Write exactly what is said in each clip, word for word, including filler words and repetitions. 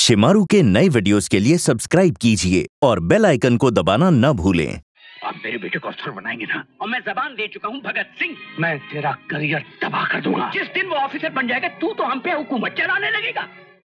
शिमारू के नए वीडियोस के लिए सब्सक्राइब कीजिए और बेल आइकन को दबाना न भूलें। आप मेरे बेटे को अफसर बनाएंगे ना? और मैं जबान दे चुका हूँ भगत सिंह, मैं तेरा करियर तबाह कर दूंगा। जिस दिन वो ऑफिसर बन जाएगा तू तो हम पे हुकूमत चलाने लगेगा।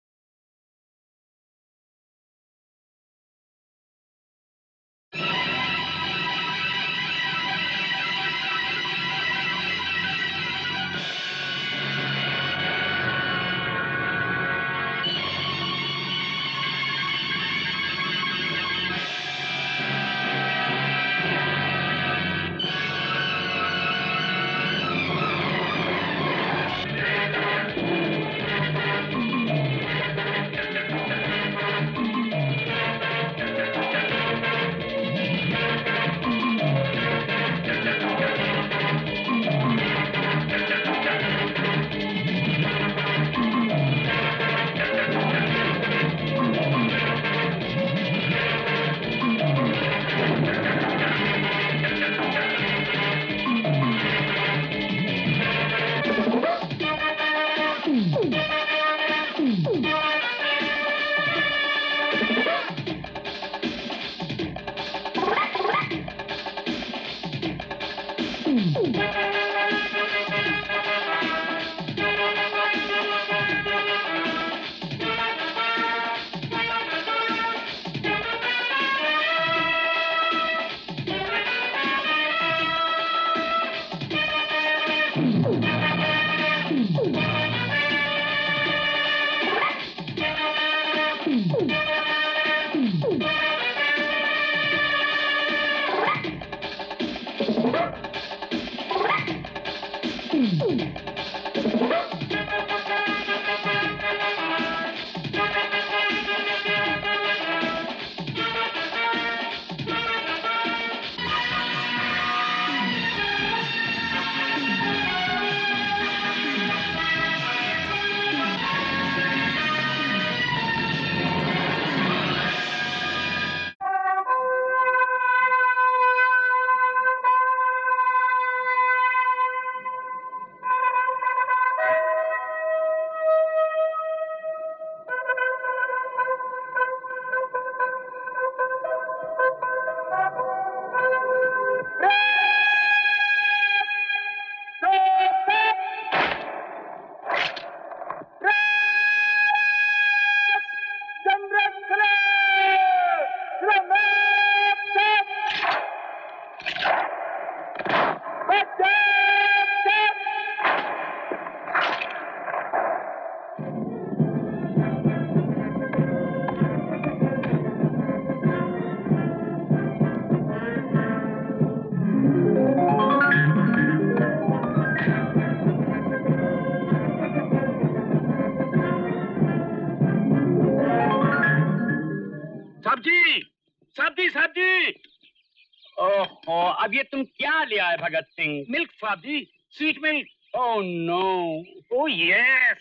अब ये तुम क्या ले आए भगत सिंह? मिल्क साहब जी, sweet milk. Oh no, oh yes.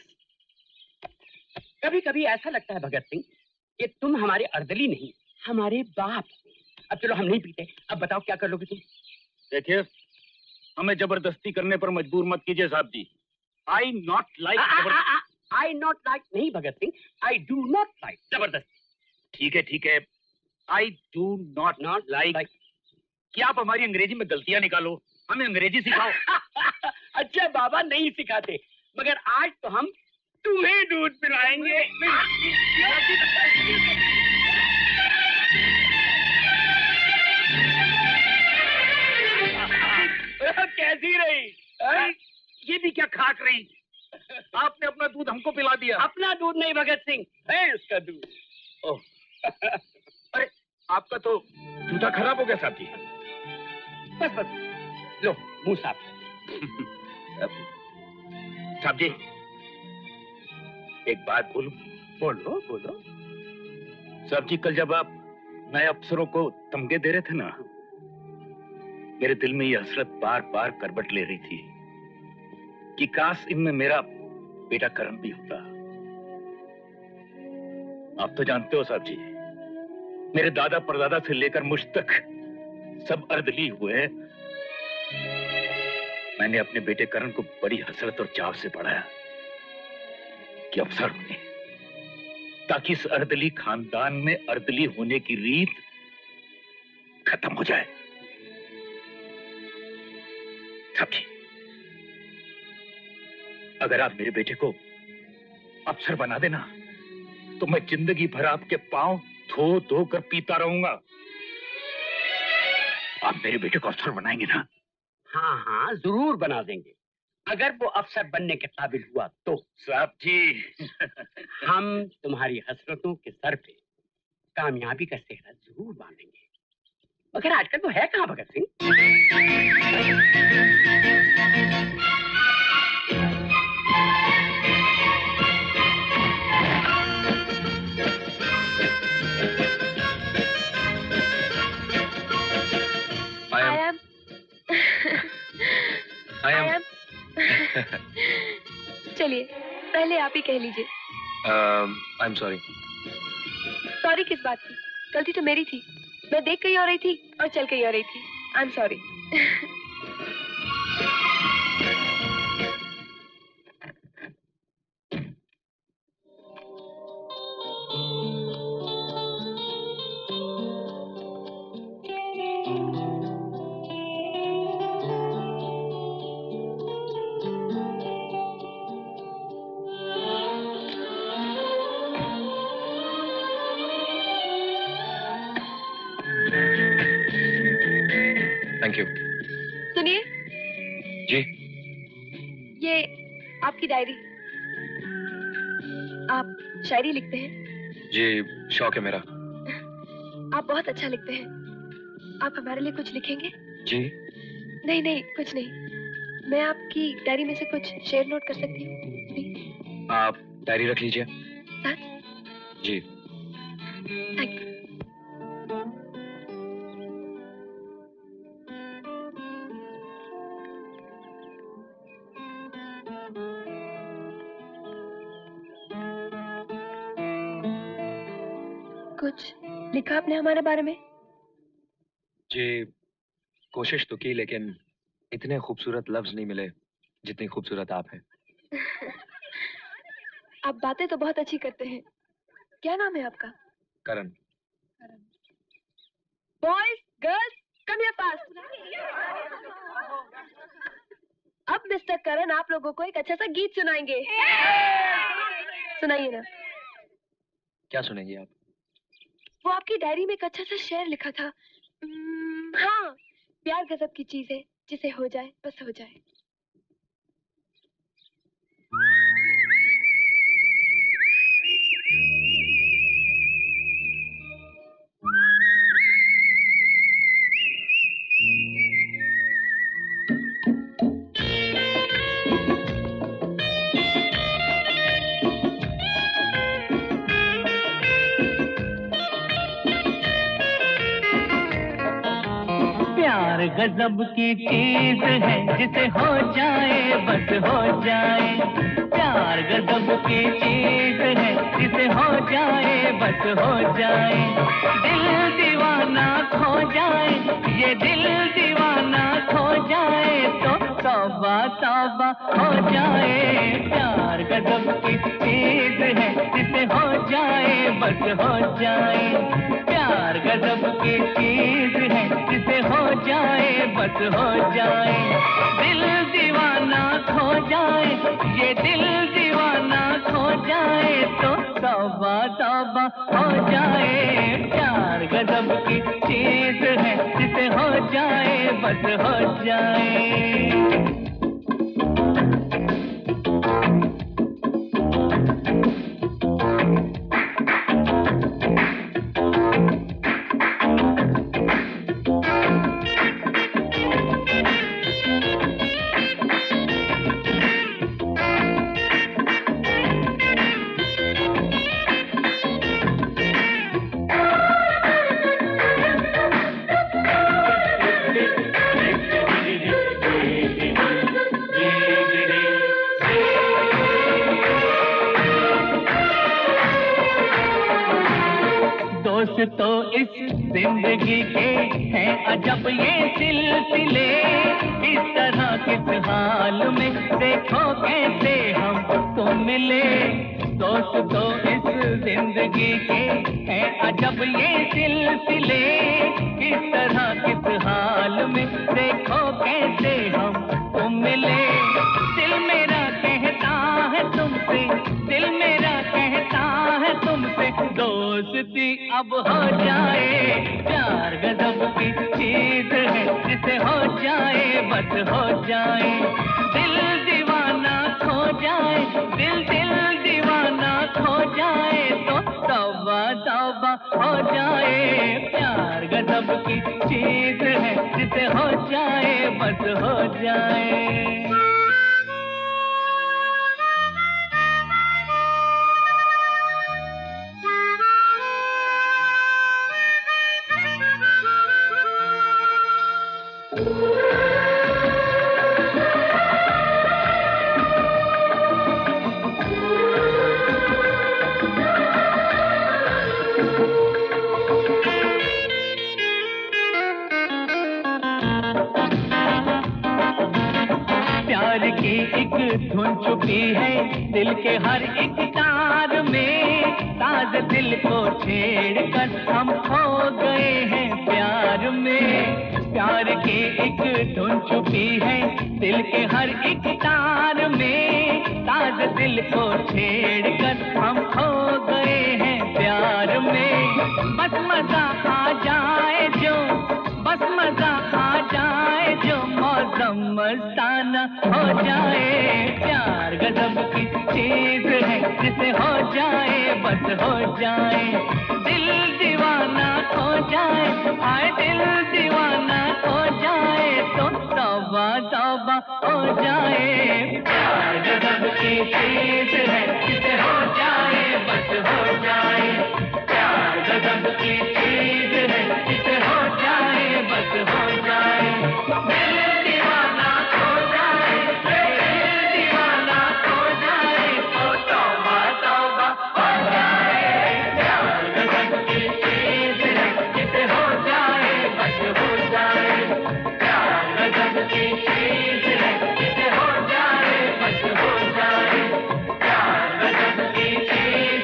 कभी कभी ऐसा लगता है भगत सिंह कि तुम हमारे अर्दली नहीं, हमारे बाप। अब चलो हम नहीं पीते, अब बताओ क्या कर लोगे तुम? देखिए, हमें जबरदस्ती करने पर मजबूर मत कीजिए साहब जी। I not like I not like नहीं Bhagat Singh, I do not like जबरदस्ती। ठीक है ठीक है, I do not not like. Like. क्या आप हमारी अंग्रेजी में गलतियां निकालो, हमें अंग्रेजी सिखाओ। अच्छा बाबा नहीं सिखाते, मगर आज तो हम तुम्हें दूध पिलाएंगे। कैसी रही? आ? ये भी क्या खाक रही? आपने अपना दूध हमको पिला दिया। अपना दूध नहीं भगत सिंह, भैंस का दूध। ओह, अरे आपका तो जूता खराब हो गया साहब जी। बस बस, लो मुंह साफ। साहब जी, एक बात बोलूं? बोलो बोलो। साहब जी, कल जब आप नए अफसरों को तमगे दे रहे थे ना, मेरे दिल में ये हसरत बार बार करवट ले रही थी कि काश इनमें मेरा बेटा करण भी होता। आप तो जानते हो साहब जी, मेरे दादा परदादा से लेकर मुझ तक सब अर्दली हुए हैं। मैंने अपने बेटे करण को बड़ी हसरत और चाव से पढ़ाया कि अफसर बने, ताकि इस अर्दली खानदान में अर्दली होने की रीत खत्म हो जाए। सब्जी, अगर आप मेरे बेटे को अफसर बना देना तो मैं जिंदगी भर आपके पांव धो धो कर पीता रहूंगा। आप मेरे बेटे को अफसर बनाएंगे ना? हाँ हाँ जरूर बना देंगे, अगर वो अफसर बनने के काबिल हुआ तो। साहब जी, हम तुम्हारी हसरतों के सर पे कामयाबी का सेहरा जरूर बांधेंगे। मगर आजकल तो है कहाँ भगत सिंह? I am. चलिए पहले आप ही कह लीजिए। आई एम सॉरी। सॉरी किस बात की? गलती तो मेरी थी, मैं देख कहीं और रही थी और चल कहीं और रही थी। I am sorry. Thank you. सुनिए जी। ये आपकी डायरी। आप शायरी लिखते हैं? जी शौक है मेरा। आप बहुत अच्छा लिखते हैं। आप हमारे लिए कुछ लिखेंगे? जी। नहीं नहीं कुछ नहीं, मैं आपकी डायरी में से कुछ शेर नोट कर सकती हूँ प्लीज? आप डायरी रख लीजिए। सच? जी। Thank you. कुछ लिखा आपने हमारे बारे में? जी कोशिश तो की, लेकिन इतने खूबसूरत लफ्ज नहीं मिले जितनी खूबसूरत आप हैं। आप बातें तो बहुत अच्छी करते हैं। क्या नाम है आपका? Karan. Boys girls come here fast. अब मिस्टर करण आप लोगों को एक अच्छा सा गीत सुनाएंगे। सुनाइए ना। क्या सुनेंगी आप? वो आपकी डायरी में एक अच्छा सा शेर लिखा था। हाँ, प्यार गजब की चीज है, जिसे हो जाए बस हो जाए। गजब की चीज है, जिसे हो जाए बस हो जाए। प्यार गजब की चीज है, जिसे हो जाए बस हो जाए। दिल दीवाना खो जाए, ये दिल दीवाना खो जाए तो तौबा तौबा हो जाए। प्यार गजब की चीज है, जिसे हो जाए बस हो जाए। प्यार गजब की चीज है, जिसे हो जाए बस हो जाए। दिल दीवाना खो जाए, ये दिल दीवाना खो जाए तो तौबा तौबा हो जाए। प्यार गजब की चीज है, जिसे हो जाए बस हो जाए। तो इस जिंदगी के हैं अजब ये सिलसिले। इस तरह किस हाल में देखो कैसे हम तो मिले। दोस्तों इस जिंदगी के हैं अजब ये सिलसिले, किस तरह किस हाल में देखो कैसे हम तुम मिले। दिल मेरा कहता है तुमसे, दिल मेरा कहता है तुमसे, दोस्ती अब हो जाए। प्यार गजब की चीज है, जिसे हो जाए बस हो जाए। दिल दीवाना खो जाए, दिल दिल दीवाना खो जाए तो तौबा तौबा हो जाए। प्यार गजब की चीज है, जिसे हो जाए बस हो जाए। प्यार की एक धुन छुपी है दिल के हर एक तार में, साज दिल को छेड़ कर हम खो गए हैं प्यार में। प्यार की एक धुन छुपी है दिल के हर एक तार में, साज दिल को छेड़ कर हम खो गए हैं प्यार में। बस मजा आ जाए जो, बस मजा आ जाए जो, मौसम मस्ताना हो जाए। प्यार गजब की चीज है, जिसे हो जाए बस हो जाए। दिल दीवाना खो जाए, आए दिल दीवाना खो जाए तो तौबा तौबा हो जाए। प्यार गजब की चीज है, जिसे हो जाए बस हो जाए। प्यार गजब की चीज है, जिसे हो जाए बस हो जाए। दिल दीवाना खो जाए, दिल दीवाना खो जाए तो तौबा तौबा हो जाए। प्यार गजब की चीज है, जिसे हो जाए बस हो जाए। प्यार गजब की चीज है, जिसे हो जाए बस हो जाए। प्यार गजब की चीज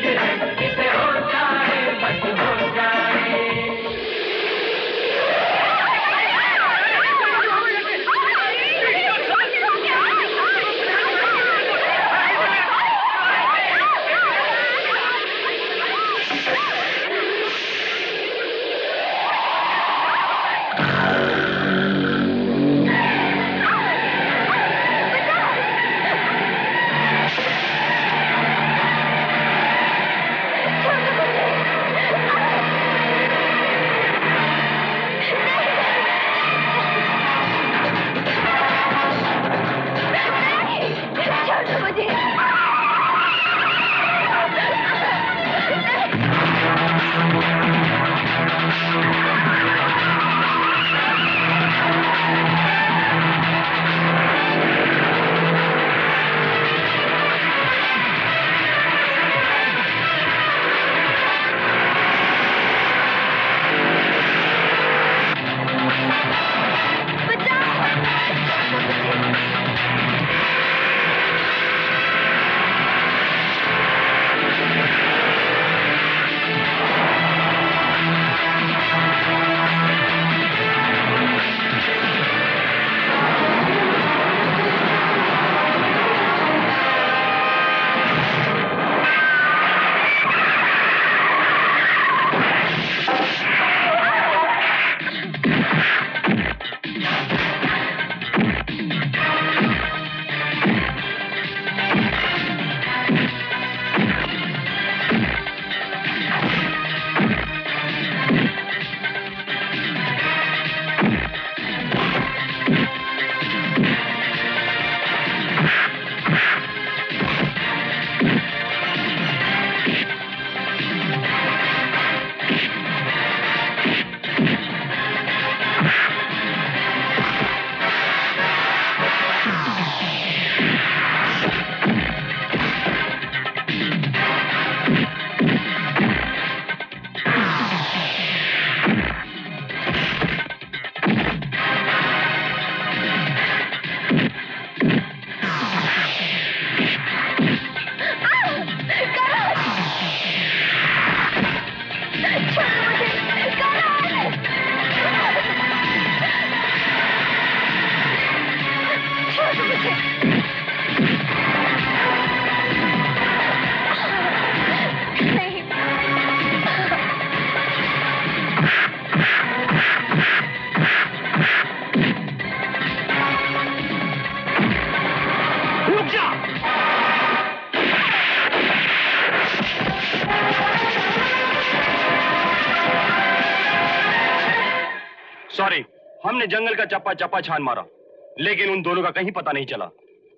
सॉरी, हमने जंगल का चप्पा चप्पा छान मारा, लेकिन उन दोनों का कहीं पता नहीं चला।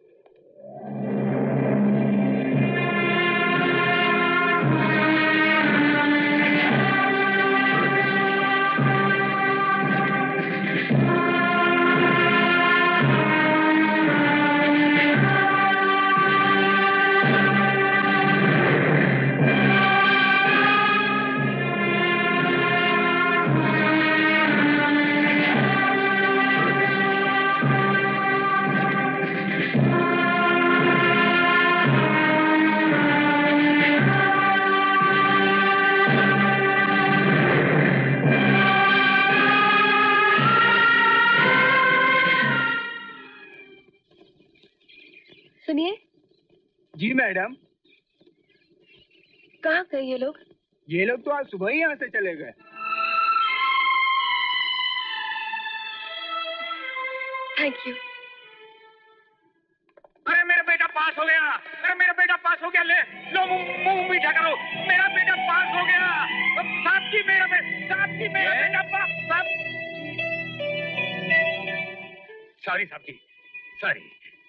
सुनिए। जी मैडम। कहाँ गए ये लोग? ये लोग तो आज सुबह ही यहाँ से चले गए। Thank you. अरे मेरा बेटा पास हो गया, अरे मेरा बेटा पास हो गया, ले लो मुंह मीठा करो, मेरा बेटा पास हो गया। साहब जी मेरा बेटा, साहब जी मेरा बेटा पास, साहब। सॉरी साहब जी, सॉरी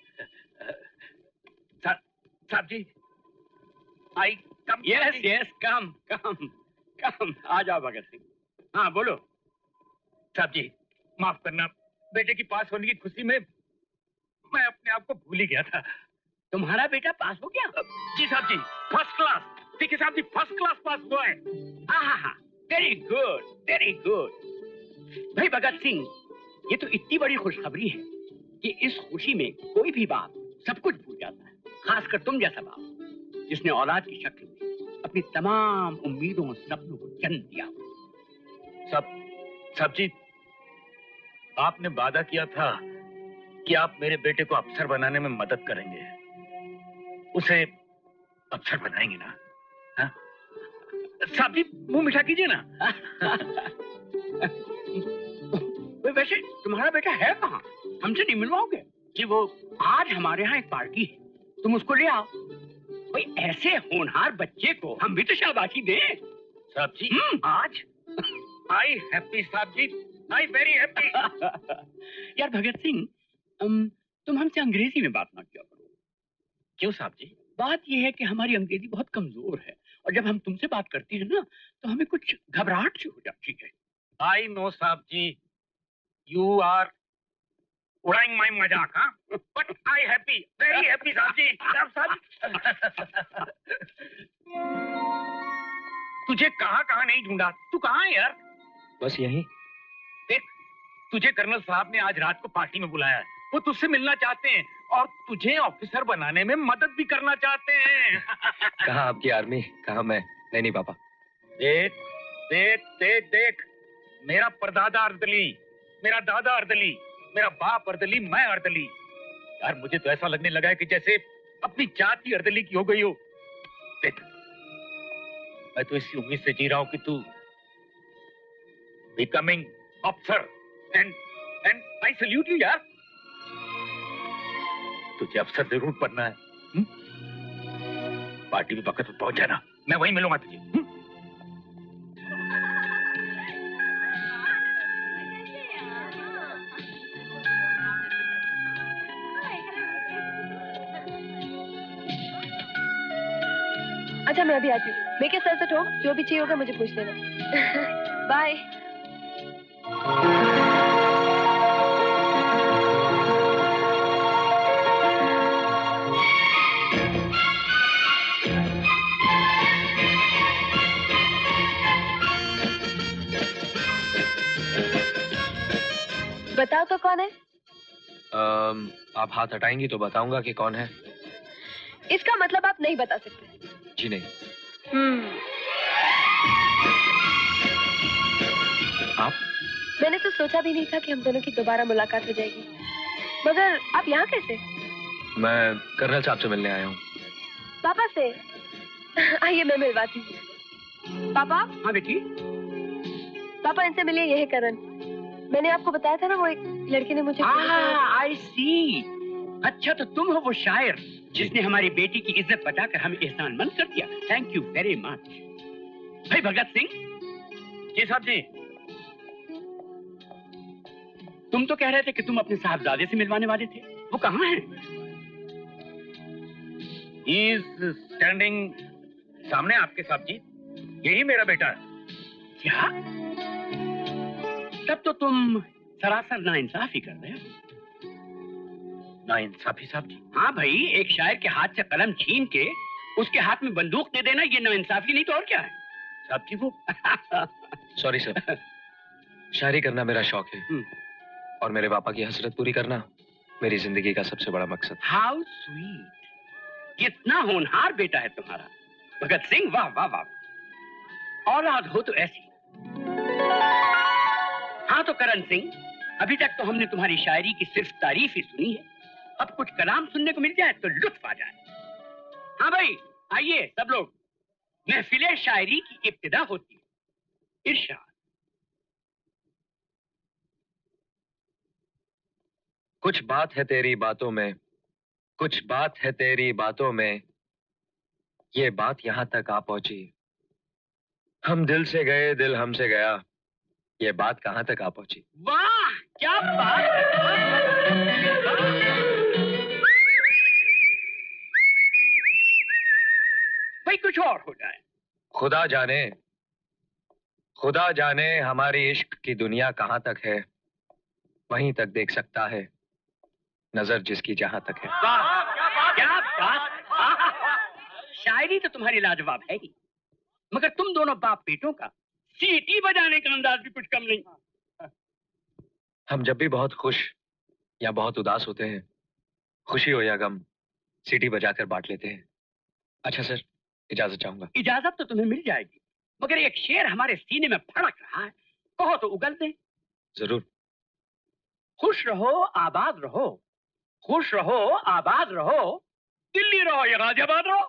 साहब जी। आई कम। यस यस कम कम कम। आ जाओ भगत सिंह। हाँ बोलो। साहब जी माफ करना, बेटे की पास होने की खुशी में मैं अपने आप को भूल ही गया था। तुम्हारा बेटा पास हो गया? जी साहब जी, फर्स्ट क्लास। ठीक है साहब जी, फर्स्ट क्लास पास हुआ है। हाँ हाँ हाँ, वेरी गुड वेरी गुड। भाई भगत सिंह, ये तो इतनी बड़ी खुशखबरी है कि इस खुशी में कोई भी बाप सब कुछ भूल जाता है, खासकर तुम जैसा बाप जिसने औलाद की शक्ल में अपनी तमाम उम्मीदों और सपनों को जन्म दिया। सब साहब जी, आपने वादा किया था कि आप मेरे बेटे को अफसर बनाने में मदद करेंगे, उसे अफसर बनाएंगे ना? हाँ? साहब जी मुंह मीठा कीजिए ना। वैसे तुम्हारा बेटा है कहाँ? हमसे नहीं मिलवाओगे? जी वो आज हमारे यहाँ एक पार्टी है, तुम उसको ले आओ। भाई ऐसे होनहार बच्चे को हम भी तो शाबाशी दें। साहब जी आज आई हैप्पी साहब जी, आई वेरी हैप्पी। यार भगत सिंह, तुम हमसे अंग्रेजी में बात ना किया करो। क्यों साहब जी? बात यह है कि हमारी अंग्रेजी बहुत कमजोर है और जब हम तुमसे बात करते हैं ना तो हमें कुछ घबराहट सी हो जाती है। आई नो साहब जी, यू आर उड़ाइंग माई मजाक। हाँ but I happy, very happy साहब जी। साहब तुझे कहाँ कहाँ नहीं ढूंढा, तू कहाँ है यार? बस यहीं। देख, तुझे कर्नल साहब ने आज रात को पार्टी में बुलाया है, वो तुझसे मिलना चाहते हैं और तुझे ऑफिसर बनाने में मदद भी करना चाहते हैं। कहाँ आपकी आर्मी, कहाँ मैं? नहीं नहीं पापा। देख देख देख देख, मेरा परदादा अर्दली, मेरा दादा अर्दली, मेरा बाप अर्दली, मैं अर्दली। यार मुझे तो ऐसा लगने लगा है कि जैसे अपनी जाति अर्दली की हो गई हो। देख, मैं तो इसी उम्मीद से जी रहा हूं कि तू बिकमिंग अफसर, and and I salute you यार। तुझे अफसर जरूर बनना है। हुँ? पार्टी में वक्त पहुंच जाना, मैं वहीं मिलूंगा तुझे। हुँ? अच्छा मैं अभी आती हूँ। मेरे सर से ठो, जो भी चाहिए होगा मुझे पूछ लेना। बाय। बताओ तो कौन है? आम, आप हाथ हटाएंगी तो बताऊंगा कि कौन है। इसका मतलब आप नहीं बता सकते? जी नहीं। हम्म। आप? मैंने तो सोचा भी नहीं था कि हम दोनों की दोबारा मुलाकात हो जाएगी। मगर आप यहाँ कैसे? मैं कर्नल साहब से मिलने आया हूँ। पापा से? आइए मैं मिलवाती हूँ। पापा? हाँ बेटी। पापा इनसे मिलिए, यह है करण। मैंने आपको बताया था ना, वो एक लड़की ने मुझे। आई सी। अच्छा तो तुम हो वो शायर जिसने हमारी बेटी की इज्जत बचाकर हमें एहसानमंद कर दिया। Thank you very much. भाई भगत सिंह। जी साहब जी। तुम तो कह रहे थे कि तुम अपने साहबजादे से मिलवाने वाले थे, वो कहाँ है? He is standing सामने आपके साहब जी, यही मेरा बेटा है। क्या? तब तो तुम सरासर नाइंसाफी कर रहे हो। नाइंसाफी साहब जी? हाँ भाई, एक शायर के हाथ से कलम छीन के उसके हाथ में बंदूक दे देना, ये नाइंसाफी नहीं तो और क्या है? साहब जी वो सॉरी सर, शायरी करना मेरा शौक है और मेरे पापा की हसरत पूरी करना मेरी जिंदगी का सबसे बड़ा मकसद। हाउ स्वीट, कितना होनहार बेटा है तुम्हारा भगत सिंह, वाह वाह वाह। औलाद हो तो ऐसी। हाँ तो करण सिंह, अभी तक तो हमने तुम्हारी शायरी की सिर्फ तारीफ ही सुनी है, अब कुछ कलाम सुनने को मिल जाए तो लुत्फ आ जाए। हाँ भाई आइए सब लोग, महफिले शायरी की इब्तिदा होती है। इरशाद। कुछ बात है तेरी बातों में, कुछ बात है तेरी बातों में, ये बात यहां तक आ पहुंची। हम दिल से गए दिल हमसे गया, ये बात कहां तक आ पहुंची। वाह क्या बात है। भाई कुछ और हो जाए। खुदा जाने, खुदा जाने हमारी इश्क की दुनिया कहां तक है, वहीं तक देख सकता है नजर जिसकी जहां तक है। वाह क्या बात। शायरी तो तुम्हारी लाजवाब है ही, मगर तुम दोनों बाप बेटों का सीटी बजाने का अंदाज भी कुछ कम नहीं। हम जब भी बहुत खुश या बहुत उदास होते हैं, खुशी हो या गम, सीटी बजाकर बांट लेते हैं। अच्छा सर, इजाजत चाहूंगा। इजाजत तो तुम्हें मिल जाएगी, मगर एक शेर हमारे सीने में फड़क रहा है, कहो तो उगल दे। जरूर। खुश रहो आबाद रहो, खुश रहो आबाद रहो, दिल्ली रहो या गाजियाबाद रहो।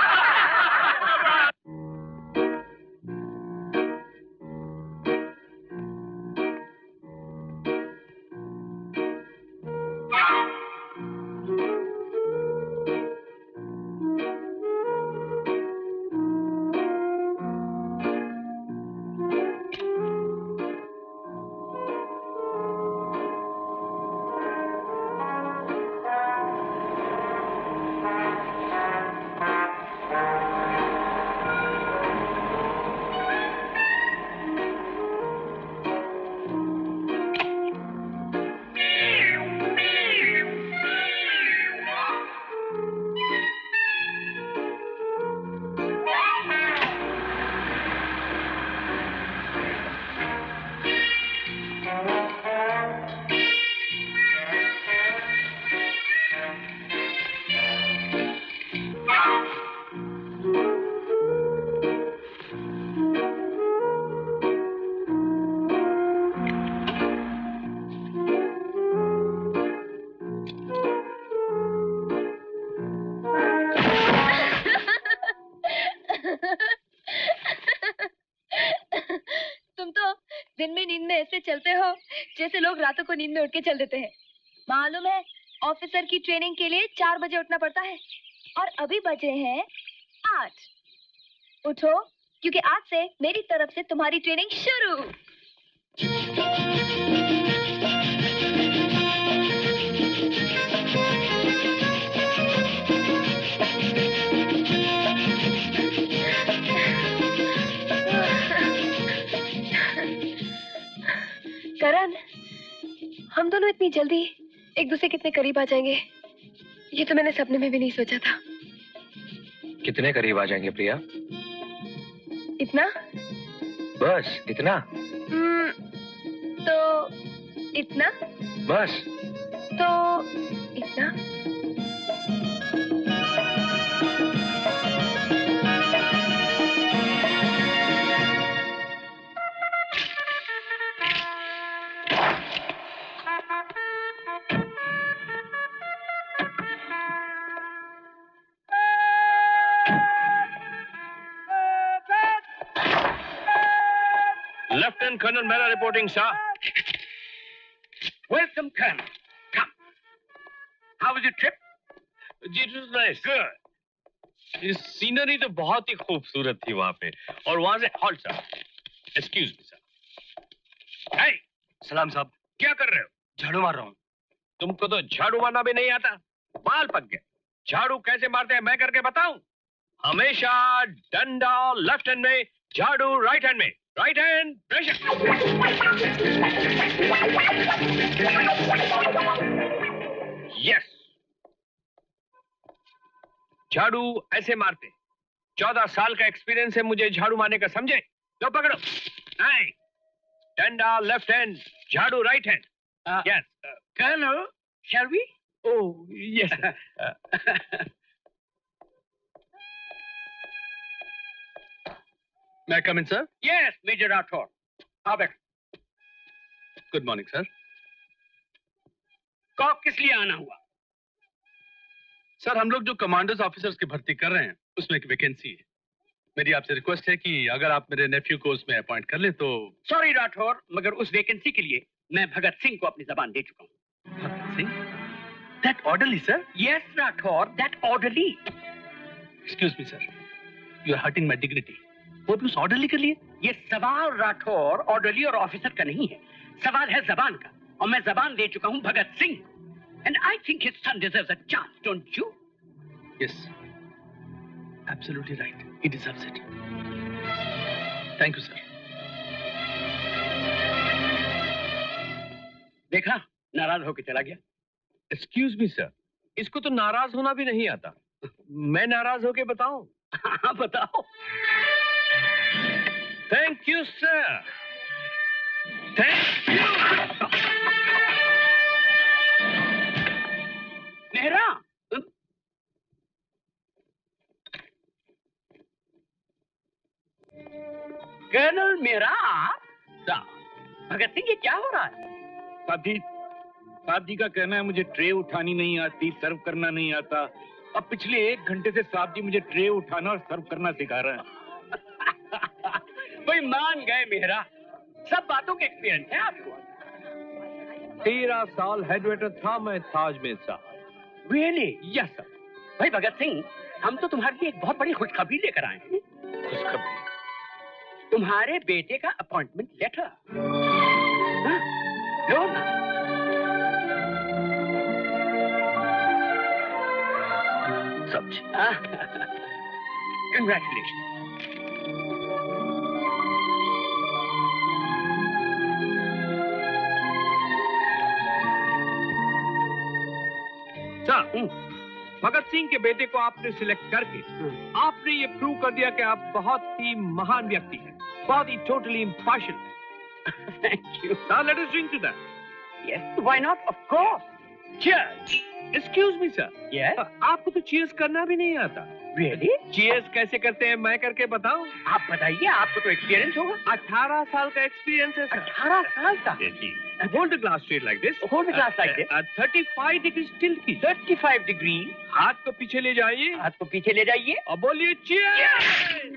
चलते हो जैसे लोग रातों को नींद में उठ के चल देते हैं। मालूम है, ऑफिसर की ट्रेनिंग के लिए चार बजे उठना पड़ता है और अभी बजे हैं आठ। उठो, क्योंकि आज से मेरी तरफ से तुम्हारी ट्रेनिंग शुरू। करण, हम दोनों इतनी जल्दी एक दूसरे के इतने करीब आ जाएंगे, ये तो मैंने सपने में भी नहीं सोचा था। कितने करीब आ जाएंगे प्रिया? इतना? बस इतना? hmm, तो इतना? बस तो इतना? Lieutenant Colonel Mehra reporting, sir. Welcome, Colonel. Come. How was your trip? It was nice. Good. Scenery तो बहुत ही खूबसूरत थी वहां पे, और वहां से halt sir, excuse me sir. सलाम साहब। क्या कर रहे हो? झाड़ू मार रहा हूँ। तुमको तो झाड़ू मारना भी नहीं आता, बाल पक गए। झाड़ू कैसे मारते हैं मैं करके बताऊं? हमेशा डंडा लेफ्ट हैंड में, झाड़ू राइट हैंड में। Right hand pressure. यस, झाड़ू ऐसे मारते। चौदह साल का एक्सपीरियंस है मुझे झाड़ू मारने का, समझे? लो पकड़ो। नहीं, डंडा लेफ्ट हैंड, झाड़ू right hand. Yes Colonel, shall we? Oh, yes. Uh, May I come in, sir? Yes, Major Rathore. आओ बैठो। Good morning, sir. कहो किस लिए आना हुआ? सर, हम लोग जो कमांडर्स ऑफिसर्स की भर्ती कर रहे हैं, उसमें एक वैकेंसी है। मेरी आपसे रिक्वेस्ट है कि अगर आप मेरे नेफ्यू को उसमें अपॉइंट कर लें तो। सॉरी राठौर, मगर उस वैकेंसी के लिए मैं भगत सिंह को अपनी जबान दे चुका हूँ। Bhagat Singh? That orderly, sir? Yes, Rathore, that orderly. Excuse me, sir. You are hurting my dignity. वो भी उस orderly के लिए? ये सवाल राठौर ऑर्डरली और ऑफिसर का नहीं है, सवाल है जबान का, और मैं जबान दे चुका हूँ Bhagat Singh. And I think his son deserves a chance, don't you? Yes. Absolutely right. He deserves it. Thank you, sir. देखा, नाराज होकर चला गया। एक्सक्यूज मी सर, इसको तो नाराज होना भी नहीं आता। मैं नाराज होके बताऊं? हाँ बताओ। Thank you sir, thank you. Mehra, colonel Mehra, Bhagat Singh ये क्या हो रहा है? साहब जी, साहब जी का कहना है मुझे ट्रे उठानी नहीं आती, सर्व करना नहीं आता। अब पिछले एक घंटे से साहब जी मुझे ट्रे उठाना और सर्व करना सिखा रहे हैं। भाई मान गए मेहरा, सब बातों के एक्सपीरियंस है आपको। तेरह साल हेड वेटर था मैं ताज में साहब। रियली? Yes sir. भाई भगत सिंह, हम तो तुम्हारे लिए एक बहुत बड़ी खुशखबरी लेकर आए हैं। खुशखबरी? तुम्हारे बेटे का अपॉइंटमेंट लेटर। हाँ, लो ना। समझ। कंग्रेचुलेशन। सर, भगत सिंह के बेटे को आपने सिलेक्ट करके आपने ये प्रूव कर दिया कि आप बहुत ही महान व्यक्ति हैं, बहुत ही टोटली इम्पार्शियल हैं। Thank you. Now let us drink to that. Yes, why not? Of course. Cheers. Excuse me, sir. Yes. आपको तो cheers करना भी नहीं आता। Really? Cheers कैसे करते हैं मैं करके बताऊं? आप बताइए, आपको तो एक्सपीरियंस होगा। अठारह साल का एक्सपीरियंस है सर। अठारह साल का? Hold the glass straight like this. Hold the glass like this. At thirty-five degrees tilt की। thirty-five degree. हाथ को पीछे ले जाइए। हाथ को पीछे ले जाइए और बोलिए cheers.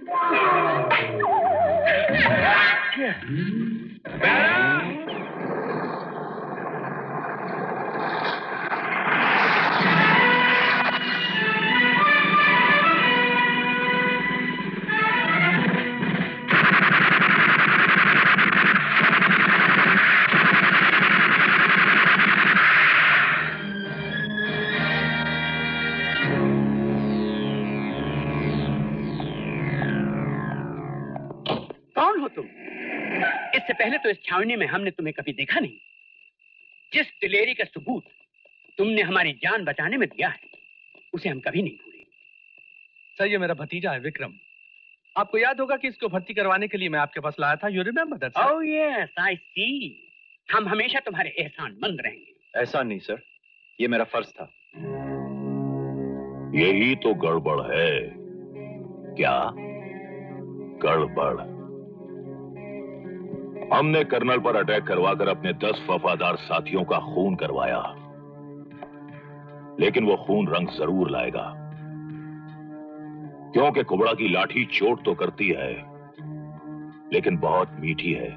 कौन हो तुम? इससे पहले तो इस छावनी में हमने तुम्हें कभी देखा नहीं। जिस दिलेरी का सबूत तुमने हमारी जान बचाने में दिया है, उसे हम कभी नहीं भूलेंगे। सर, ये मेरा भतीजा है विक्रम। आपको याद होगा कि इसको भर्ती करवाने के लिए मैं आपके पास लाया था। You remember that sir? Oh yes, I see. हम हमेशा तुम्हारे एहसानमंद रहेंगे। ऐसा नहीं सर, ये मेरा फर्ज था। यही तो गड़बड़ है। क्या गड़बड़? हमने कर्नल पर अटैक करवाकर अपने दस वफादार साथियों का खून करवाया, लेकिन वो खून रंग जरूर लाएगा, क्योंकि कुबड़ा की लाठी चोट तो करती है लेकिन बहुत मीठी है।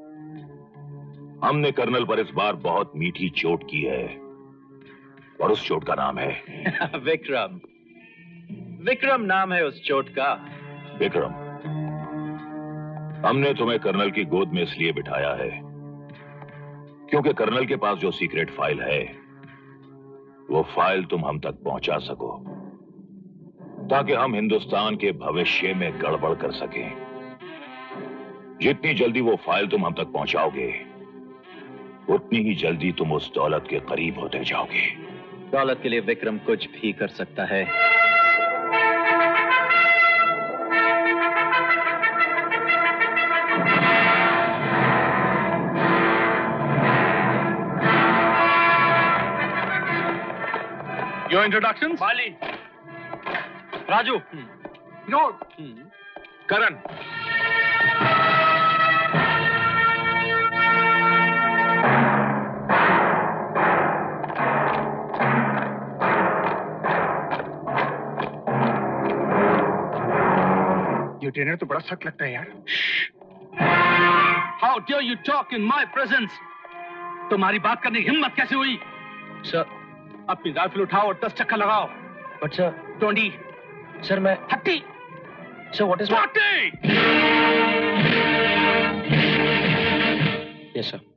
हमने कर्नल पर इस बार बहुत मीठी चोट की है और उस चोट का नाम है विक्रम। विक्रम नाम है उस चोट का। विक्रम, हमने तुम्हें कर्नल की गोद में इसलिए बिठाया है क्योंकि कर्नल के पास जो सीक्रेट फाइल है वो फाइल तुम हम तक पहुंचा सको, ताकि हम हिंदुस्तान के भविष्य में गड़बड़ कर सकें। जितनी जल्दी वो फाइल तुम हम तक पहुंचाओगे उतनी ही जल्दी तुम उस दौलत के करीब होते जाओगे। दौलत के लिए विक्रम कुछ भी कर सकता है। Your introductions? माली, राजू, विनोद, करण। ये ट्रेनर तो बड़ा सख्त लगता है यार। How dare you talk in my presence? तुम्हारी बात करने की हिम्मत कैसे हुई? सर, अपनी राइफल उठाओ और दस चक्कर लगाओ। बट सर, टोंडी, सर मैं हट्टी, सर व्हाट इज हट्टी। Yes sir.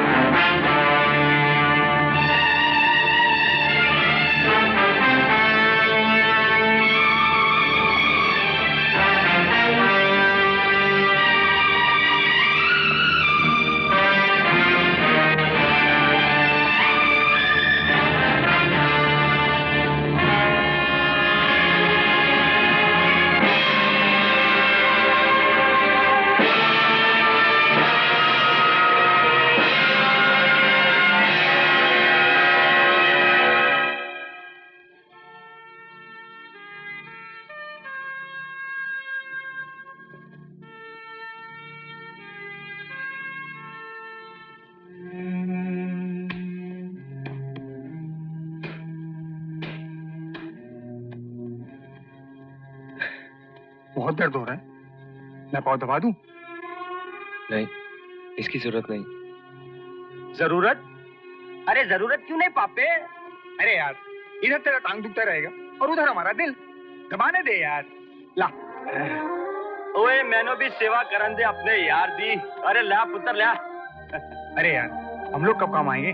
बहुत दर्द हो रहा है, मैं पाँव दबा दूं? नहीं, इसकी जरूरत नहीं। जरूरत? अरे जरूरत क्यों नहीं पापे? अरे यार, इधर तेरा टांग दुखता रहेगा और उधर हमारा दिल। दबाने दे यार। ला। ओए मैंने भी सेवा करन दे अपने यार दी। अरे ला पुत्र ला। अरे यार, हम लोग कब काम आएंगे?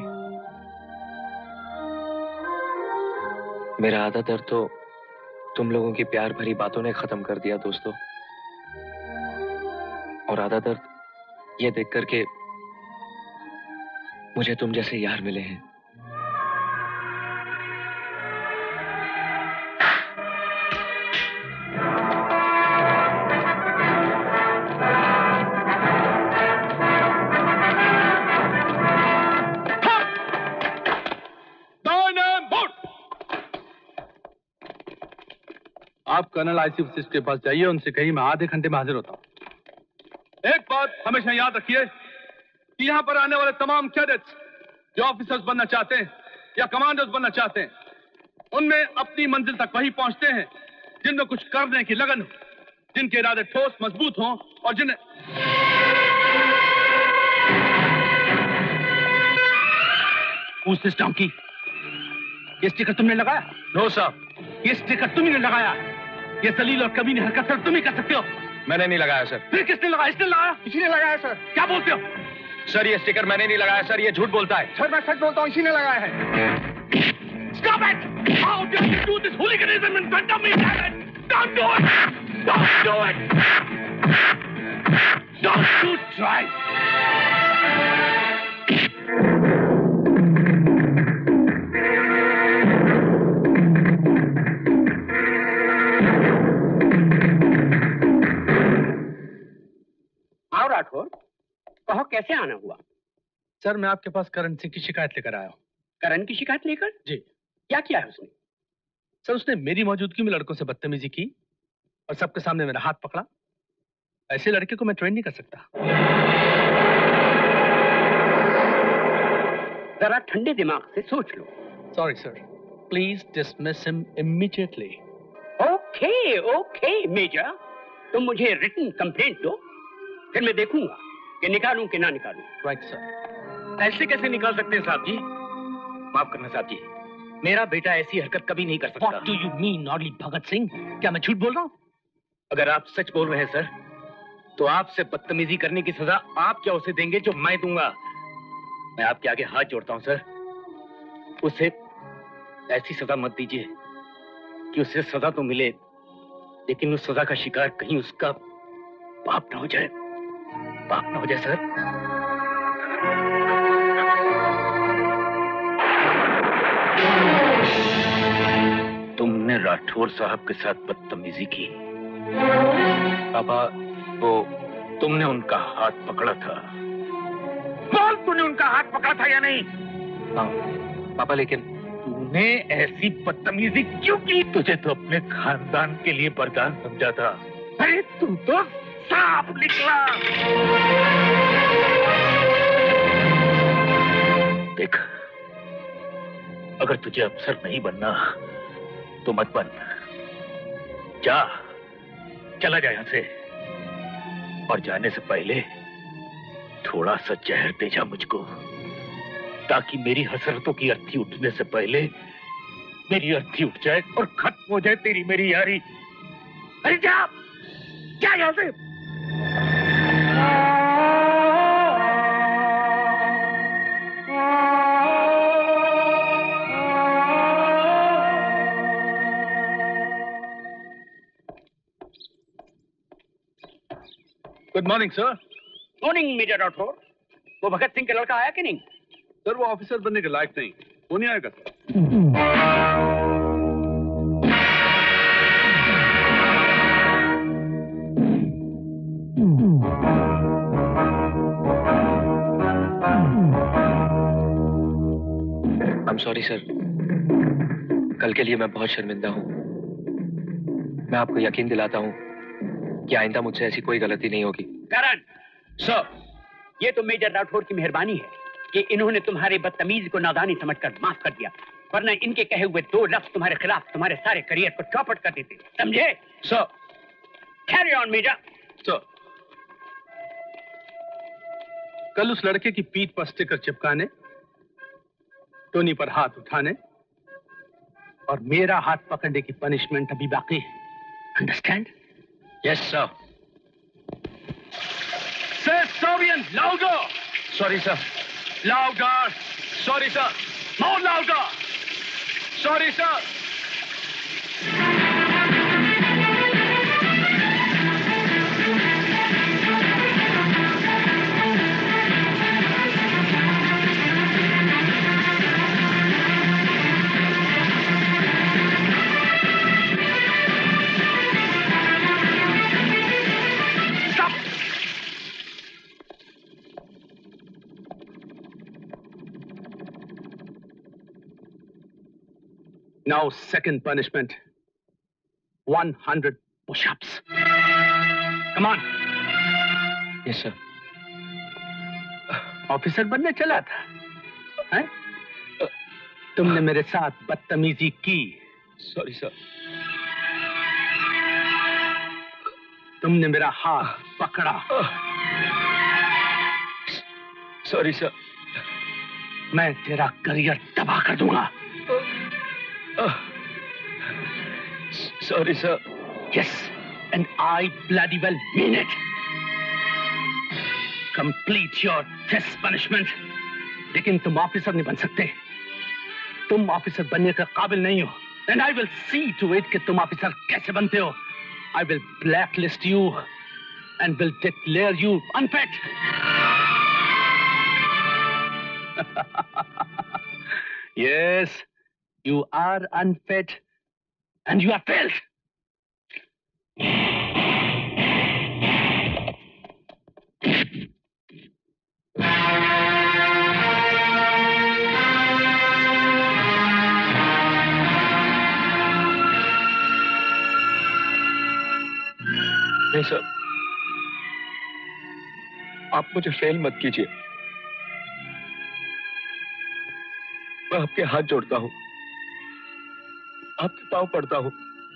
मेरा आधा दर्द तो तुम लोगों की प्यार भरी बातों ने खत्म कर दिया दोस्तों, और आधा दर्द ये देख करके मुझे तुम जैसे यार मिले हैं। आप कर्नल आईसी वशिष्ठ के पास जाइए, उनसे कहिए मैं आधे घंटे में हाजिर होता हूं। एक बात हमेशा याद रखिए कि यहां पर आने वाले तमाम कैडेट्स जो ऑफिसर्स बनना चाहते हैं या कमांडर्स बनना चाहते हैं, उनमें अपनी मंजिल तक वही पहुंचते हैं जिनमें कुछ करने की लगन हो, जिनके इरादे ठोस मजबूत हों और जिन्हें Who's this donkey? ये स्टिकर तुमने लगाया? नो साहब, ये स्टिकर तुमने लगाया? ये जलील और कमीनी हरकत सर तुम ही कर सकते हो। मैंने नहीं लगाया सर। फिर किसने लगाया? इसने लगाया? इसी ने लगाया सर। क्या बोलते हो? सर ये स्टिकर मैंने नहीं लगाया सर, ये झूठ बोलता है। सर मैं सच बोलता हूँ, इसी ने लगाया है। Stop it! How dare you do this hooliganism in front of me? Damn it! Don't do it! Don't do it! Don't you try! आओ राठौर, कहो कैसे आना हुआ? सर मैं आपके पास करण सिंह की शिकायत लेकर आया हूँ। करण की शिकायत लेकर? जी। क्या किया है उसने? सर उसने मेरी मौजूदगी में लड़कों से बदतमीजी की और सबके सामने मेरा हाथ पकड़ा। ऐसे लड़के को मैं ट्रेन नहीं कर सकता। जरा ठंडे दिमाग से सोच लो। Sorry sir, please dismiss him immediately. Okay okay major, तुम मुझे रिटन कंप्लेंट दो, फिर मैं देखूंगा कि निकालूं कि ना निकालूं। Right sir. ऐसे कैसे निकाल सकते हैं साहब जी? माफ करना साहब जी, मेरा बेटा ऐसी हरकत कभी नहीं कर सकता। What do you mean, नॉर्ली Bhagat Singh? क्या मैं झूठ बोल रहा हूँ? अगर आप सच बोल रहे हैं सर, तो आपसे बदतमीजी करने की सजा आप क्या उसे देंगे जो मैं दूंगा? मैं आपके आगे हाथ जोड़ता हूं सर, उसे ऐसी सजा मत दीजिए कि उसे सजा तो मिले लेकिन उस सजा का शिकार कहीं उसका बाप ना हो जाए, बाप ना हो जाए सर। तुमने राठौर साहब के साथ बदतमीजी की पापा, वो तुमने उनका हाथ पकड़ा था। बोल, तूने उनका हाथ पकड़ा था या नहीं? हाँ पापा, लेकिन तूने ऐसी बदतमीजी क्यों की? तुझे तो अपने खानदान के लिए वरदान समझा था। अरे तू तो सांप निकला। देख, अगर तुझे अफसर नहीं बनना तो मत बन। जा, चला जा यहां से, और जाने से पहले थोड़ा सा जहर दे जा मुझको, ताकि मेरी हसरतों की अर्थी उठने से पहले मेरी अर्थी उठ जाए और खत्म हो जाए तेरी मेरी यारी। अरे जा, जा यहां से। Good morning sir. Morning major Rathore. वो भगत सिंह का लड़का आया कि नहीं? सर वो ऑफिसर बनने के लायक नहीं, वो नहीं आएगा sir. I am sorry sir, कल के लिए मैं बहुत शर्मिंदा हूँ। मैं आपको यकीन दिलाता हूँ कि आइंदा मुझसे ऐसी कोई गलती नहीं होगी। करण सर, ये तो मेजर राठौर की मेहरबानी है कि इन्होंने तुम्हारे बदतमीज को नादानी समझकर माफ कर दिया, वरना इनके कहे हुए दो लफ्ज तुम्हारे खिलाफ तुम्हारे सारे करियर को चौपट कर देते। समझे? Sir. Carry on major. Sir, कल उस लड़के की पीठ पर स्टिकर चिपकाने, टोनी पर हाथ उठाने और मेरा हाथ पकड़ने की पनिशमेंट अभी बाकी है। Understand? Yes sir. Say Soviet louder. Sorry sir. Louder. Sorry sir. More louder. Sorry sir. Now, second punishment. one hundred push-ups. Come on. Yes, sir. Officer बनने चला था, हैं? तुमने मेरे साथ बदतमीजी की। Sorry sir. तुमने मेरा हाथ पकड़ा। Sorry sir. मैं तेरा करियर तबाह कर दूंगा। Sorry, sir. Yes, and I bloody well mean it. Complete your this punishment. लेकिन तुम ऑफिसर नहीं बन सकते। तुम ऑफिसर बनने के काबिल नहीं हो। And I will see to it कि तुम ऑफिसर कैसे बनते हो। I will blacklist you and will declare you unfit. Yes. You are unfit and you are failed. नहीं सर, आप मुझे फेल मत कीजिए। मैं आपके हाथ जोड़ता हूं, आपके पांव पड़ता हूं।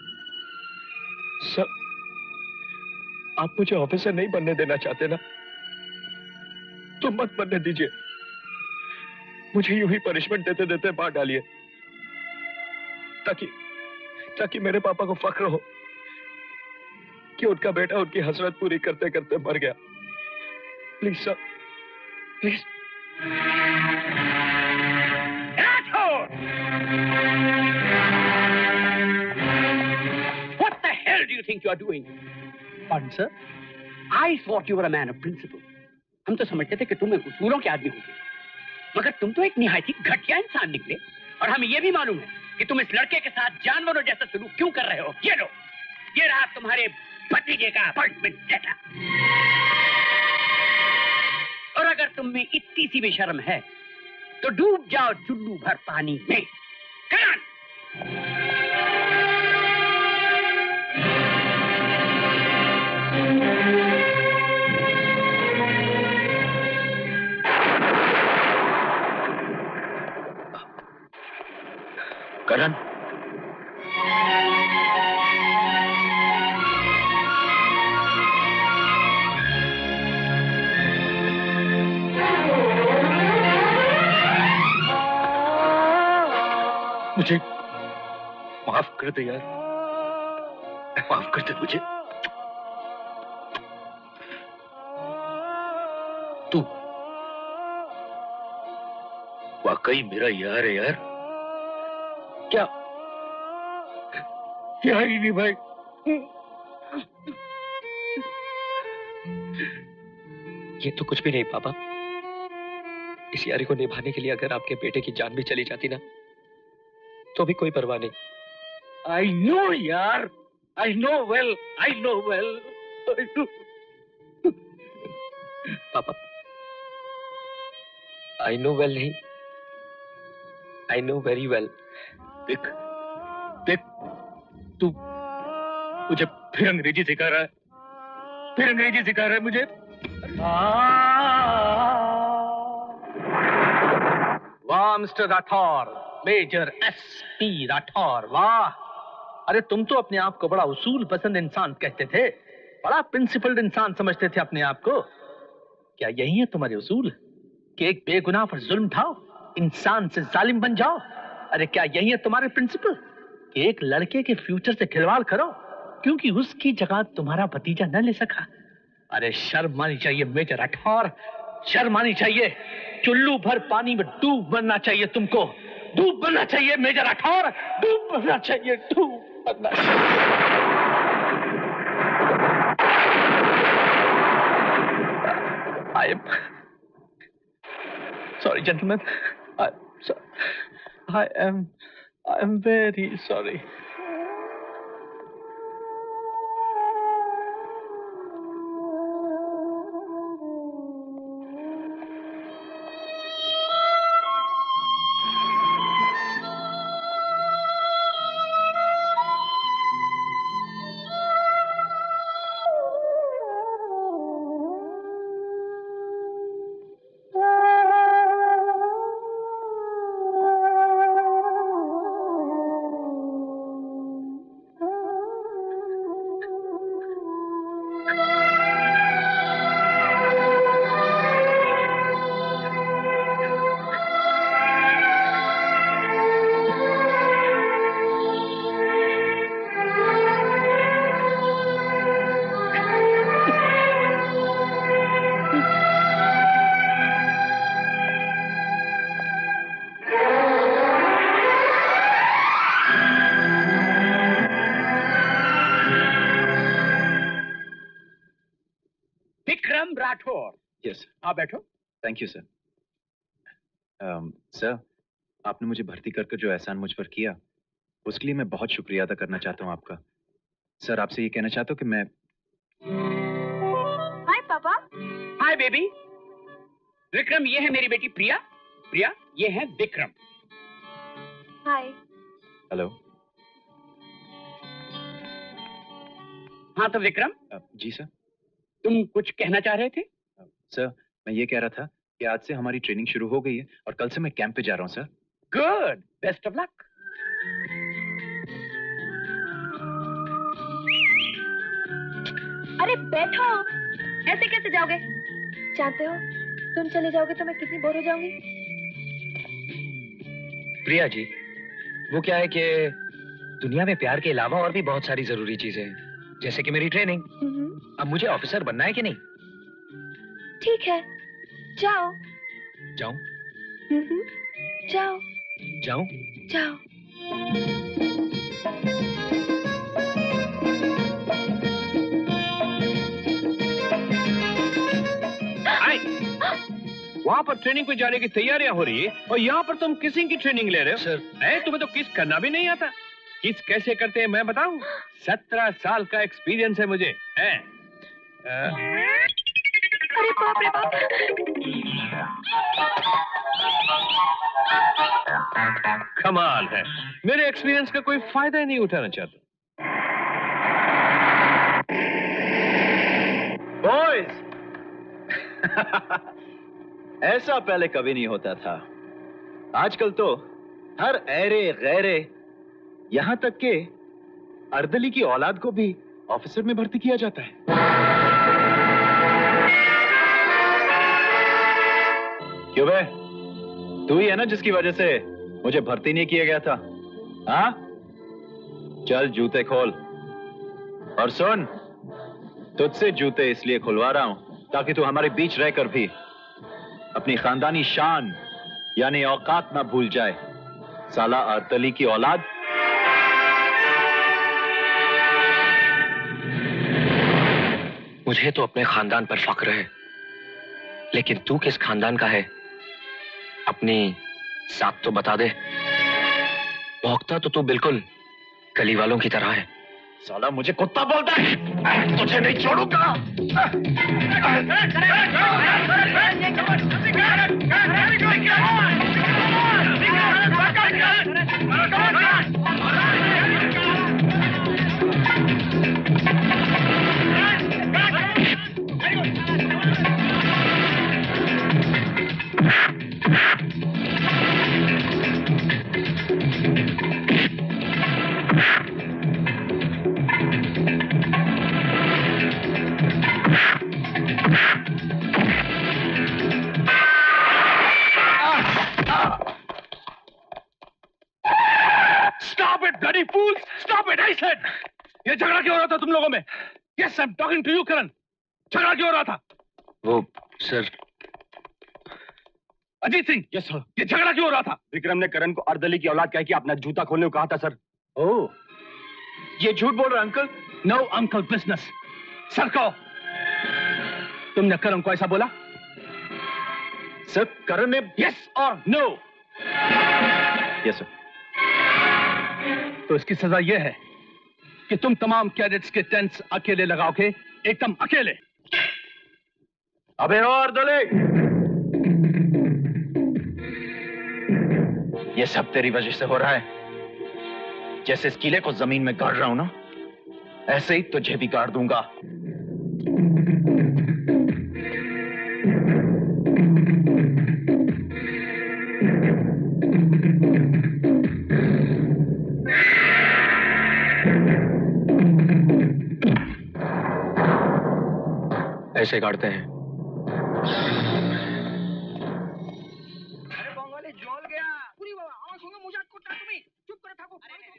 सर, आप मुझे ऑफिसर नहीं बनने देना चाहते ना, तो मत बनने दीजिए। मुझे यूं ही पनिशमेंट देते देते मार डालिए, ताकि ताकि मेरे पापा को फख्र हो कि उनका बेटा उनकी हसरत पूरी करते करते मर गया। Please sir, please Rathore! What the hell do you think you are doing? Pardon, sir? I thought you were a man of principle. हम तो समझते थे कि तुम एक उसूलों के आदमी होगे, मगर तुम तो एक निहायती घटिया इंसान निकले। और हमें यह भी मालूम है कि तुम इस लड़के के साथ जानवरों जैसा सलूक क्यों कर रहे हो। ये लो, ये रहा तुम्हारे भतीजे का अपॉइंटमेंट लेटर। और अगर तुम में इतनी सी भी शर्म है तो डूब जाओ चुल्लू भर पानी में। करण! करण, मुझे माफ कर दे यार, माफ कर दे मुझे। तू वाकई मेरा यार है यार। क्या यार ही नहीं भाई, ये तो कुछ भी नहीं पापा। इस यारी को निभाने के लिए अगर आपके बेटे की जान भी चली जाती ना तो भी कोई परवाह नहीं। आई नो यार, I know well, I know well. पापा, आई नो वेल नहीं, आई नो वेरी वेल। देख देख, तू मुझे फिर अंग्रेजी सिखा रहा है, फिर अंग्रेजी सिखा रहा है मुझे। वाह mister Rathore, major S P Rathore, वाह। अरे तुम तो अपने आप को बड़ा उसूल पसंद इंसान कहते थे, बड़ा प्रिंसिपल्ड इंसान समझते थे अपने आप को। क्या यही है तुम्हारे उसूल कि एक बेगुनाह पर जुल्म ढाओ, इंसान से जालिम बन जाओ? अरे क्या यही है तुम्हारे प्रिंसिपल कि एक लड़के के फ्यूचर से खिलवाड़ करो क्योंकि उसकी जगह तुम्हारा भतीजा न ले सका? अरे शर्म आनी चाहिए मेजर राठौर, शर्म आनी चाहिए। चुल्लू भर पानी में डूब बनना चाहिए तुमको, डूब बनना चाहिए मेजर राठौर, डूब बनना चाहिए, डूब बनना चाहिए। I am sorry, gentlemen. I, so, I am, I am very sorry. Yes हाँ बैठो। Thank you sir. सर, आपने मुझे भर्ती करके जो एहसान मुझ पर किया उसके लिए मैं बहुत शुक्रिया अदा करना चाहता हूँ आपका। सर, आपसे ये कहना चाहता हूँ कि मैं। हाय पापा। Hi baby. विक्रम, ये है मेरी बेटी प्रिया। प्रिया, ये है विक्रम। हाय। हेलो। हाँ तो विक्रम। uh, जी सर। तुम कुछ कहना चाह रहे थे? uh, सर, मैं ये कह रहा था कि आज से हमारी ट्रेनिंग शुरू हो गई है और कल से मैं कैंप पे जा रहा हूँ sir. Good, best of luck. अरे बैठो, ऐसे कैसे जाओगे? जानते हो तुम चले जाओगे तो मैं कितनी बोर हो जाऊंगी। प्रिया जी, वो क्या है कि दुनिया में प्यार के अलावा और भी बहुत सारी जरूरी चीजें हैं, जैसे कि मेरी ट्रेनिंग। अब मुझे ऑफिसर बनना है कि नहीं? ठीक है, जाओ। जाऊं? हम्म, जाओ जाऊं? जाओ। वहां पर ट्रेनिंग पे जाने की तैयारियां हो रही है और यहाँ पर तुम किसिंग की ट्रेनिंग ले रहे हो। सर, है तुम्हें तो किस करना भी नहीं आता। किस कैसे करते हैं मैं बताऊं? सत्रह साल का एक्सपीरियंस है मुझे। है अरे बाप रे बाप। कमाल है, मेरे एक्सपीरियंस का कोई फायदा ही नहीं उठाना चाहता। बॉयज ऐसा पहले कभी नहीं होता था। आजकल तो हर ऐरे गैरे, यहां तक के अर्दली की औलाद को भी ऑफिसर में भर्ती किया जाता है। क्यों बे? तू ही है ना जिसकी वजह से मुझे भर्ती नहीं किया गया था? हाँ? चल जूते खोल और सुन, तुझसे जूते इसलिए खुलवा रहा हूं ताकि तू हमारे बीच रहकर भी अपनी खानदानी शान यानी औकात ना भूल जाए। साला अर्तली की औलाद। मुझे तो अपने खानदान पर फख्र है, लेकिन तू किस खानदान का है? अपनी साथ तो बता दे। भौंकता तो तू बिल्कुल गली वालों की तरह है। साला मुझे कुत्ता बोलता है, तुझे नहीं छोड़ूंगा। bloody fools! Stop it, I said! ये झगड़ा क्यों हो रहा था तुम लोगों में? Yes, I'm talking to you, करण. झगड़ा क्यों हो रहा था? वो sir Ajit Singh, yes sir. ये झगड़ा क्यों हो रहा था? विक्रम ने करण को अर्दली की औलाद कह के अपना जूता खोलने को कहा था सर। ओह, ये झूठ बोल रहा uncle? No uncle business. Sir कहो, तुमने करण को ऐसा बोला? सर करण ने यस और नो? Yes sir. तो इसकी सजा यह है कि तुम तमाम कैडेट्स के टेंट्स अकेले लगाओगे, एकदम अकेले। अबे और दले, ये सब तेरी वजह से हो रहा है। जैसे इस किले को जमीन में गाड़ रहा हूं ना, ऐसे ही तुझे भी गाड़ दूंगा। ऐसे गाड़ते हैं। अरे बंगाली जल गया। पूरी बाबा আমার সঙ্গে মজাক করতে তুমি চুপ করে থাকো।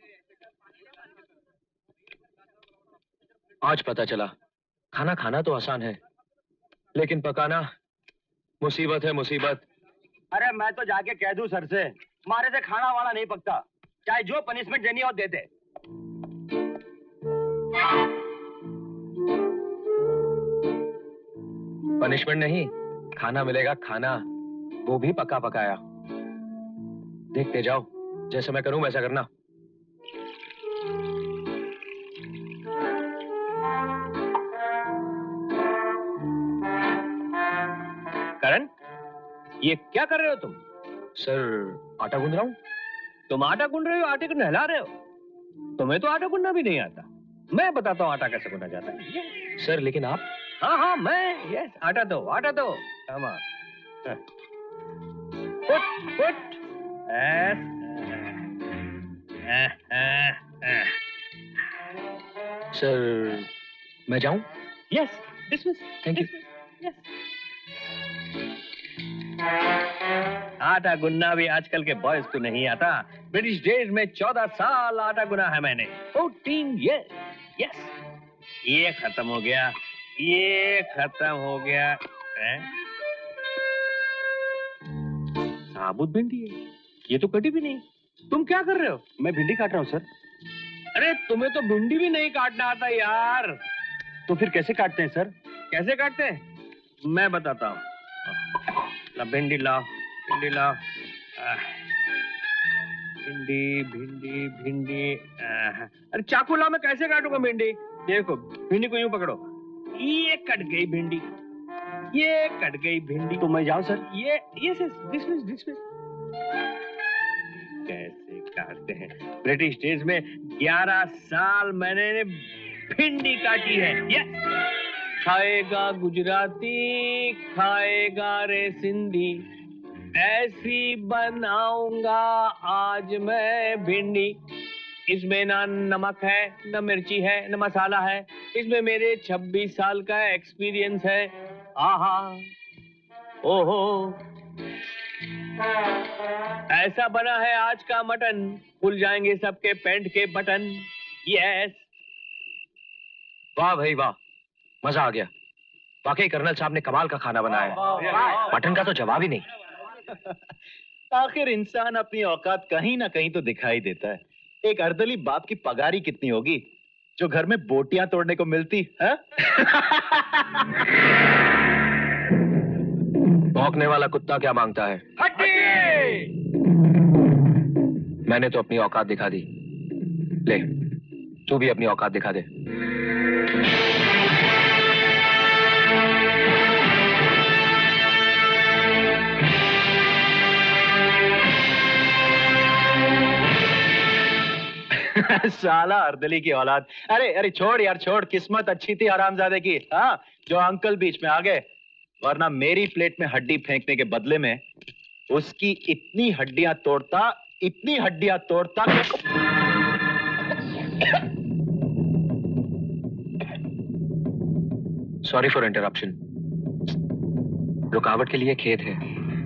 आज पता चला खाना खाना तो आसान है, लेकिन पकाना मुसीबत है, मुसीबत। अरे मैं तो जाके कह दूं सर से, मारे से खाना वाला नहीं पकता, चाहे जो पनिशमेंट देनी हो दे दे। पनिशमेंट नहीं, खाना मिलेगा, खाना, वो भी पका पकाया। देखते जाओ, जैसे मैं करूं वैसा करना। करण, ये क्या कर रहे हो तुम? सर आटा गूंद रहा हूं। तुम आटा गूंद रहे हो, आटे को नहला रहे हो? तुम्हें तो आटा गूंदना भी नहीं आता। मैं बताता हूँ आटा कैसे गूंदा जाता है। सर लेकिन आप? हाँ हाँ मैं, यस, आटा दो, आटा दो। Come on, put put, yes, sir मैं जाऊं? Yes, dismiss, thank you. आटा गुनना भी आजकल के बॉयज को नहीं आता। ब्रिटिश डेज में चौदह साल आटा गुना है मैंने। Fourteen years, yes. ये खत्म हो गया, ये खत्म हो गया है? साबुत भिंडी है, ये तो कटी भी नहीं। तुम क्या कर रहे हो? मैं भिंडी काट रहा हूँ सर। अरे तुम्हें तो भिंडी भी नहीं काटना आता यार। तो फिर कैसे काटते हैं सर? कैसे काटते हैं मैं बताता हूँ। ला भिंडी लाओ, भिंडी लाओ। भिंडी भिंडी भिंडी। अरे चाकू लाओ, मैं कैसे काटूंगा भिंडी? देखो भिंडी को यूं पकड़ो, ये कट गई भिंडी, ये कट गई भिंडी। तो मैं जाऊं सर? ये ये डिसमिस डिसमिस। कैसे काटते हैं? ब्रिटिश डेज में ग्यारह साल मैंने भिंडी काटी है। ये खाएगा गुजराती, खाएगा रे सिंधी, ऐसी बनाऊंगा आज मैं भिंडी। इसमें ना नमक है, न मिर्ची है, न मसाला है। इसमें मेरे छब्बीस साल का एक्सपीरियंस है। आहा, ओहो, ऐसा बना है आज का मटन, खुल जाएंगे सबके पैंट के बटन। यस। वाह भाई वाह, मजा आ गया। वाकई कर्नल साहब ने कमाल का खाना बनाया। मटन का तो जवाब ही नहीं। आखिर इंसान अपनी औकात कहीं ना कहीं तो दिखाई देता है। एक अर्दली बाप की पगारी कितनी होगी जो घर में बोटियां तोड़ने को मिलती है? भौंकने वाला कुत्ता क्या मांगता है? मैंने तो अपनी औकात दिखा दी। ले, तू भी अपनी औकात दिखा दे। साला अर्दली की औलाद। अरे अरे छोड़ यार छोड़, किस्मत अच्छी थी हरामजादे की, हाँ, जो अंकल बीच में आ गए, वरना मेरी प्लेट में हड्डी फेंकने के बदले में उसकी इतनी हड्डियां तोड़ता, इतनी हड्डियां तोड़ता। Sorry for interruption. रुकावट के लिए खेद है।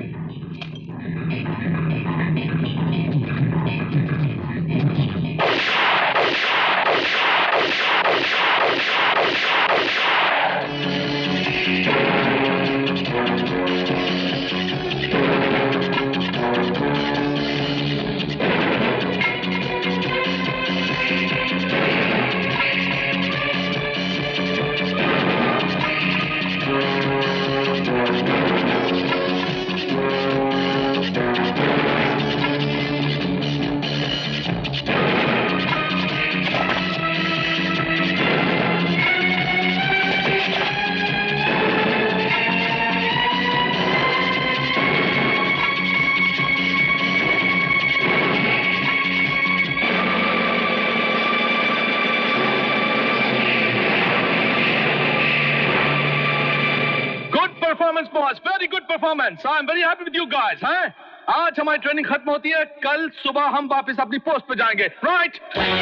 Very good performance. I am very happy with you guys. हैं, आज हमारी ट्रेनिंग खत्म होती है, कल सुबह हम वापस अपनी पोस्ट पे जाएंगे। Right?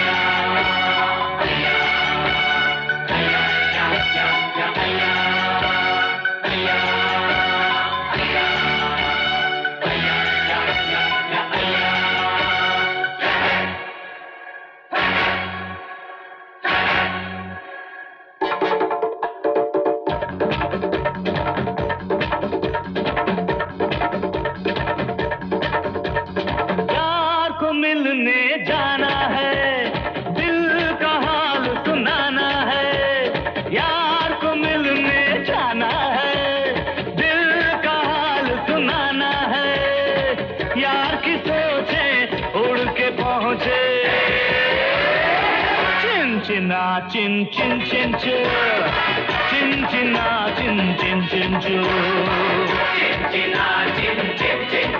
Chin chin chin chin chin chin chin chin chin chin chin chin chin chin chin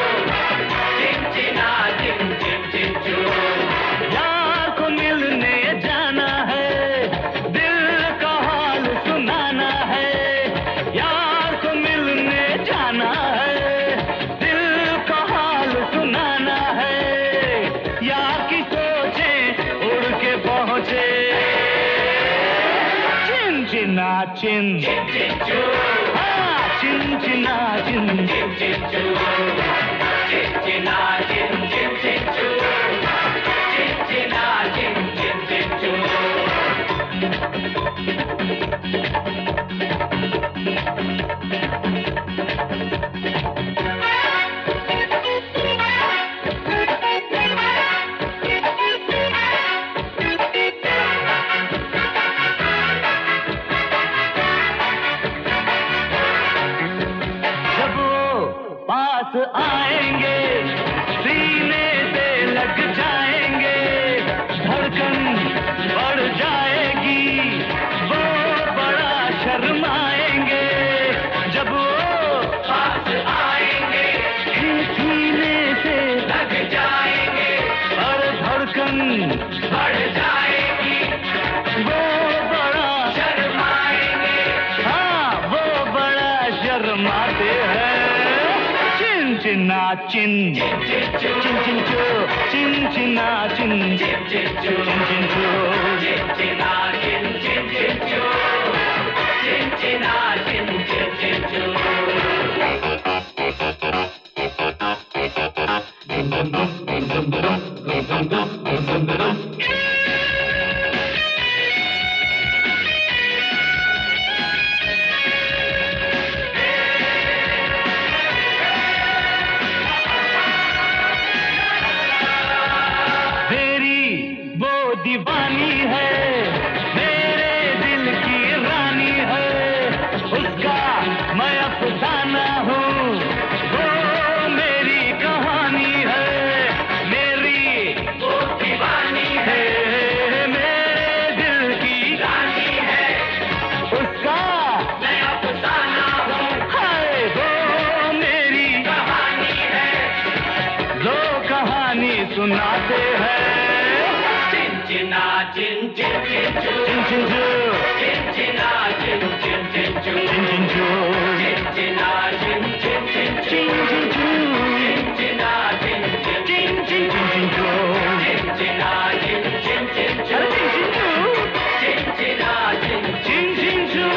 chin chin chin यार को मिलने जाना है, दिल का हाल सुनाना है। यार को मिलने जाना है, दिल का हाल सुनाना है। यार की सोचें उड़ के पहुंचे। Chin chin chin choo, ah chin chin chin chin chin choo, chin chin chin chin chin choo, chin chin chin chin chin choo. पास आएंगे, सीने से लग जाएंगे, धड़कन बढ़ जाएगी, वो बड़ा शर्माएंगे जब वो पास आएंगे, सीने से लग जाएंगे और धड़कन बढ़ जाएगी, वो बड़ा शर्माएंगे, हाँ वो बड़ा शर्माते हैं। चिन चिना चिन चिन चिन चो, चिन चिना चिन चिन चिन चो, चिन चिना चिन चिन चिन चो, चिन चिना चिन चिन चिन चो। दीवानी है, मेरे दिल की रानी है, उसका मैं अफसाना हूँ, वो मेरी कहानी है, मेरी वो दीवानी है, मेरे दिल की रानी है, उसका मैं अफसाना हूँ, है वो मेरी कहानी है, जो कहानी सुनाते हैं। चिना चिन चिन चिन चो, चिन चिन चो, चिन चिना चिन चिन चिन चो, चिन चिन चो, चिन चिना चिन चिन चिन चिन चिन चो, चिन चिना चिन चिन चिन चिन चिन चो, चिन चिना चिन चिन चिन चो, चिन चिन चो, चिन चिना चिन चिन चिन चो।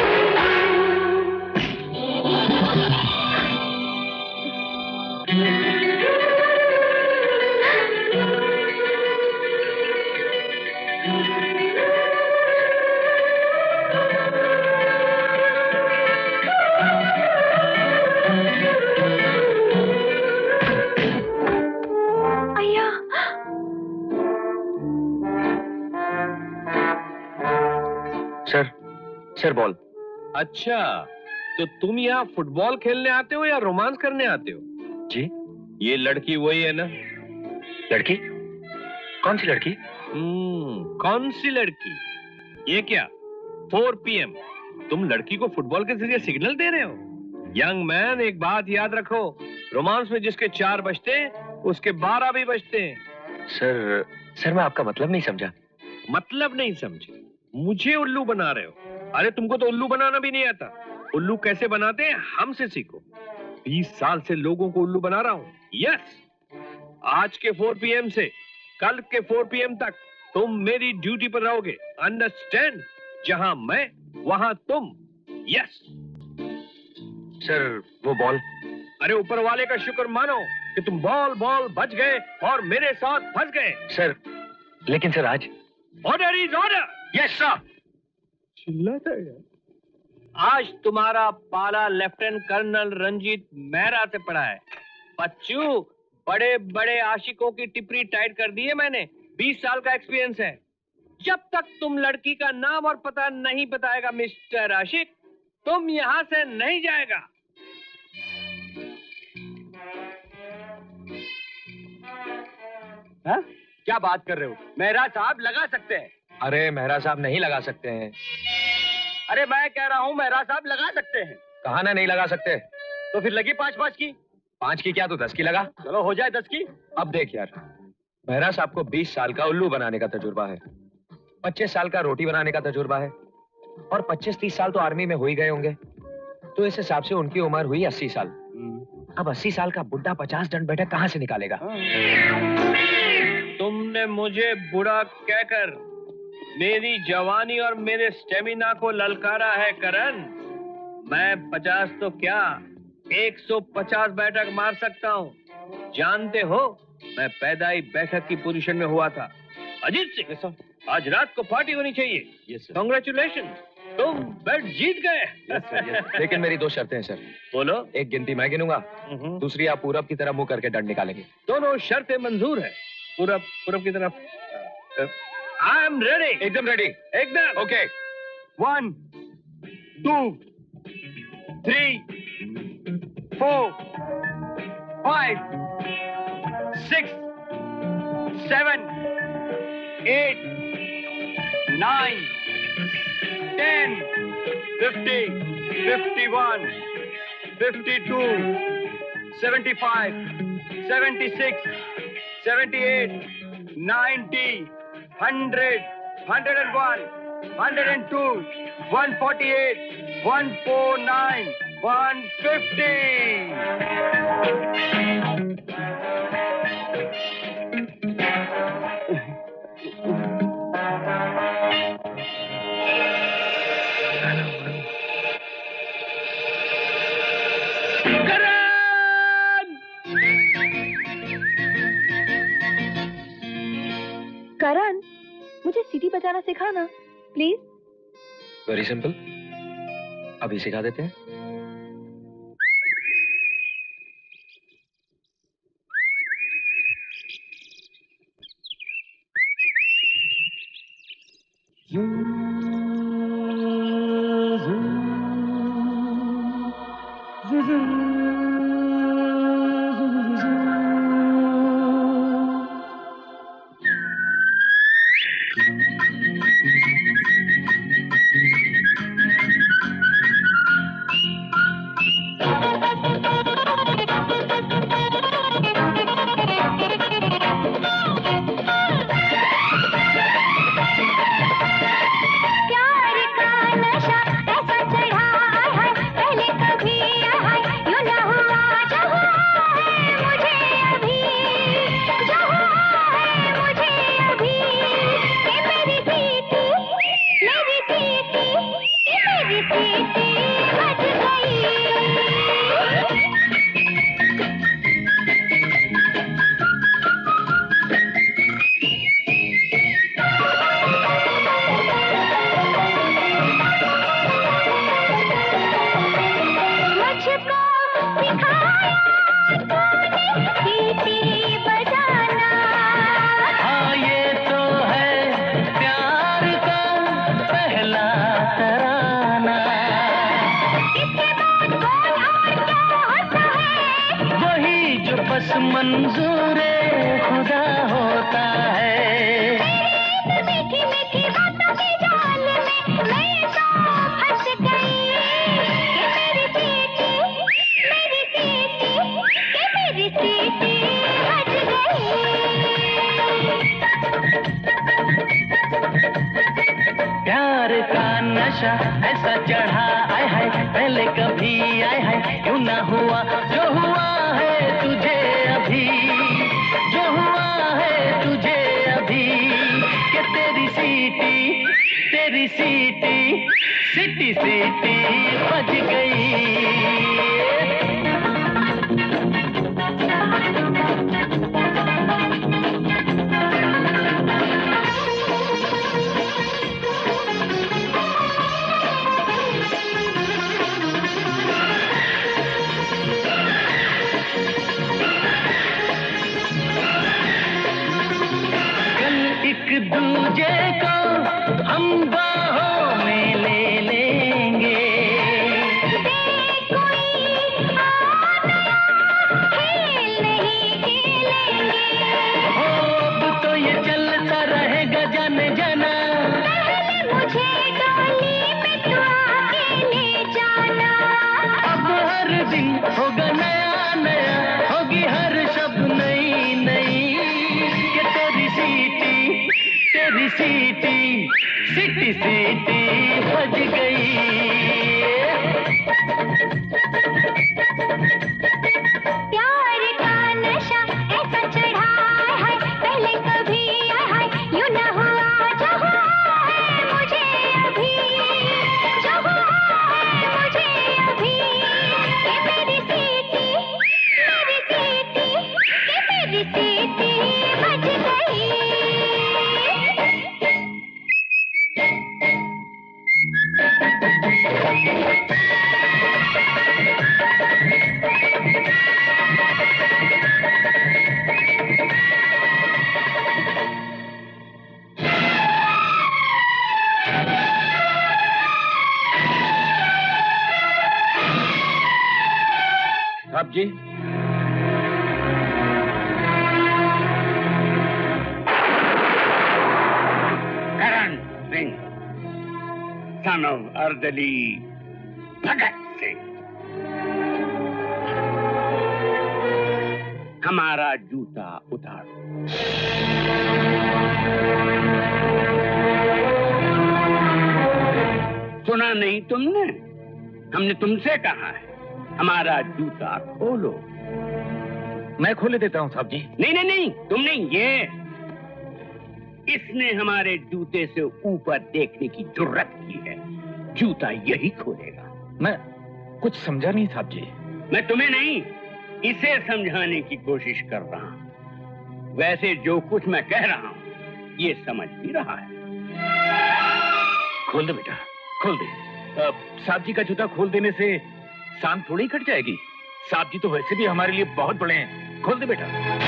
Sir sir ball. अच्छा, तो तुम यहाँ फुटबॉल खेलने आते हो या रोमांस करने आते हो? जी। ये लड़की वही है ना? लड़की? कौन सी लड़की? हम्म, कौन सी लड़की? ये क्या फोर पी एम तुम लड़की को फुटबॉल के जरिए सिग्नल दे रहे हो? यंग मैन, एक बात याद रखो, रोमांस में जिसके चार बजते हैं उसके बारह भी बजते हैं। सर सर मैं आपका मतलब नहीं समझा। मतलब नहीं समझे? मुझे उल्लू बना रहे हो? अरे तुमको तो उल्लू बनाना भी नहीं आता। उल्लू कैसे बनाते हैं हमसे सीखो। बीस साल से लोगों को उल्लू बना रहा हूं। यस, आज के फोर पी एम से कल के फोर पी एम तक तुम मेरी ड्यूटी पर रहोगे। अंडरस्टैंड? जहां मैं वहां तुम। Yes sir. वो बॉल? अरे ऊपर वाले का शुक्र मानो कि तुम बॉल बॉल बच गए और मेरे साथ फंस गए। सर लेकिन सर आज order is order. Yes sir. चिल्लाता है। आज तुम्हारा पाला लेफ्टिनेंट कर्नल रंजीत मेहरा से पड़ा है। बच्चू, बड़े बड़े आशिकों की टिपरी टाइट कर दी है मैंने। बीस साल का एक्सपीरियंस है। जब तक तुम लड़की का नाम और पता नहीं बताएगा मिस्टर आशिक, तुम यहां से नहीं जाएगा। हा? क्या बात कर रहे हो? मेहरा साहब लगा सकते हैं। अरे मेहरा साहब नहीं लगा सकते हैं। अरे मैं कह रहा हूँ मेहरा साहब लगा सकते हैं। कहा ना नहीं लगा सकते। तो फिर लगी पांच पांच की। पांच की क्या तो दस की लगा। चलो हो जाए दस की। अब देख यार, मेहरा साहब को बीस साल का उल्लू बनाने का तजुर्बा है, पच्चीस साल का रोटी बनाने का तजुर्बा है और पच्चीस तीस साल तो आर्मी में हो ही गए होंगे। तो इस हिसाब से उनकी उम्र हुई अस्सी साल। अब अस्सी साल का बुढ़ा पचास दंड बैठक कहां से निकालेगा? तुमने मुझे बुढ़ा कहकर मेरी जवानी और मेरे स्टेमिना को ललकारा है करण। मैं पचास तो क्या एक सौ पचास बैठक मार सकता हूँ। जानते हो, मैं पैदाई बैठक की पोजीशन में हुआ था। अजीत सिंह, आज रात को पार्टी होनी चाहिए। कांग्रेचुलेशन, तुम बेट जीत गए। yes, sir, yes. लेकिन मेरी दो शर्तें हैं सर। बोलो। एक गिनती मैं गिनूंगा, दूसरी आप पूरब की तरफ मुंह करके दंड निकालेंगे। दोनों शर्तें मंजूर है। पूरब पूरब की तरफ। I am ready. एकदम रेडी। एकदम okay. One two three four five, six, seven, eight, nine, ten, fifty, fifty-one, fifty-two, seventy-five, seventy-six, seventy-eight, ninety, one hundred, one hundred one, one hundred two, one forty-eight, one forty-nine, one fifty. Karan, मुझे सीटी बजाना सिखाना please. Very simple, अभी सिखा देते हैं। साहब जी, son of अर्दली भगत सिंह। हमारा जूता उतारो। सुना नहीं तुमने? हमने तुमसे कहा है हमारा जूता खोलो। मैं खोले देता हूं साहब जी। नहीं नहीं नहीं, तुम नहीं, ये इसने हमारे जूते से ऊपर देखने की जुर्रत की है। जूता यही खोलेगा। मैं कुछ समझा नहीं साहब जी। मैं तुम्हें नहीं, इसे समझाने की कोशिश कर रहा हूं। वैसे जो कुछ मैं कह रहा हूं ये समझ भी रहा है। खोल दे बेटा, खोल दे। साहब जी का जूता खोल देने से सांप थोड़ी कट जाएगी। साहब जी तो वैसे भी हमारे लिए बहुत बड़े हैं। खोल दे बेटा।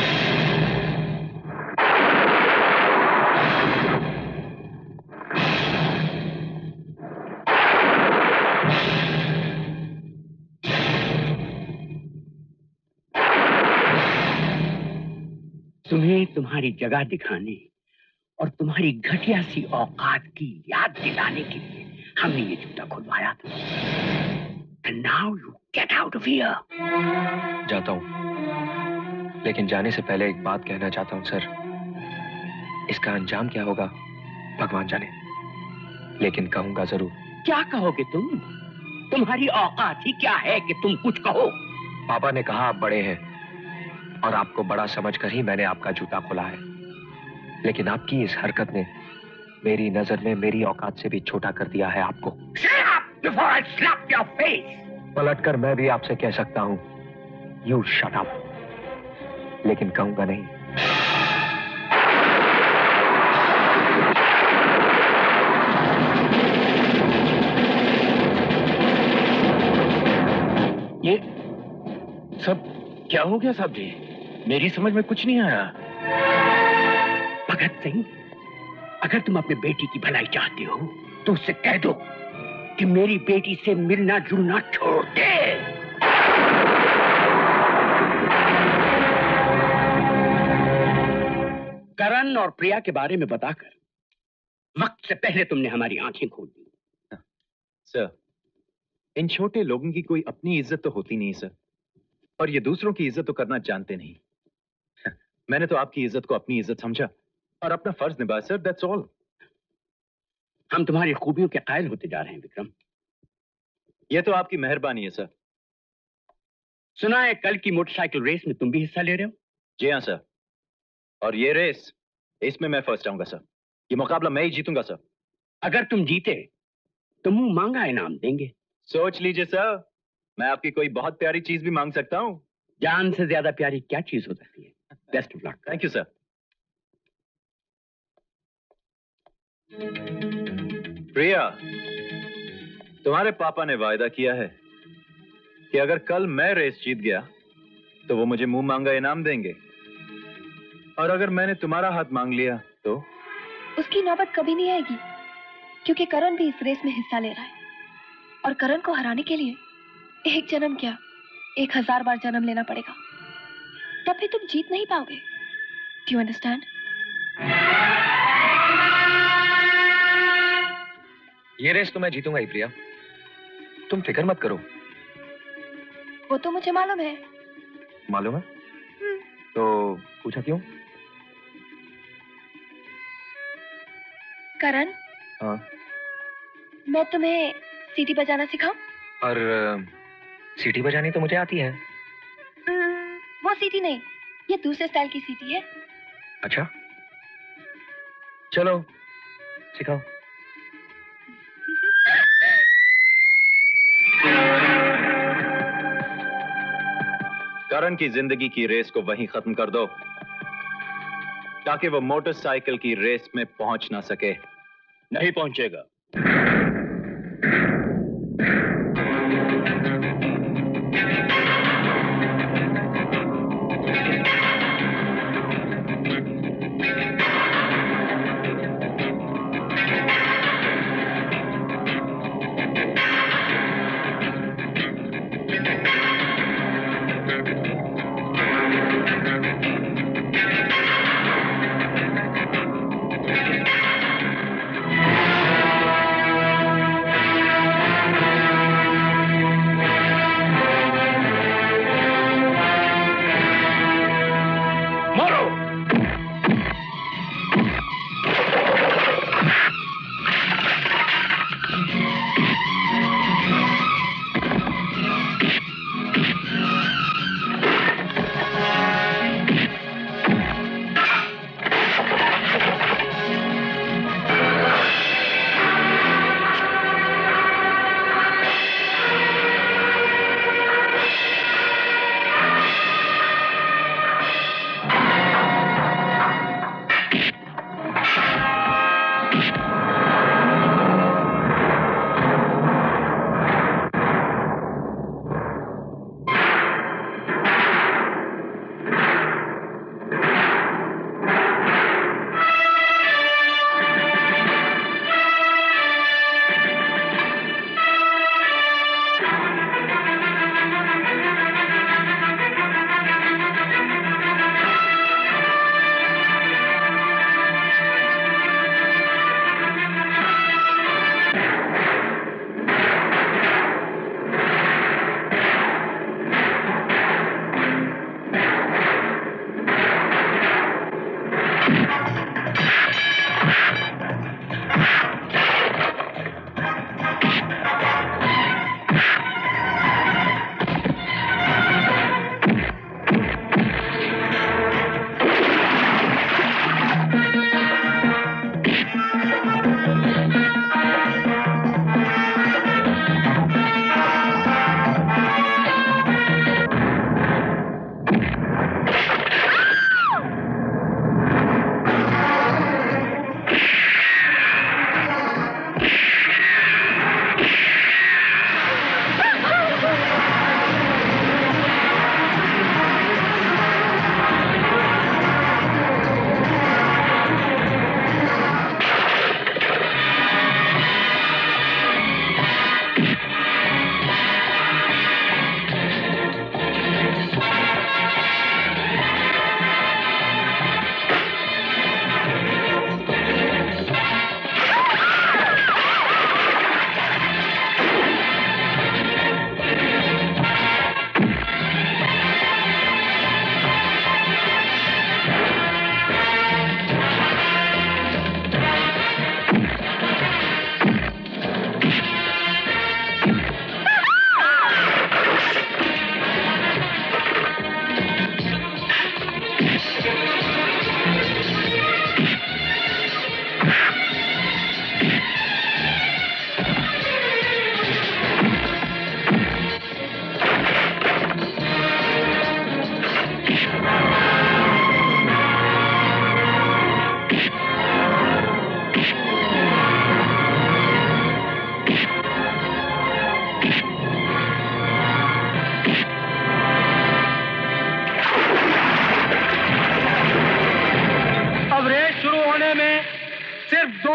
तुम्हें तुम्हारी जगह दिखाने और तुम्हारी घटिया सी औकात की याद दिलाने के लिए हमने ये जूता खुलवाया था। And now you get out of here. जाता हूं, लेकिन जाने से पहले एक बात कहना चाहता हूं सर। इसका अंजाम क्या होगा भगवान जाने, लेकिन कहूंगा जरूर। क्या कहोगे तुम? तुम्हारी औकात ही क्या है कि तुम कुछ कहो? पापा ने कहा आप बड़े हैं और आपको बड़ा समझकर ही मैंने आपका जूता खोला है, लेकिन आपकी इस हरकत ने मेरी नजर में मेरी औकात से भी छोटा कर दिया है आपको। Shut up before I slap your face. पलटकर मैं भी आपसे कह सकता हूं यू शट अप, लेकिन कहूंगा नहीं। ये सब क्या हो गया साहब जी? मेरी समझ में कुछ नहीं आया। भगत सिंह, अगर तुम अपने बेटी की भलाई चाहते हो तो उससे कह दो कि मेरी बेटी से मिलना जुलना छोड़ दे। करण और प्रिया के बारे में बताकर वक्त से पहले तुमने हमारी आंखें खोल दी। सर, इन छोटे लोगों की कोई अपनी इज्जत तो होती नहीं सर, और ये दूसरों की इज्जत तो करना जानते नहीं। मैंने तो आपकी इज्जत को अपनी इज्जत समझा और अपना फर्ज निभाया सर, दैट्स ऑल। हम तुम्हारी खूबियों के कायल होते जा रहे हैं विक्रम। ये तो आपकी मेहरबानी है सर। सुना है कल की मोटरसाइकिल रेस में तुम भी हिस्सा ले रहे हो? जी हाँ सर, और ये रेस, इसमें मैं फर्स्ट आऊंगा सर। ये मुकाबला मैं ही जीतूंगा सर। अगर तुम जीते तो मुंह मांगा इनाम देंगे। सोच लीजिए सर, मैं आपकी कोई बहुत प्यारी चीज भी मांग सकता हूँ। जान से ज्यादा प्यारी क्या चीज हो सकती है? Best of luck. Thank you sir. Priya, तुम्हारे पापा ने वायदा किया है कि अगर कल मैं रेस जीत गया तो वो मुझे मुंह मांगा इनाम देंगे, और अगर मैंने तुम्हारा हाथ मांग लिया तो? उसकी नौबत कभी नहीं आएगी, क्योंकि करण भी इस रेस में हिस्सा ले रहा है, और करण को हराने के लिए एक जन्म क्या एक हजार बार जन्म लेना पड़ेगा, तब भी तुम जीत नहीं पाओगे। Do you understand? ये रेस तो मैं जीतूंगा ही प्रिया, तुम फिक्र मत करो। वो तो मुझे मालूम है। मालूम है? तो पूछा क्यों? करण, हाँ? मैं तुम्हें सीटी बजाना सिखाऊं? और सीटी बजानी तो मुझे आती है। वो सीटी नहीं, ये दूसरे स्टाइल की सीटी है। अच्छा, चलो सिखाओ। करण की जिंदगी की रेस को वहीं खत्म कर दो, ताकि वो मोटरसाइकिल की रेस में पहुंच ना सके। नहीं पहुंचेगा।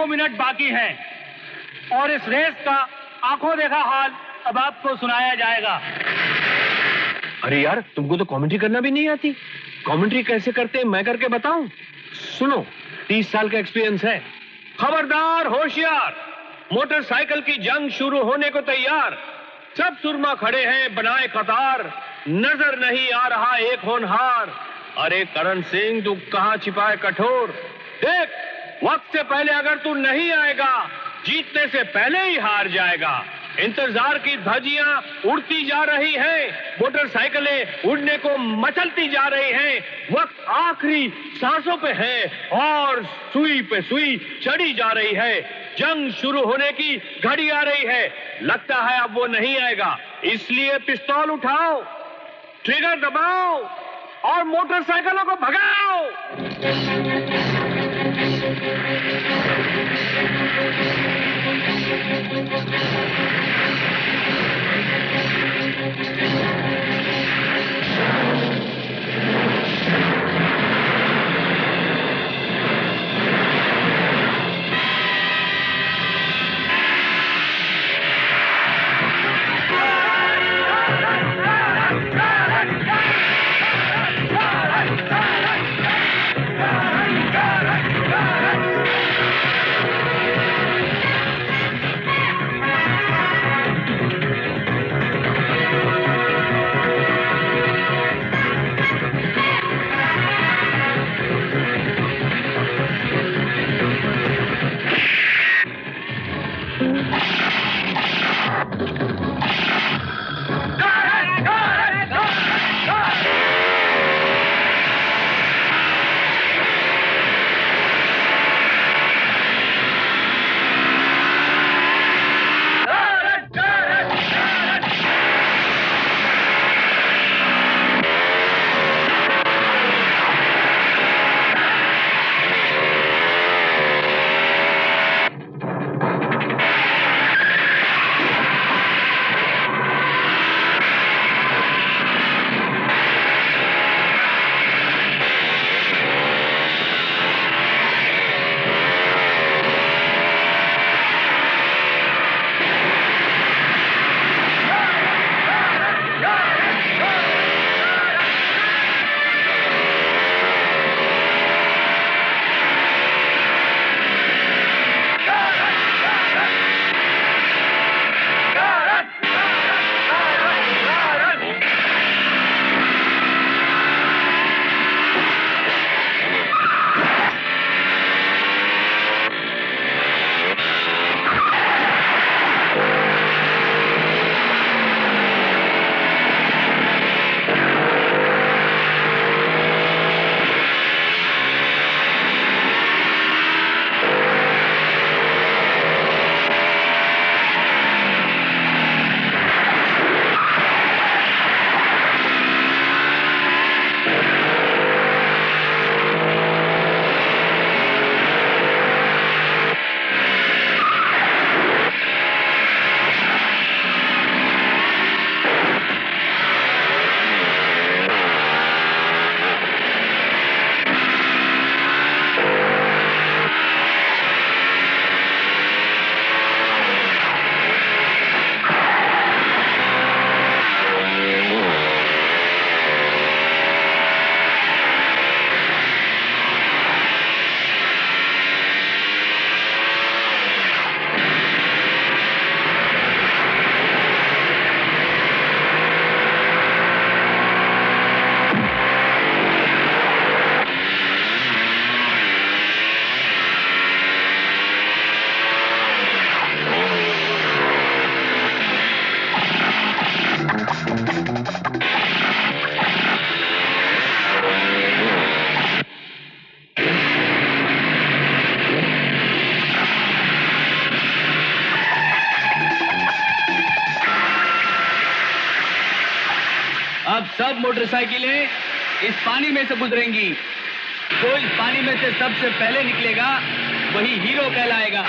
मिनट बाकी हैं और इस रेस का आंखों देखा हाल अब आपको सुनाया जाएगा। अरे यार, तुमको तो कमेंट्री करना भी नहीं आती। कमेंट्री कैसे करते हैं मैं करके बताऊं? सुनो, तीस साल का एक्सपीरियंस है। खबरदार, होशियार, मोटरसाइकिल की जंग शुरू होने को तैयार। सब सुरमा खड़े हैं बनाए कतार, नजर नहीं आ रहा एक होनहार। अरे करण सिंह, तू कहां छिपा है कठोर? देख, वक्त से पहले अगर तू नहीं आएगा, जीतने से पहले ही हार जाएगा। इंतजार की धज्जियां उड़ती जा रही हैं, मोटरसाइकिलें उड़ने को मचलती जा रही हैं। वक्त आखिरी सांसों पे है और सुई पे सुई चढ़ी जा रही है। जंग शुरू होने की घड़ी आ रही है। लगता है अब वो नहीं आएगा, इसलिए पिस्तौल उठाओ, ट्रिगर दबाओ और मोटरसाइकिलों को भगाओ। अब सब मोटरसाइकिलें इस पानी में से गुजरेंगी। जो इस पानी में से सबसे पहले निकलेगा वही हीरो कहलाएगा।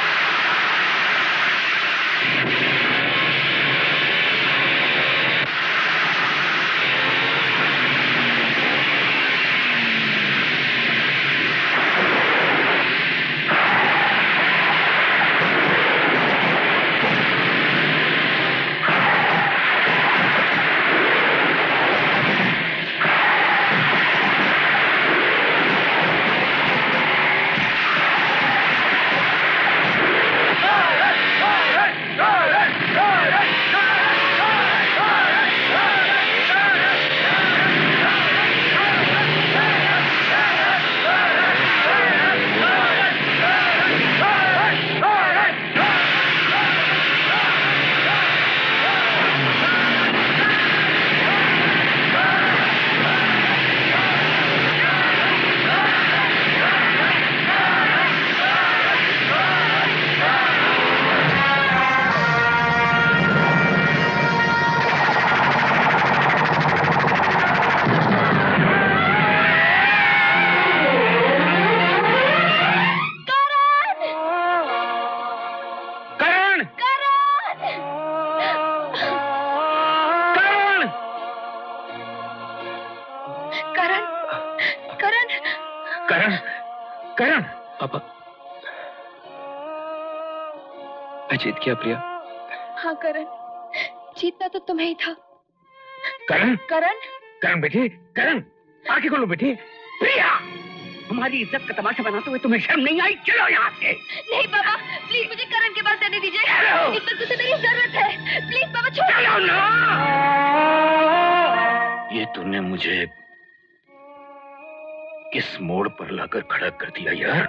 करण, करण। पापा, मैं जीत गया प्रिया। हाँ करण, जीतना तो तुम्हें ही था। करण, करण, करण बेटे, करण, आंखें खोलो बेटे। प्रिया, हमारी इज्जत का तमाशा बनाते हुए तुम्हें शर्म नहीं आई? चलो यहाँ से। नहीं पापा, प्लीज मुझे करण के पास जाने दीजिए। इस वक्त उसे मेरी जरूरत है। प्लीज पापा छोड़। चलो ना। ये तूने मुझे किस मोड़ पर लाकर खड़ा कर दिया यार?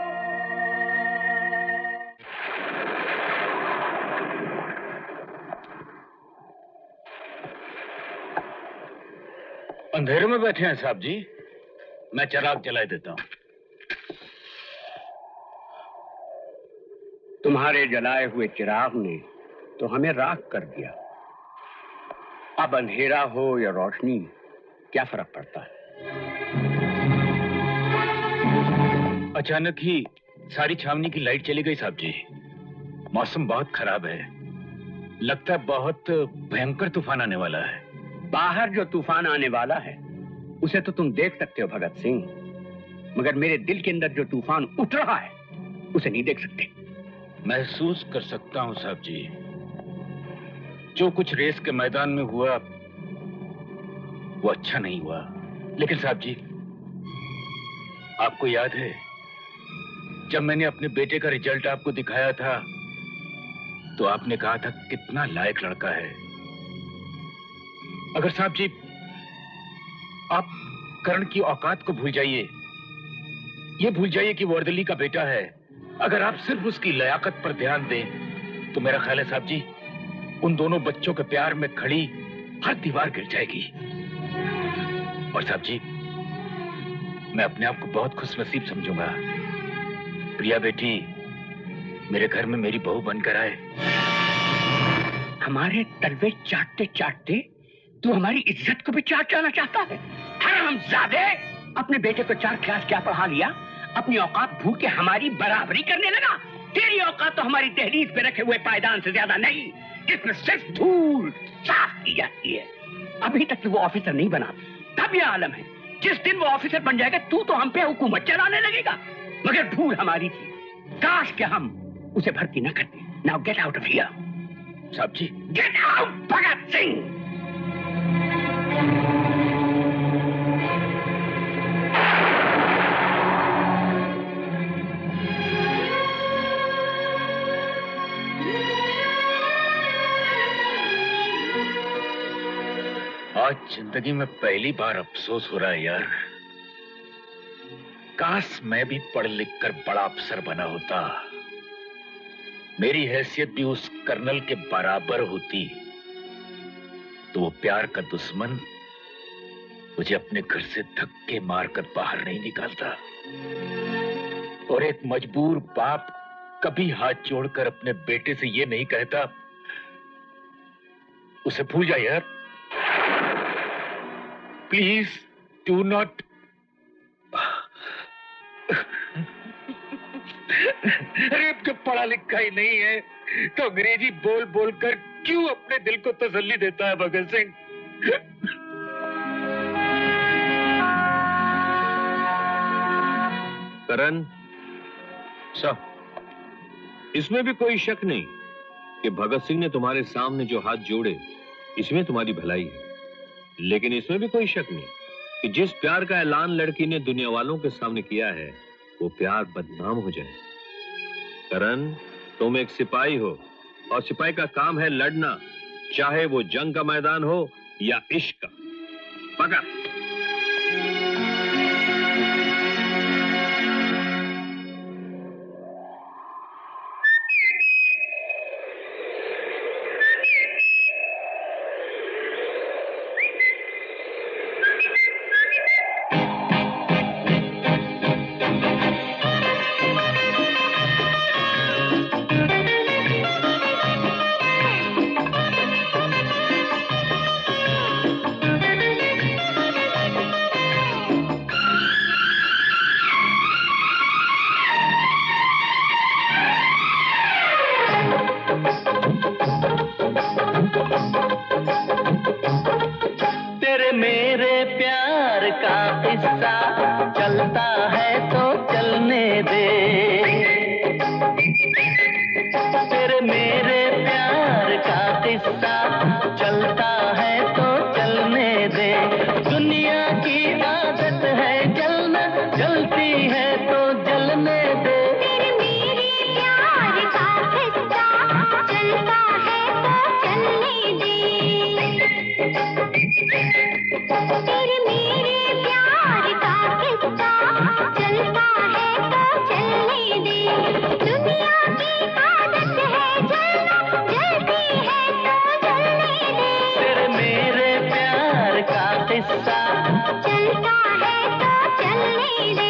अंधेरे में बैठे हैं साहब जी, मैं चिराग जला देता हूं। तुम्हारे जलाए हुए चिराग ने तो हमें राख कर दिया। अब अंधेरा हो या रोशनी, क्या फर्क पड़ता है? अचानक ही सारी छावनी की लाइट चली गई साहब जी। मौसम बहुत खराब है, लगता है बहुत भयंकर तूफान आने वाला है। बाहर जो तूफान आने वाला है उसे तो तुम देख सकते हो भगत सिंह, मगर मेरे दिल के अंदर जो तूफान उठ रहा है उसे नहीं देख सकते। महसूस कर सकता हूं साहब जी, जो कुछ रेस के मैदान में हुआ वो अच्छा नहीं हुआ। लेकिन साहब जी, आपको याद है जब मैंने अपने बेटे का रिजल्ट आपको दिखाया था तो आपने कहा था कितना लायक लड़का है। अगर साहब जी आप करण की औकात को भूल जाइए, ये भूल जाइए कि वो अर्दली का बेटा है, अगर आप सिर्फ उसकी लयाकत पर ध्यान दें तो मेरा ख्याल है साहब जी उन दोनों बच्चों के प्यार में खड़ी हर दीवार गिर जाएगी। और साहब जी, मैं अपने आप को बहुत खुशनसीब समझूंगा प्रिया बेटी मेरे घर में मेरी बहू बनकर आए। हमारे तलवे चाटते चाटते तू हमारी इज्जत को भी चाट जाना चाहता है? हरामजादे, अपने बेटे को चार क्लास क्या पढ़ा लिया, अपनी औकात भूल के हमारी बराबरी करने लगा। तेरी औकात तो हमारी दहलीज पे रखे हुए पायदान से ज्यादा नहीं, जिसमें सिर्फ धूल साफ की जाती है। अभी तक तो वो ऑफिसर नहीं बना, तब यह आलम है। जिस दिन वो ऑफिसर बन जाएगा तू तो हम पे हुकूमत चलाने लगेगा। मगर भूल हमारी थी, काश के हम उसे भर्ती न करते। Now get out of here. साहब जी, गेट आउट भगत सिंह। आज जिंदगी में पहली बार अफसोस हो रहा है यार, काश मैं भी पढ़ लिख कर बड़ा अफसर बना होता, मेरी हैसियत भी उस कर्नल के बराबर होती, तो वो प्यार का दुश्मन मुझे अपने घर से धक्के मारकर बाहर नहीं निकालता। और एक मजबूर बाप कभी हाथ जोड़कर अपने बेटे से ये नहीं कहता उसे भूल जा यार, प्लीज डू नॉट। अरे अब जब पढ़ा लिखा ही नहीं है तो अंग्रेजी बोल बोल कर क्यों अपने दिल को तसल्ली देता है भगत सिंह? करण साहब, इसमें भी कोई शक नहीं कि भगत सिंह ने तुम्हारे सामने जो हाथ जोड़े इसमें तुम्हारी भलाई है, लेकिन इसमें भी कोई शक नहीं कि जिस प्यार का ऐलान लड़की ने दुनिया वालों के सामने किया है वो प्यार बदनाम हो जाए। करण, तुम एक सिपाही हो और सिपाही का काम है लड़ना, चाहे वो जंग का मैदान हो या इश्क का। पकड़। प्यार का किस्सा चलता है तो चलने दे। तेरे मेरे प्यार का किस्सा चलता है तो चलने दे। दुनिया की आदत है जलना, जलती है तो जलने दे। तेरे मेरे प्यार का किस्सा चलता है तो चलने दे। तेरे मेरे प्यार का किस्सा चलता है तो चलने दे। दुनिया की आदत है जलना, जलती है तो जलने दे। तेरे मेरे प्यार का किस्सा चलता है तो चलने दे।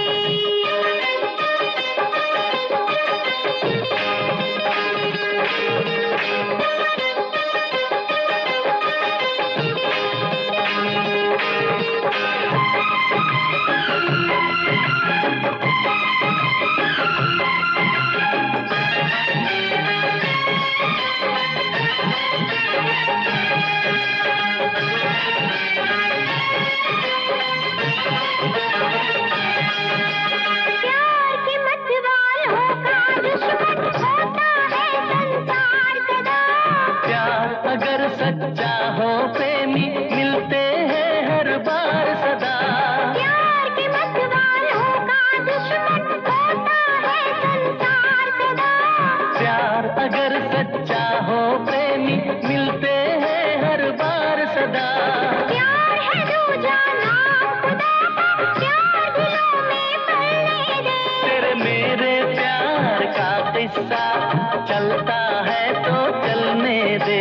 प्यार के मत वालों का दुश्मन होता है संसार सदा। प्यार अगर सच्चा हो प्रेमी मिलते हैं हर बार सदा। प्यार के मत वालों का दुश्मन होता है संसार सदा। प्यार अगर सच्चा हो प्रेमी मिलते हैं हर बार सदा। प्यार है दूजा नाम खुदा का, प्यार दिलों में पलने दे। तेरे मेरे प्यार का किस्सा चलता है तो चलने दे।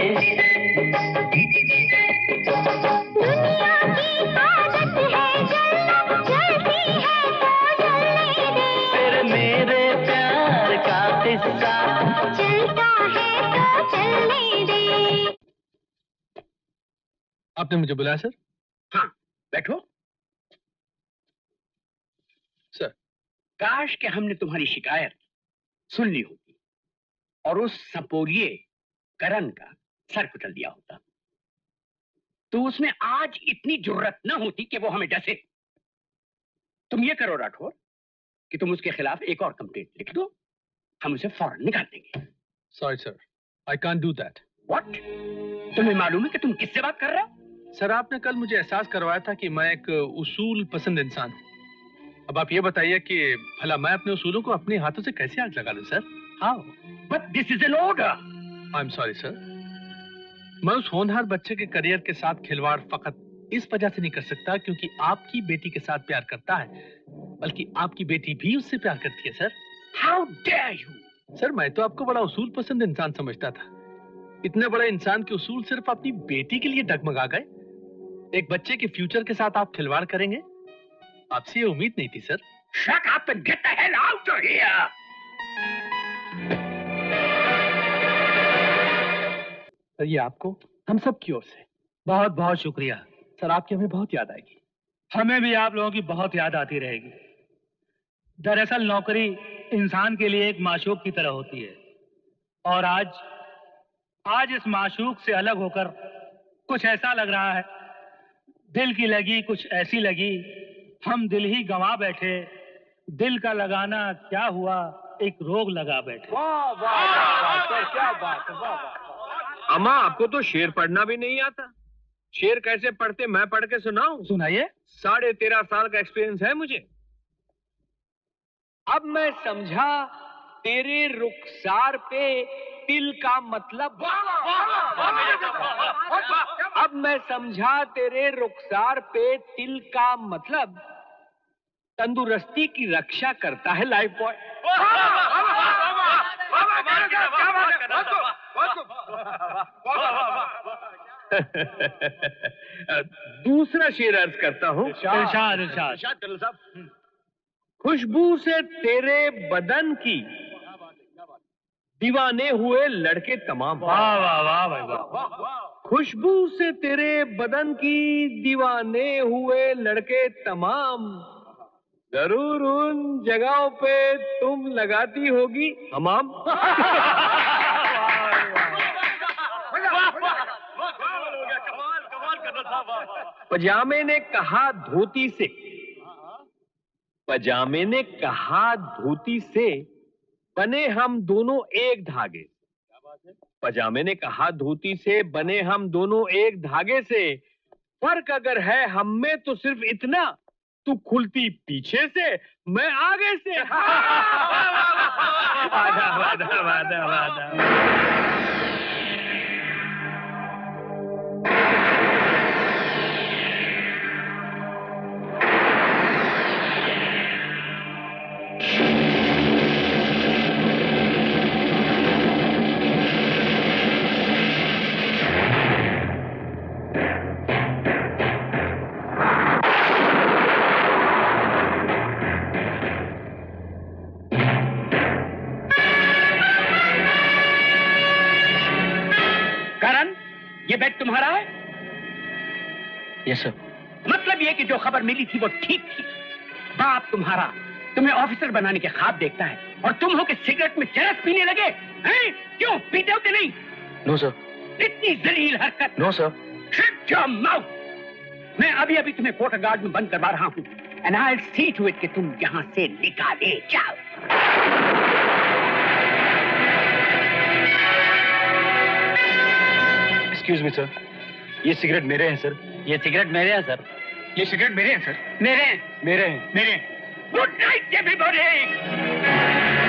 दुनिया की आदत है जलना, जलती है तो जलने दे। तेरे मेरे प्यार का किस्सा चलता है तो चलने दे। आपने मुझे बुलाया सर? हाँ, बैठो। सर। काश कि हमने तुम्हारी शिकायत सुन ली होती और उस सपोरिये करण का सर कुचल दिया होता, तो उसमें आज इतनी जुर्रत न होती कि वो हमें डसे। तुम ये करो राठौर कि तुम उसके खिलाफ एक और कंप्लेंट लिख दो, हम उसे फौरन निकाल देंगे। Sorry sir, I can't do that. What? तुम्हें मालूम है कि तुम किससे बात कर रहे हो? सर, आपने कल मुझे एहसास करवाया था कि मैं एक उसूल पसंद इंसान हूँ। अब आप ये बताइए कि भला मैं अपने उसूलों को अपने हाथों से कैसे आग लगा दूं sir? How? But this is an order. I am sorry sir, मैं उस होनहार बच्चे के करियर के साथ खिलवाड़ फकत इस वजह से नहीं कर सकता क्योंकि आपकी बेटी के साथ प्यार करता है, बल्कि आपकी बेटी भी उससे प्यार करती है sir. How dare you! Sir, मैं तो आपको बड़ा उसूल पसंद इंसान समझता था। इतने बड़े इंसान के उसूल सिर्फ अपनी बेटी के लिए डगमगा गए। एक बच्चे के फ्यूचर के साथ आप खिलवाड़ करेंगे, आपसे ये उम्मीद नहीं थी sir. Shut up and get the hell out of here! Sir, ये आपको हम सब की ओर से बहुत बहुत शुक्रिया। सर, आपकी हमें बहुत याद आएगी। हमें भी आप लोगों की बहुत याद आती रहेगी। दरअसल नौकरी इंसान के लिए एक माशूक की तरह होती है, और आज आज इस माशूक से अलग होकर कुछ ऐसा लग रहा है, दिल की लगी कुछ ऐसी लगी, हम दिल ही गंवा बैठे, दिल का लगाना क्या हुआ, एक रोग लगा बैठे। वाह वाह वाह सर, क्या बात है, वाह वाह। अम्मा, आपको तो शेर पढ़ना भी नहीं आता। शेर कैसे पढ़ते मैं पढ़ के सुनाऊं? सुनाइए। साढ़े तेरह साल का एक्सपीरियंस है मुझे। अब मैं समझा तेरे रुखसार पे तिल का मतलब। अब मैं समझा तेरे रुखसार पे तिल का मतलब तंदुरुस्ती की रक्षा करता है लाइफ बॉय। दूसरा शेर अर्ज करता हूँ। इरशाद इरशाद। खुशबू से तेरे बदन की दीवाने हुए लड़के तमाम। वाह वाह वाह भाई वाह। खुशबू से तेरे बदन की दीवाने हुए लड़के तमाम, जरूर उन जगहों पे तुम लगाती होगी हमाम। पजामे ने कहा धोती से, पजामे ने कहा धोती से बने हम दोनों एक धागे। पजामे ने कहा धोती से बने हम दोनों एक धागे से, फर्क अगर है हम में तो सिर्फ इतना, तू खुलती पीछे से, मैं आगे से। वादा वादा वादा वादा। ये बेड तुम्हारा है? Yes sir. मतलब ये कि जो खबर मिली थी वो ठीक थी। बाप तुम्हारा तुम्हें ऑफिसर बनाने के ख्वाब देखता है और तुम हो कि सिगरेट में चरस पीने लगे हैं? क्यों पीते हो कि नहीं? No sir. इतनी जलील हरकत। No sir. Shut your mouth. मैं अभी अभी तुम्हें कोर्ट गार्ड में बंद करवा रहा हूँ and I will see to it कि तुम यहाँ से निकाले जाओ। एक्सक्यूज मी सर, ये सिगरेट मेरे हैं सर। ये सिगरेट मेरे हैं सर। ये सिगरेट मेरे हैं सर। मेरे हैं। मेरे हैं। मेरे हैं। Good night everybody.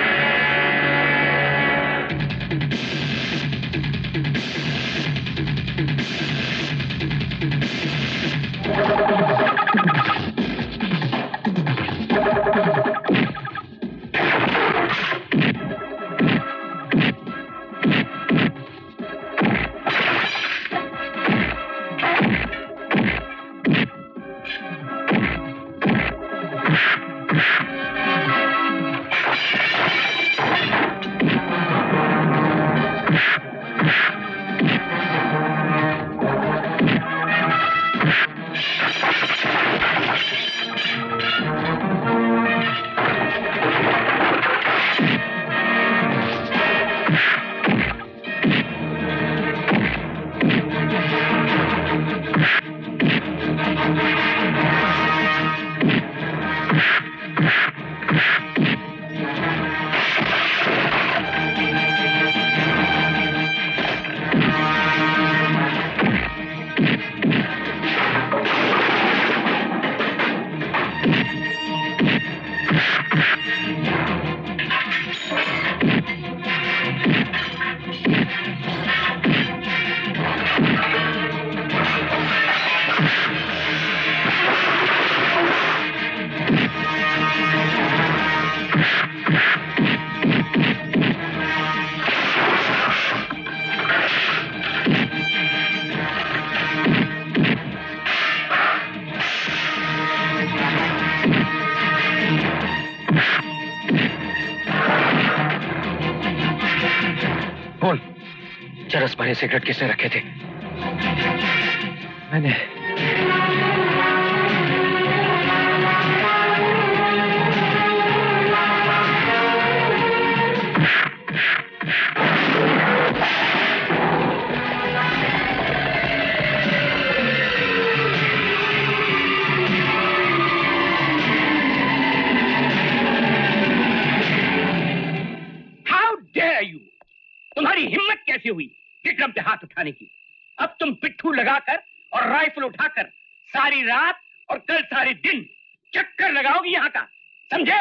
चरस भरे सिगरेट किसने रखे थे? मैंने। तुम्हारी हिम्मत कैसे हुई विक्रम पे हाथ उठाने की? अब तुम पिट्ठू लगाकर और राइफल उठाकर सारी रात और कल सारे दिन चक्कर लगाओगी यहाँ का, समझे?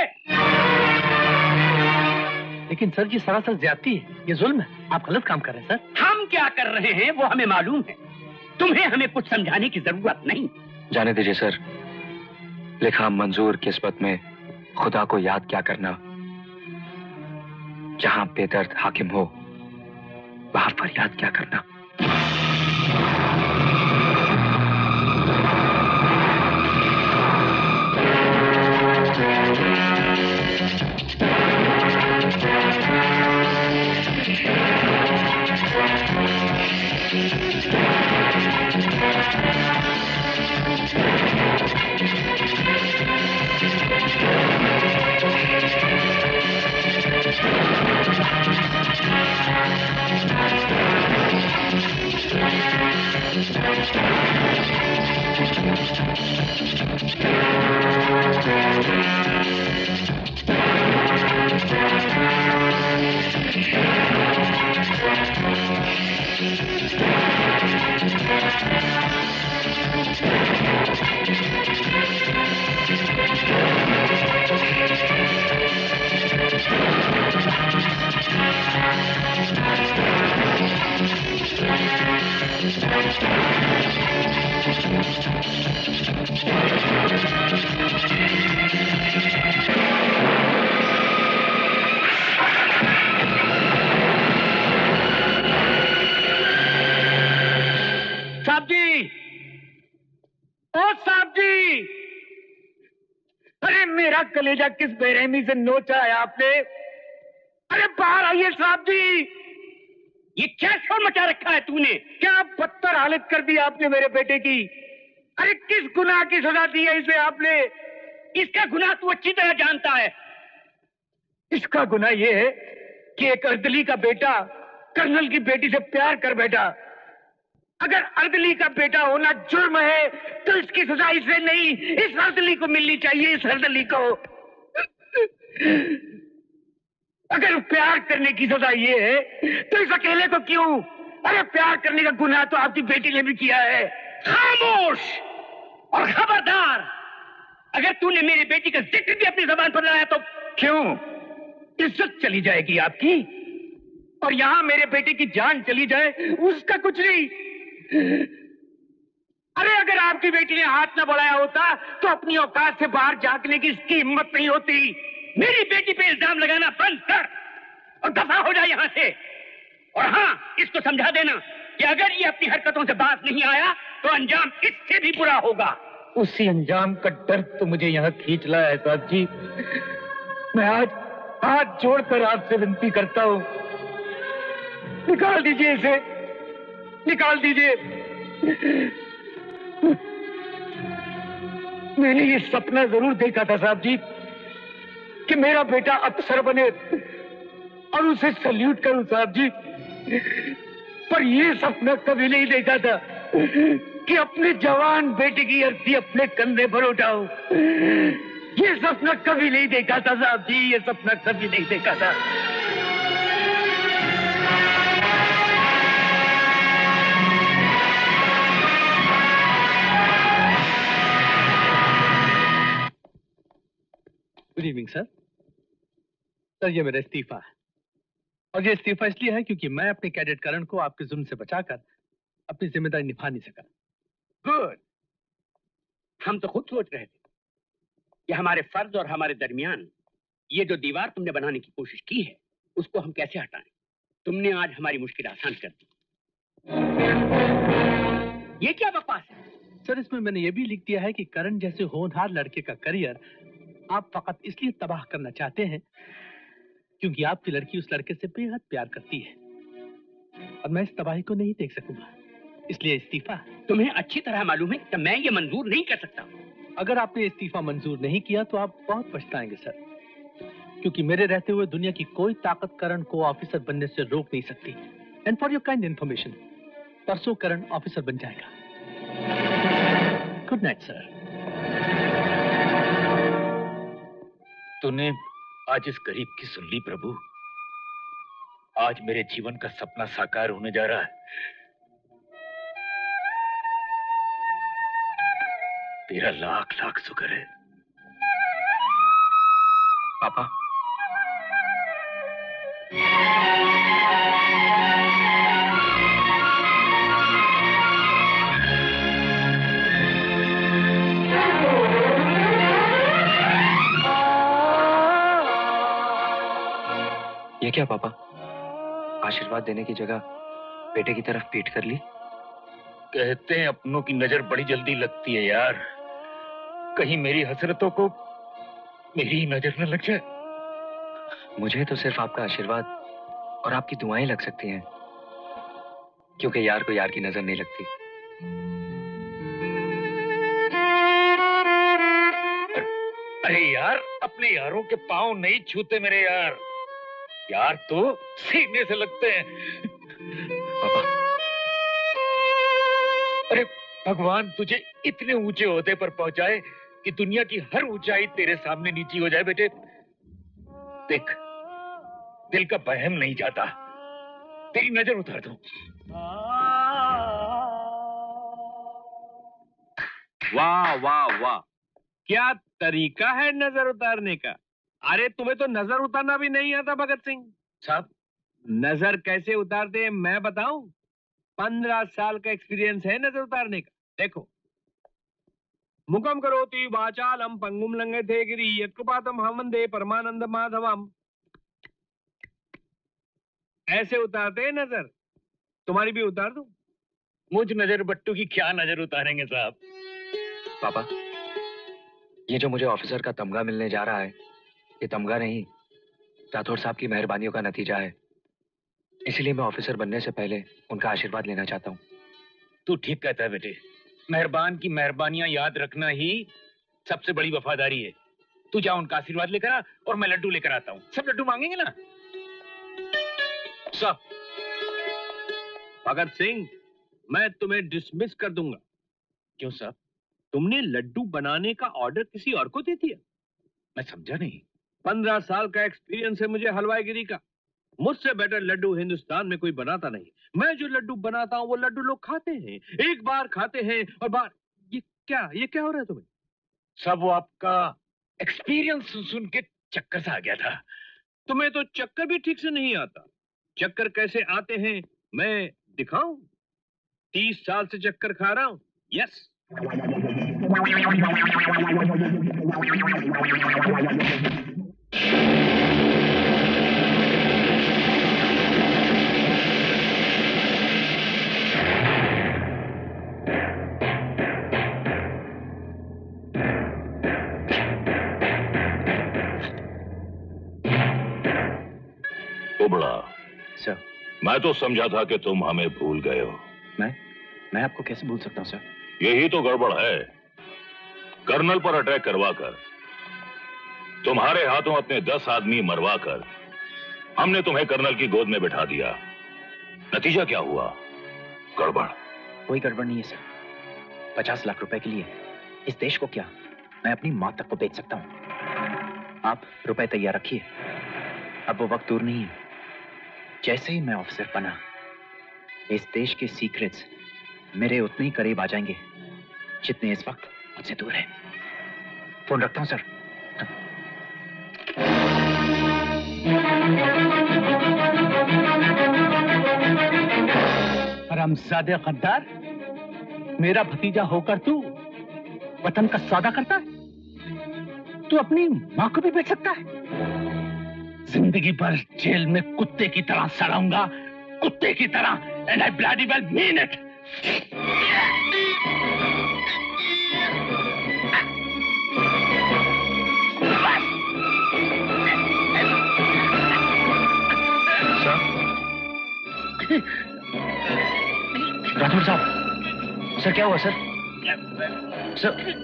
लेकिन सर जी सरासर ज्यादती है, ये जुल्म है, आप गलत काम कर रहे हैं सर। हम क्या कर रहे हैं वो हमें मालूम है, तुम्हें हमें कुछ समझाने की जरूरत नहीं। जाने दीजिए सर, लिखा मंजूर किस्मत में खुदा को याद क्या करना। जहां बेदर्द हाकिम हो वहां फरियाद क्या करना। साहब जी, अरे मेरा कलेजा किस बेरहमी से नोचा है आपने। अरे बाहर आइए साहब जी। ये क्या शोर मचा रखा है तूने? क्या बदतर हालत कर दी आपने मेरे बेटे की। अरे किस गुनाह की सजा दी है इसे आपने। इसका गुनाह तू अच्छी तरह जानता है। इसका गुनाह ये है कि एक अर्दली का बेटा कर्नल की बेटी से प्यार कर बैठा। अगर अर्दली का बेटा होना जुर्म है तो इसकी सजा इसे नहीं, इस अर्दली को मिलनी चाहिए, इस अर्दली को। अगर प्यार करने की सजा ये है तो इस अकेले को क्यों? अरे प्यार करने का गुनाह तो आपकी बेटी ने भी किया है। खामोश और खबरदार, अगर तूने मेरी बेटी का जिक्र भी अपनी जबान पर लाया तो क्यों? इज्जत चली जाएगी आपकी। और यहां मेरे बेटे की जान चली जाए उसका कुछ नहीं। अरे अगर आपकी बेटी ने हाथ न बढ़ाया होता तो अपनी औकात से बाहर झांकने की इसकी हिम्मत नहीं होती। मेरी बेटी पे इल्जाम लगाना बंद कर और दफा हो जाए यहां से। और हाँ, इसको समझा देना कि अगर ये अपनी हरकतों से बात नहीं आया तो अंजाम इससे भी बुरा होगा। उसी अंजाम का डर तो मुझे यहाँ खींच लाया है साहब जी। मैं आज हाथ जोड़कर आपसे विनती करता हूँ, निकाल दीजिए इसे, निकाल दीजिए। मैंने ये सपना जरूर देखा था साहब जी कि मेरा बेटा अफसर बने और उसे सल्यूट करूं साहब जी, पर ये सपना कभी नहीं देखा था कि अपने जवान बेटे की अर्थी अपने कंधे पर उठाऊं। ये सपना कभी नहीं देखा था साहब जी, ये सपना कभी नहीं देखा था। Good evening sir. सर ये मेरा इस्तीफा है, और ये इस्तीफा इसलिए है क्योंकि मैं अपने कैडेट करण को आपके जुल्म से बचाकर अपनी जिम्मेदारी निभा नहीं सका। गुड। हम तो खुद सोच रहे थे कि हमारे फर्ज और हमारे दरमियान ये जो दीवार तुमने बनाने की कोशिश की है उसको हम कैसे हटाएं। तुमने आज हमारी मुश्किल आसान कर दी। ये क्या बकवास है? सर इसमें मैंने ये भी लिख दिया है कि करण जैसे होनहार लड़के का करियर आप फकत इसलिए तबाह करना चाहते हैं क्योंकि आपकी लड़की उस लड़के से बेहद प्यार करती है, और मैं इस तबाही को नहीं देख सकूंगा, इसलिए इस्तीफा। तुम्हें अच्छी तरह मालूम है कि मैं ये मंजूर नहीं कर सकता। अगर आपने इस्तीफा मंजूर नहीं किया तो आप बहुत पछताएंगे सर, क्योंकि मेरे रहते हुए दुनिया की कोई ताकत करण को ऑफिसर बनने से रोक नहीं सकती। And for your kind information, परसों करण ऑफिसर बन जाएगा। Good night sir. तूने आज इस गरीब की सुन ली प्रभु। आज मेरे जीवन का सपना साकार होने जा रहा है। तेरा लाख लाख शुक्र है पापा। ये क्या पापा, आशीर्वाद देने की जगह बेटे की तरफ पीठ कर ली। कहते हैं अपनों की नजर बड़ी जल्दी लगती है यार, कहीं मेरी हसरतों को मेरी ही नजर न लग जाए। मुझे तो सिर्फ आपका आशीर्वाद और आपकी दुआएं लग सकती हैं, क्योंकि यार को यार की नजर नहीं लगती। अरे यार, अपने यारों के पांव नहीं छूते मेरे यार, यार तो सीने से लगते हैं। पापा, अरे भगवान तुझे इतने ऊंचे ओहदे पर पहुंचाए कि दुनिया की हर ऊंचाई तेरे सामने नीची हो जाए बेटे। देख, दिल का बहम नहीं जाता, तेरी नजर उतार दूं। वाह वाह वाह, क्या तरीका है नजर उतारने का। अरे तुम्हें तो नजर उतारना भी नहीं आता भगत सिंह साहब। नजर कैसे उतारते हैं मैं बताऊं? पंद्रह साल का एक्सपीरियंस है नजर उतारने का। देखो, मुखम करोति वाचालम पंगुम लंघयते गिरि यत्कृपातम हम वंदे परमानंद माधवम। ऐसे उतारते हैं नजर। तुम्हारी भी उतार दूं? मुझ नजर बट्टू की क्या नजर उतारेंगे साहब। पापा, ये जो मुझे ऑफिसर का तमगा मिलने जा रहा है, ये तमगा नहीं, राठौर साहब की मेहरबानियों का नतीजा है। इसलिए मैं ऑफिसर बनने से पहले उनका आशीर्वाद लेना चाहता हूँ। तू ठीक कहता है बेटे, मेहरबान की मेहरबानियां याद रखना ही सबसे बड़ी वफादारी है। तू जा उनका आशीर्वाद लेकर आ और मैं लड्डू लेकर आता हूँ। सब लड्डू मांगेंगे ना? सब। भगत सिंह, मैं तुम्हें डिसमिस कर दूंगा। क्यों साहब? तुमने लड्डू बनाने का ऑर्डर किसी और को दे दिया। मैं समझा नहीं। पंद्रह साल का एक्सपीरियंस है मुझे हलवाईगिरी का। मुझसे बेटर लड्डू हिंदुस्तान में कोई बनाता नहीं। मैं जो लड्डू बनाता हूँ वो लड्डू लोग खाते हैं, एक बार खाते हैं और बार। ये क्या ये क्या हो रहा है तुम्हें? सब वो आपका एक्सपीरियंस सुन सुन के चक्कर सा आ गया था। तुम्हें तो चक्कर भी ठीक से नहीं आता। चक्कर कैसे आते हैं मैं दिखाऊं? तीस साल से चक्कर खा रहा हूं। यस। उबड़ा सर, मैं तो समझा था कि तुम हमें भूल गए हो। मैं मैं आपको कैसे भूल सकता हूं सर? यही तो गड़बड़ है। कर्नल पर अटैक करवाकर, तुम्हारे हाथों अपने दस आदमी मरवाकर हमने तुम्हें कर्नल की गोद में बिठा दिया। नतीजा क्या हुआ? गड़बड़। कोई गड़बड़ नहीं है सर। पचास लाख रुपए के लिए इस देश को क्या, मैं अपनी मां तक को बेच सकता हूं। आप रुपए तैयार रखिए, अब वो वक्त दूर नहीं है। जैसे ही मैं ऑफिसर बना, इस देश के सीक्रेट्स मेरे उतने ही करीब आ जाएंगे जितने इस वक्त मुझसे दूर है। फोन रखता हूं सर। हरामजादे गद्दार, मेरा भतीजा होकर तू वतन का सौदा करता है? तू अपनी मां को भी बेच सकता है? जिंदगी भर जेल में कुत्ते की तरह सड़ाऊंगा, कुत्ते की तरह, and I bloody well mean it. Rathore साहब, सर क्या हुआ सर? सर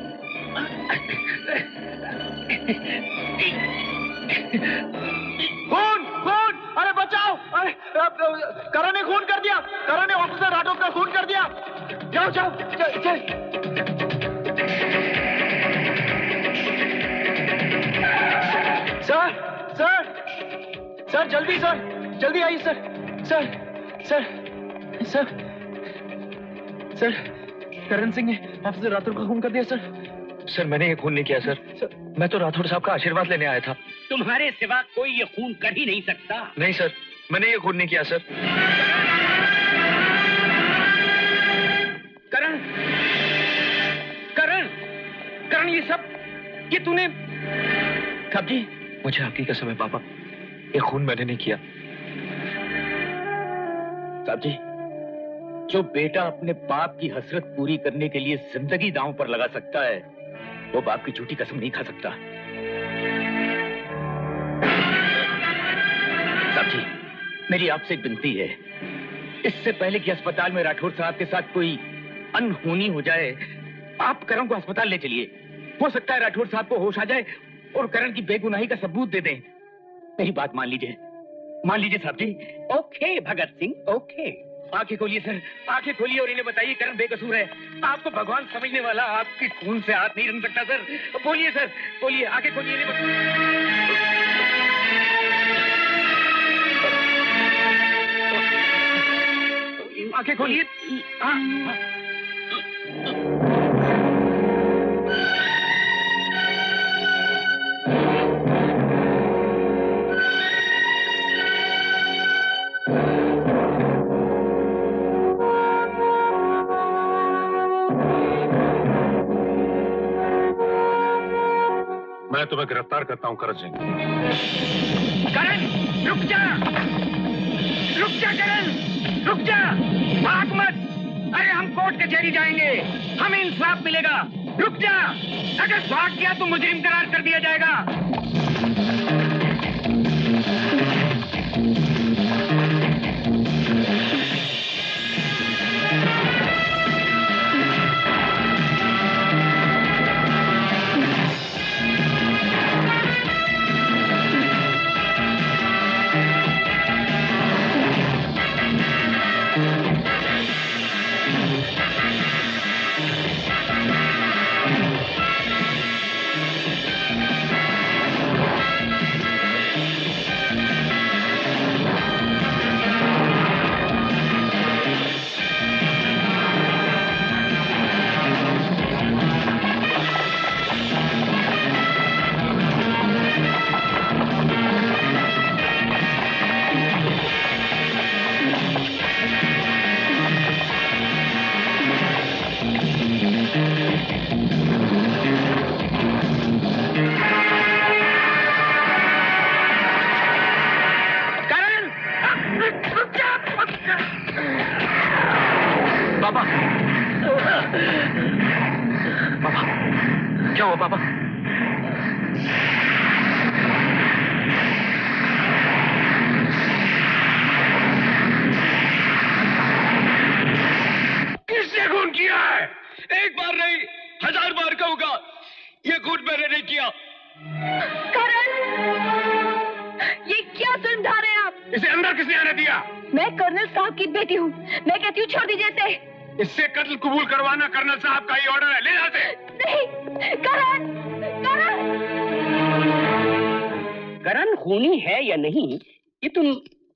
खून खून, अरे बचाओ! अरे करण ने खून कर दिया, करण ने ऑफिसर राठौर का खून कर दिया। जाओ जाओ चल, चल। सर सर सर जल्दी सर, जल्दी आइए sir. Sir sir sir sir Karan Singh ने ऑफिसर राठौर का खून कर दिया सर। सर मैंने ये खून नहीं किया सर, सर मैं तो राठौर साहब का आशीर्वाद लेने आया था। तुम्हारे सिवा कोई ये खून कर ही नहीं सकता। नहीं सर, मैंने ये खून नहीं किया सर। करण करण करण ये सब ये तूने कब जी? मुझे आपकी कसम है पापा, ये खून मैंने नहीं किया। साहब जी, जो बेटा अपने बाप की हसरत पूरी करने के लिए जिंदगी दांव पर लगा सकता है, वो बाप की झूठी कसम नहीं खा सकता। साहब जी, मेरी आपसे एक विनती है, इससे पहले कि अस्पताल में राठौर साहब के साथ कोई अनहोनी हो जाए, आप करण को अस्पताल ले चलिए। हो सकता है राठौर साहब को होश आ जाए और करण की बेगुनाही का सबूत दे दें। मेरी बात मान लीजिए, मान लीजिए साहब जी। Okay Bhagat Singh, okay. आंखें खोलिए सर, आंखें खोलिए और इन्हें बताइए करण बेकसूर है। आपको भगवान समझने वाला आपके खून से हाथ नहीं रन सकता सर। बोलिए सर, बोलिए, आंखें खोलिए, इन्हें बताइए। आंखें खोलिए। हाँ मैं तुम्हें गिरफ्तार करता हूं करण सिंह। करण, रुक जा, रुक जा करण, रुक जा, भाग मत। अरे हम कोर्ट कचहरी जाएंगे, हमें इंसाफ मिलेगा। रुक जा, अगर भाग गया तो मुजरिम करार कर दिया जाएगा। बाबा, बाबा, क्या हुआ बाबा? किसने खून किया है? एक बार नहीं, हजार बार कहूंगा, ये खून मैंने नहीं किया। करण, ये क्या जुल्म ढा रहे हैं आप? इसे अंदर किसने आने दिया? मैं कर्नल साहब की बेटी हूँ, मैं कहती हूँ छोड़ दीजिए इसे। इससे कत्ल कबूल करवाना कर्नल साहब का ही ऑर्डर है, ले जाते। नहीं, करण, करण। करण खूनी है या नहीं, ये तुम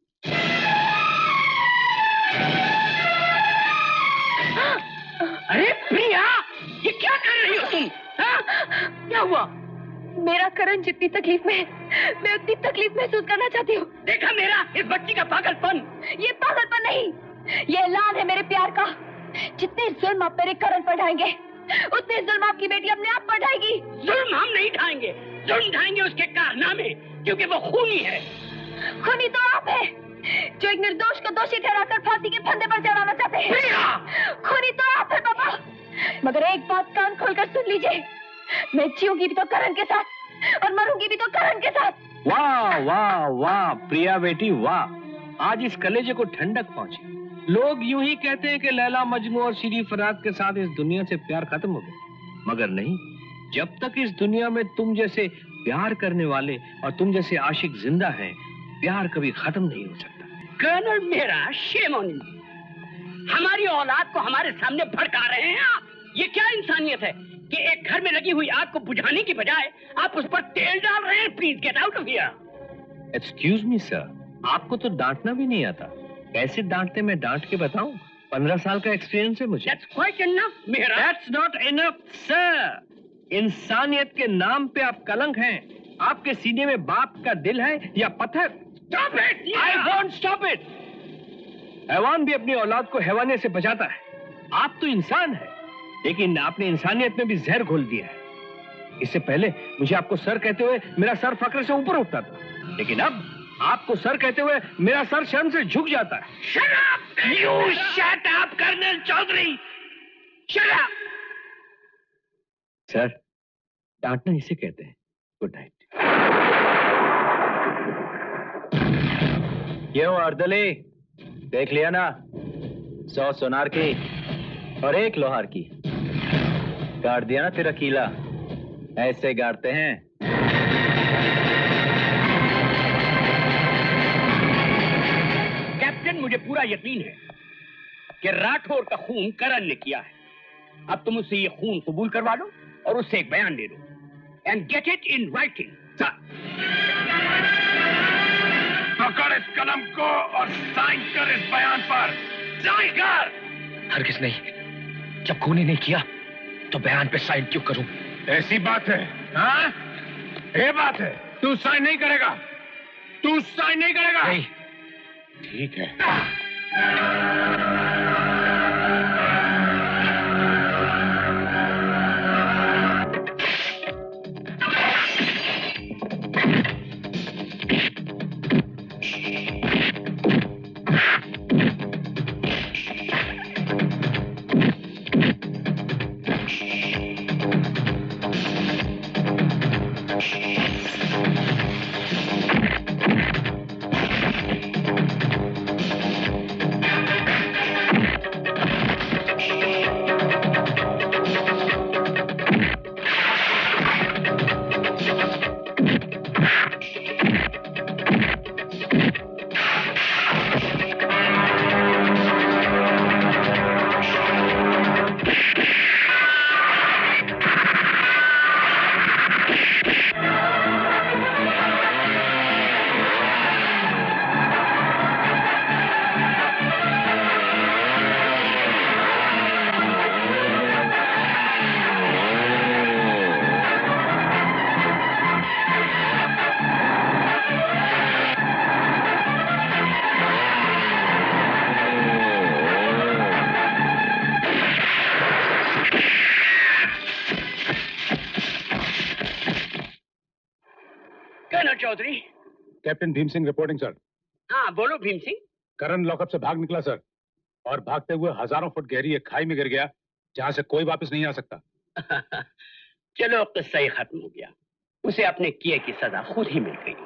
अरे प्रिया, ये क्या कर रही हो तुम? हा? क्या हुआ? मेरा करण जितनी तकलीफ में है, मैं उतनी तकलीफ महसूस करना चाहती हूँ। देखा मेरा इस बच्ची का पागलपन? ये पागलपन नहीं, ये ऐलान है मेरे प्यार का। जितने जुल्म आप मेरे करण पर ढाएंगे, उतने जुल्म आपकी बेटी अपने आप पर ढाएगी। जुल्म हम नहीं ढाएंगे, जुल्म ढाएंगे उसके कारनामे, क्योंकि वो खूनी है। खूनी तो आप है, जो एक निर्दोष को दोषी ठहराकर फांसी के फंदे पर चढ़ाना चाहते हैं। खूनी तो आप है पापा। मगर एक बात कान खोलकर सुन लीजिए, मैं जीऊंगी भी तो करण के साथ और मरूंगी भी तो करण के साथ। वाह वाह वाह प्रिया बेटी वाह, आज इस कलेजे को ठंडक पहुंची। लोग यूं ही कहते हैं कि लैला मजनू और सीरी फराद के साथ इस दुनिया से प्यार खत्म हो गया, मगर नहीं। जब तक इस दुनिया में तुम जैसे प्यार करने वाले और तुम जैसे आशिक जिंदा हैं, प्यार कभी खत्म नहीं हो सकता। कर्नल मेरा शेम ऑन यू, हमारी औलाद को हमारे सामने भड़का रहे हैं आप। ये क्या इंसानियत है कि एक घर में लगी हुई आग को बुझाने की बजाय आप उस पर तेल डाल रहे हैं? Please get out of here. Excuse me sir, आपको तो डांटना भी नहीं आता। कैसे डांटते मैं डांट के बताऊं? पंद्रह साल का एक्सपीरियंस है मुझे। That's quite enough, मेरा। That's not enough, sir। इंसानियत के नाम पे आप कलंक हैं। आपके सीने में बाप का दिल है या पत्थर? Stop it! I won't stop it। हैवान भी अपनी औलाद को हैवानियत से बचाता है। आप तो इंसान है, लेकिन आपने इंसानियत में भी जहर घोल दिया है। इससे पहले मुझे आपको सर कहते हुए मेरा सर फक्र से ऊपर उठता था, लेकिन अब आपको सर कहते हुए मेरा सर शर्म से झुक जाता है। Shut up! You shut up, colonel Chaudhary! Shut up! Sir, डांटना इसे कहते हैं। Good night. क्यों अर्दली, देख लिया ना, सौ सोनार की और एक लोहार की। गाड़ दिया ना तेरा कीला, ऐसे गाड़ते हैं। कैप्टन, मुझे पूरा यकीन है कि राठौर का खून करण ने किया है। अब तुम उससे ये खून कबूल करवा लो और उससे एक बयान दे दो, and get it in writing. पकड़ इस कलम को और साइन कर इस बयान पर। साइन कर। हरगिज नहीं, जब खूनी नहीं किया तो बयान पे साइन क्यों करूं? ऐसी बात है? हाँ, ये बात है। तू साइन नहीं करेगा, तू साइन नहीं करेगा। नहीं। ठीक है। Colonel Chaudhary. Captain Bhim Singh reporting sir. हाँ बोलो भीम सिंह। करण लॉकअप से भाग निकला सर, और भागते हुए हजारों फुट गहरी एक खाई में गिर गया जहां से कोई वापस नहीं आ सकता। चलो किस्सा ही खत्म हो गया, उसे अपने किए की सजा खुद ही मिल गई।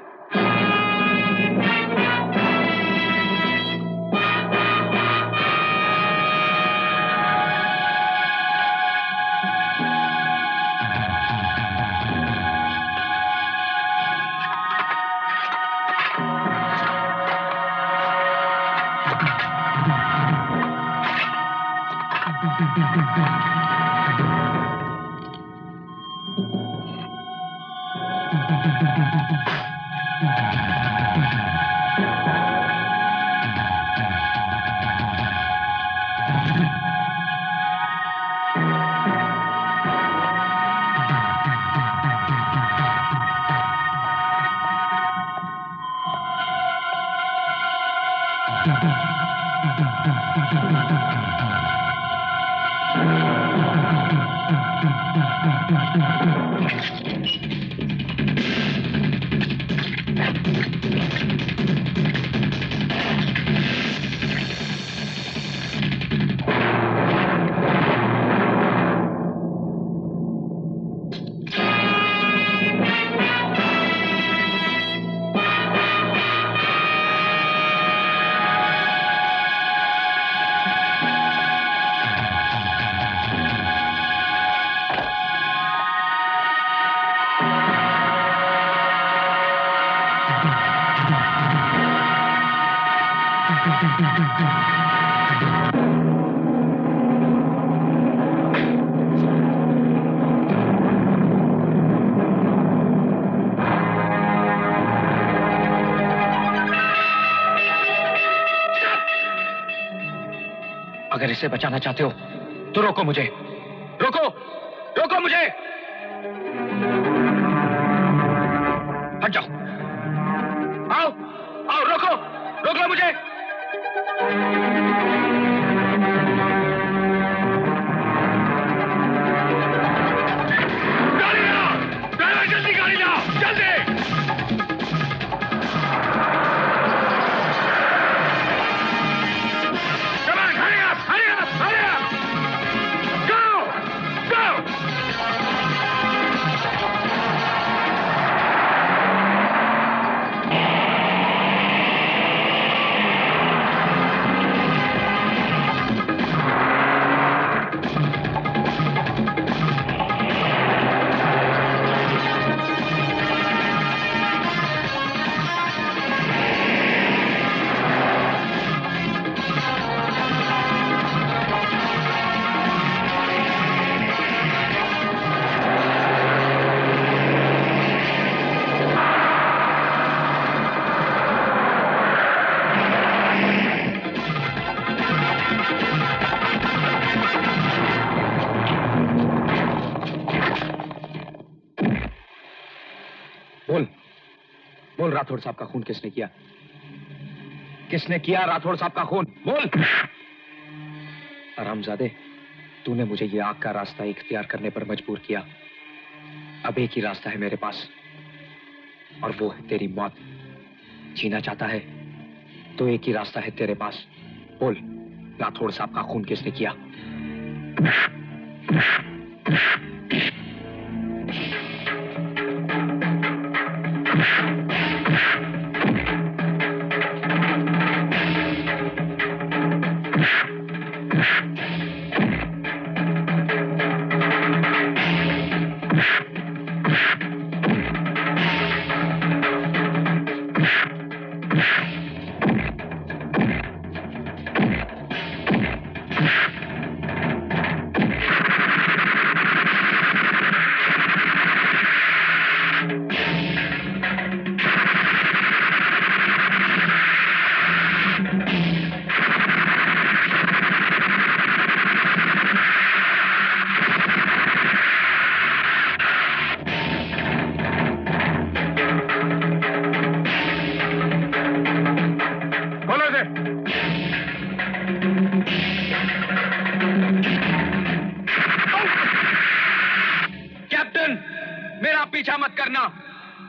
अगर इसे बचाना चाहते हो तो रोको मुझे, रोको, रोको मुझे, हट जाओ, आओ, आओ, रोको, रोक लो मुझे। गाड़ी लाओ, ड्राइवर जल्दी गाड़ी लाओ, जल्दी। राठौड़ साहब का खून किसने किया? किसने किया राठौड़ साहब का खून? बोल। हरामजादे, तूने मुझे ये आग का रास्ता इख्तियार करने पर मजबूर किया। अब एक ही रास्ता है मेरे पास, और वो है तेरी मौत। जीना चाहता है तो एक ही रास्ता है तेरे पास। बोल, राठौड़ साहब का खून किसने किया?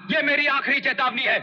ये मेरी आखिरी चेतावनी है।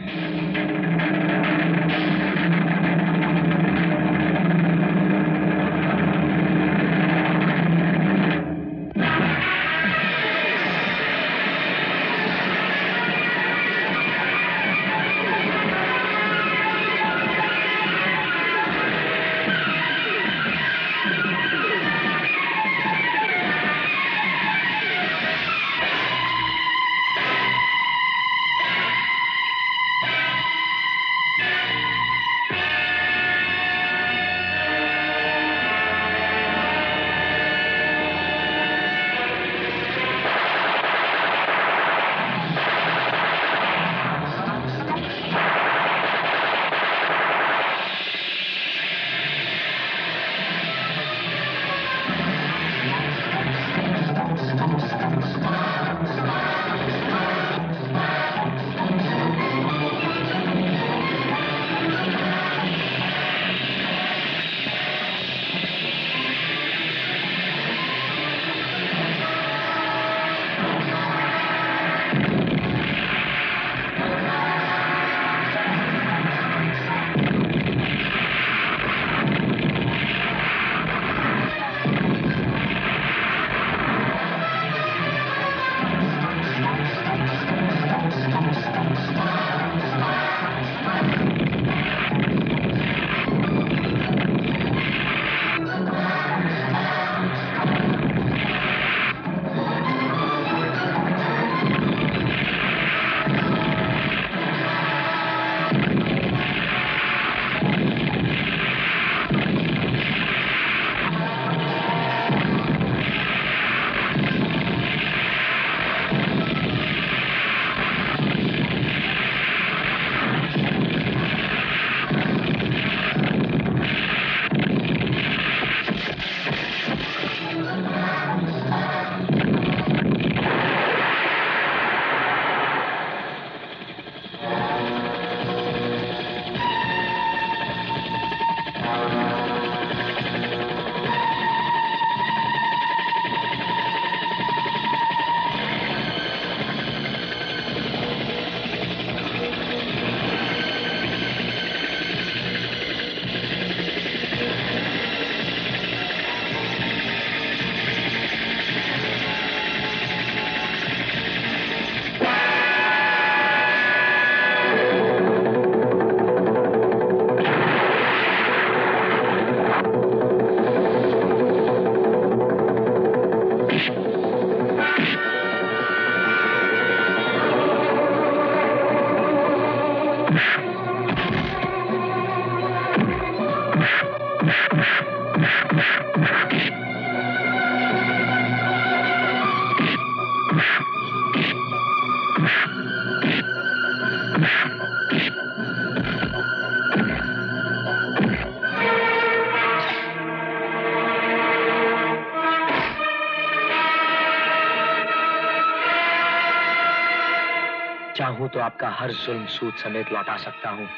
चाहूं तो आपका हर जुल्म सूद समेत लौटा सकता हूं,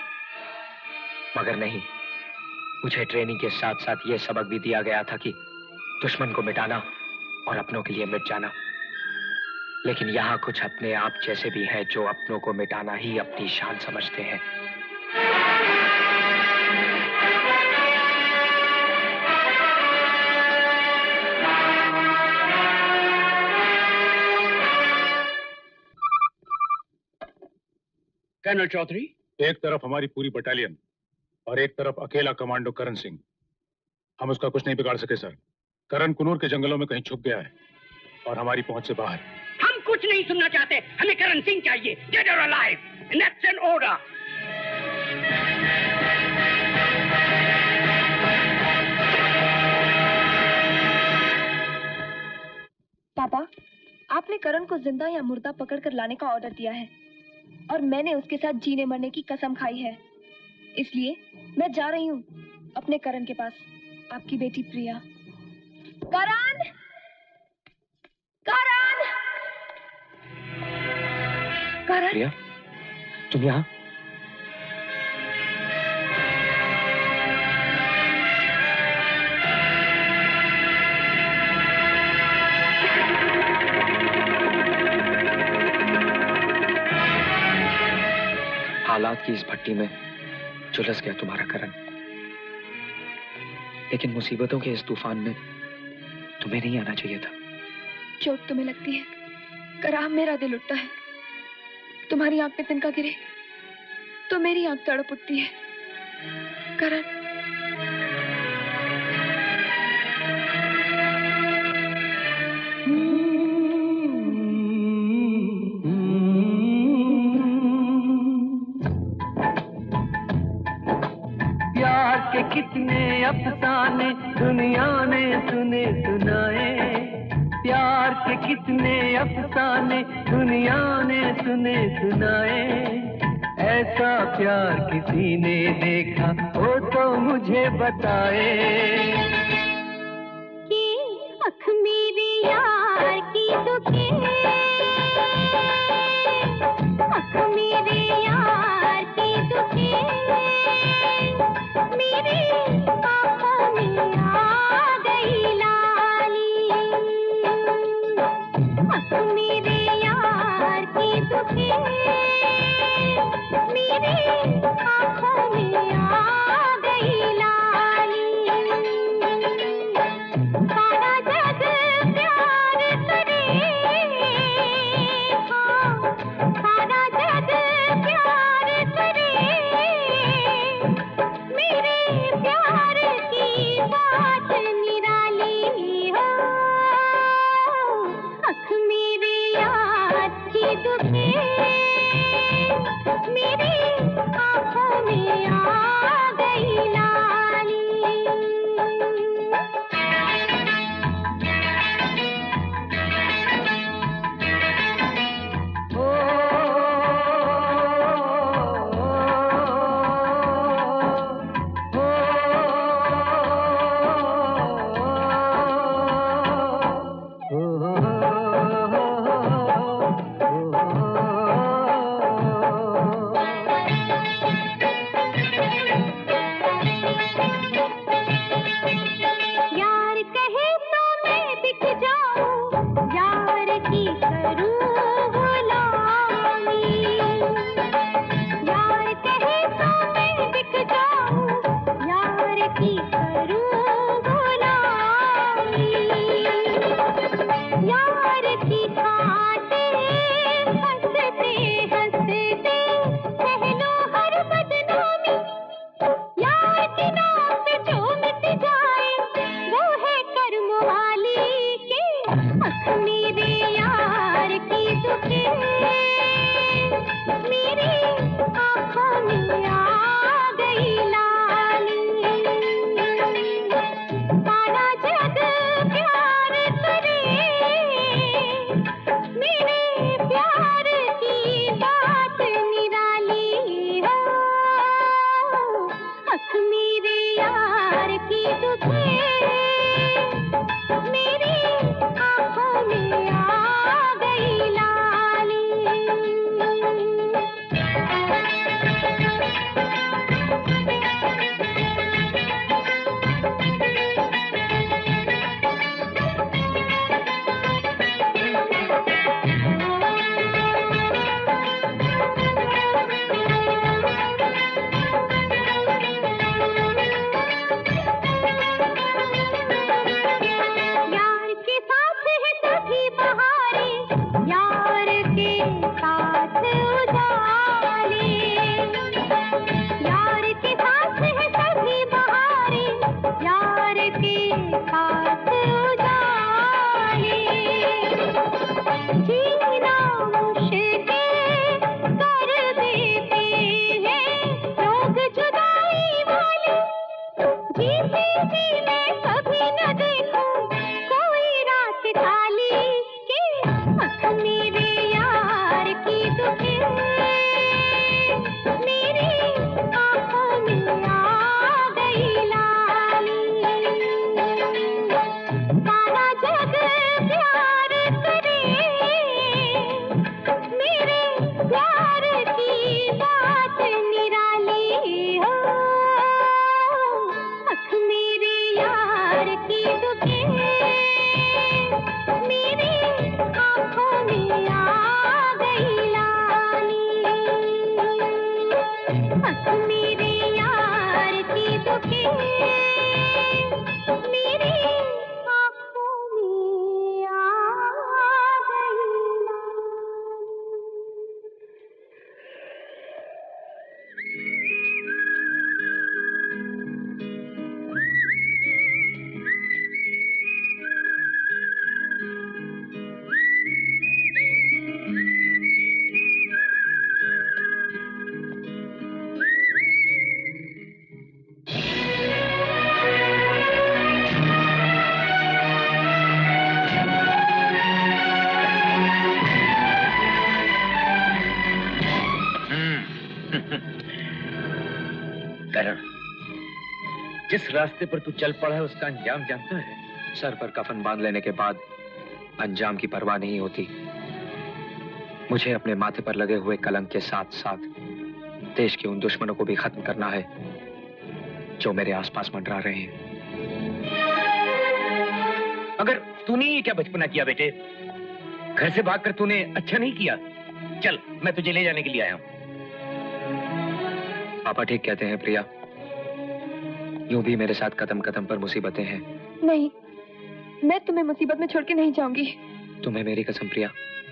मगर नहीं। मुझे ट्रेनिंग के साथ साथ यह सबक भी दिया गया था कि दुश्मन को मिटाना और अपनों के लिए मिट जाना। लेकिन यहां कुछ अपने आप जैसे भी हैं जो अपनों को मिटाना ही अपनी शान समझते हैं। कर्नल चौधरी, एक तरफ हमारी पूरी बटालियन और एक तरफ अकेला कमांडो करण सिंह। हम उसका कुछ नहीं बिगाड़ सके सर। करण कुनूर के जंगलों में कहीं छुप गया है और हमारी पहुंच से बाहर। हम कुछ नहीं सुनना चाहते, हमें करण सिंह चाहिए, डेड और अलाइव, नेक्स्ट एंड ऑर्डर। पापा, आपने करण को जिंदा या मुर्दा पकड़कर लाने का ऑर्डर दिया है और मैंने उसके साथ जीने मरने की कसम खाई है। इसलिए मैं जा रही हूँ अपने करण के पास। आपकी बेटी प्रिया। करण! करण! करण! प्रिया, तुम यहाँ? हालात की इस भट्टी में झुलस गया तुम्हारा करण। लेकिन मुसीबतों के इस तूफान में तुम्हें नहीं आना चाहिए था। चोट तुम्हें लगती है, कराम मेरा दिल उठता है। तुम्हारी आंख में तिनका गिरे तो मेरी आंख तड़प उठती है। करण, प्यार के कितने अफसाने दुनिया ने सुने सुनाए, प्यार के कितने अफसाने दुनिया ने सुने सुनाए। ऐसा प्यार किसी ने देखा हो तो मुझे बताए। कि अख मेरी यार की दुखे, अख मेरे यार की दुखे, मेरी आँखों में आ गई लाली। अख मेरे यार की दुखे, मेरी आँखों में आ गई लाली। सारा जग प्यार करे, हाँ सारा जग प्यार करे, मेरे प्यार की बात निराली हो। अख मेरे यार की दुखे, मेरी आँखों में आ गई लाली। यार कहे तो मैं दिख जाऊं, यार की करूं गुलामी। यार कहे तो मैं दिख जाऊं, यार की करूं गुलामी। यार की खातिर हंसते हंसते सह लो हर बदनामी। यार के नाम पे जो मिट जाए वो है कर्म वाली के। अख मेरे यार की दुखे, मेरी आँखों में आ गई लाली। सारा जग प्यार करे, मेरे प्यार की बात निराली हो। अख मेरे यार की दुखे, मेरी आँखों में आ गई लाली। करण, जिस रास्ते पर तू चल पड़ा है उसका अंजाम जानता है? सर पर कफन बांध लेने के बाद अंजाम की परवाह नहीं होती। मुझे अपने माथे पर लगे हुए कलंक के साथ साथ देश के उन दुश्मनों को भी खत्म करना है जो मेरे आसपास मंडरा रहे हैं। अगर तूने ये क्या बचपना किया बेटे? घर से भागकर तूने अच्छा नहीं किया। चल, मैं तुझे ले जाने के लिए आया हूं। पापा ठीक कहते हैं प्रिया, यूं भी मेरे साथ कदम कदम पर मुसीबतें हैं। नहीं, मैं तुम्हें मुसीबत में छोड़ के नहीं जाऊंगी। तुम्हें मेरी कसम प्रिया।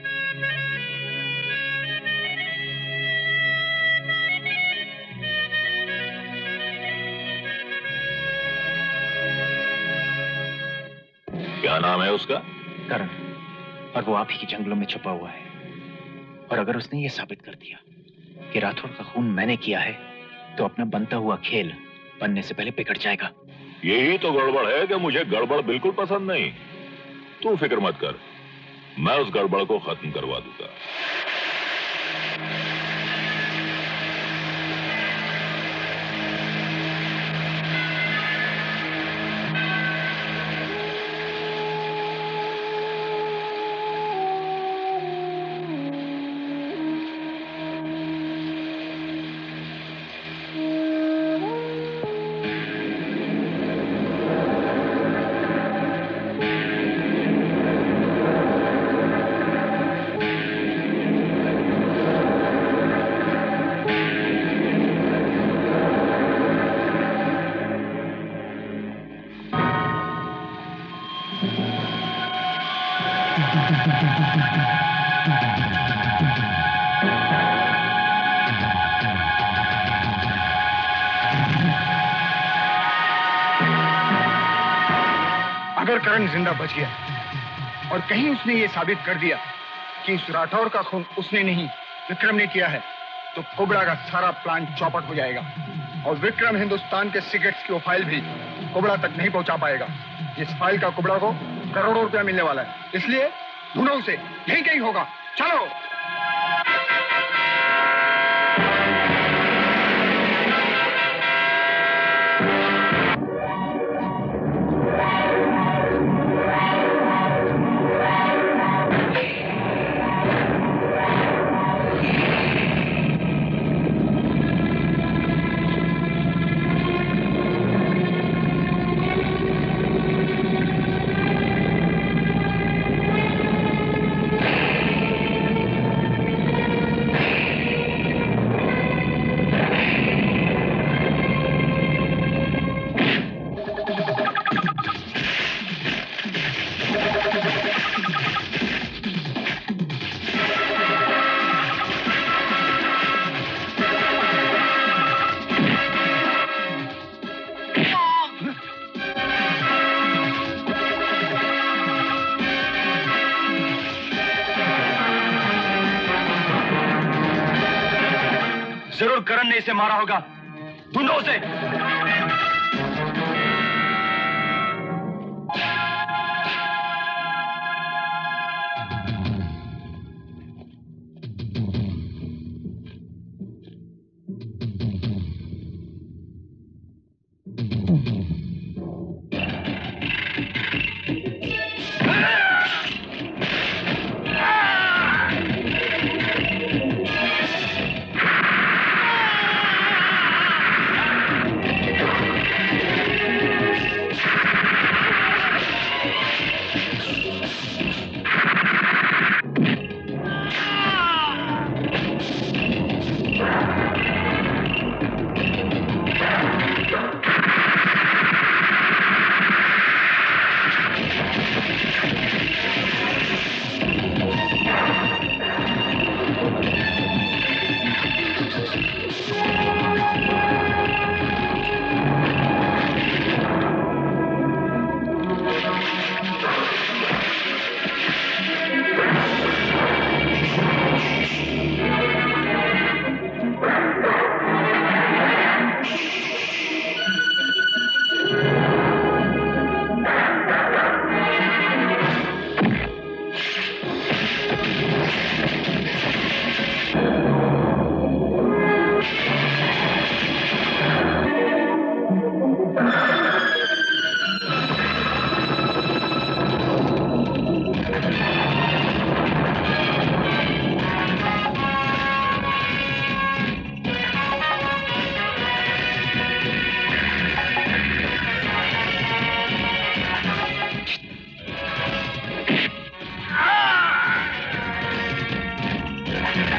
क्या नाम है उसका? करण, और वो आप ही के जंगलों में छुपा हुआ है। और अगर उसने ये साबित कर दिया कि राठौड़ का खून मैंने किया है, तो अपना बनता हुआ खेल बनने से पहले बिगड़ जाएगा। यही तो गड़बड़ है कि मुझे गड़बड़ बिल्कुल पसंद नहीं। तू फिक्र मत कर, मैं उस गड़बड़ को खत्म करवा दूंगा। अगर करण जिंदा बच गया और कहीं उसने ये साबित कर दिया कि इस राठौड़ का खून उसने नहीं विक्रम ने किया है, तो कुबड़ा का सारा प्लान चौपट हो जाएगा और विक्रम हिंदुस्तान के सिगरेट्स की वो फाइल भी कुबड़ा तक नहीं पहुंचा पाएगा। इस फाइल का कुबड़ा को करोड़ों रुपया मिलने वाला है, इसलिए ढूंढो उसे, यहीं कहीं होगा। चलो। जरूर करण ने इसे मारा होगा, ढूंढो उसे।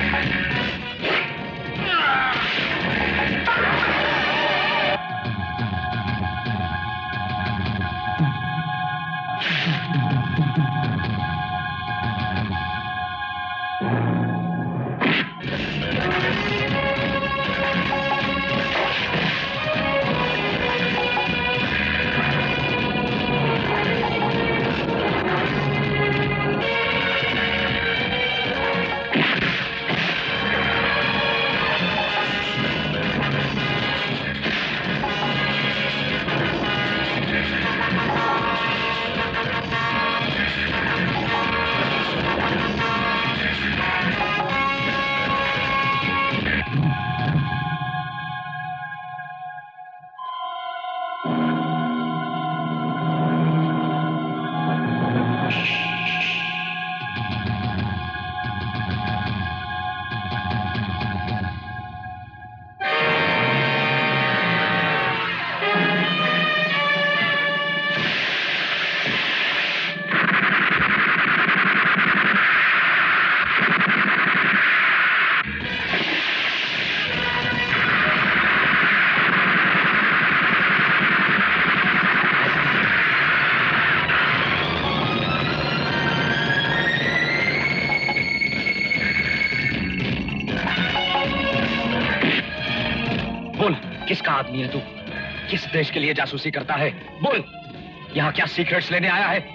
किसका आदमी है तू? किस देश के लिए जासूसी करता है? बोल, यहाँ क्या सीक्रेट्स लेने आया है?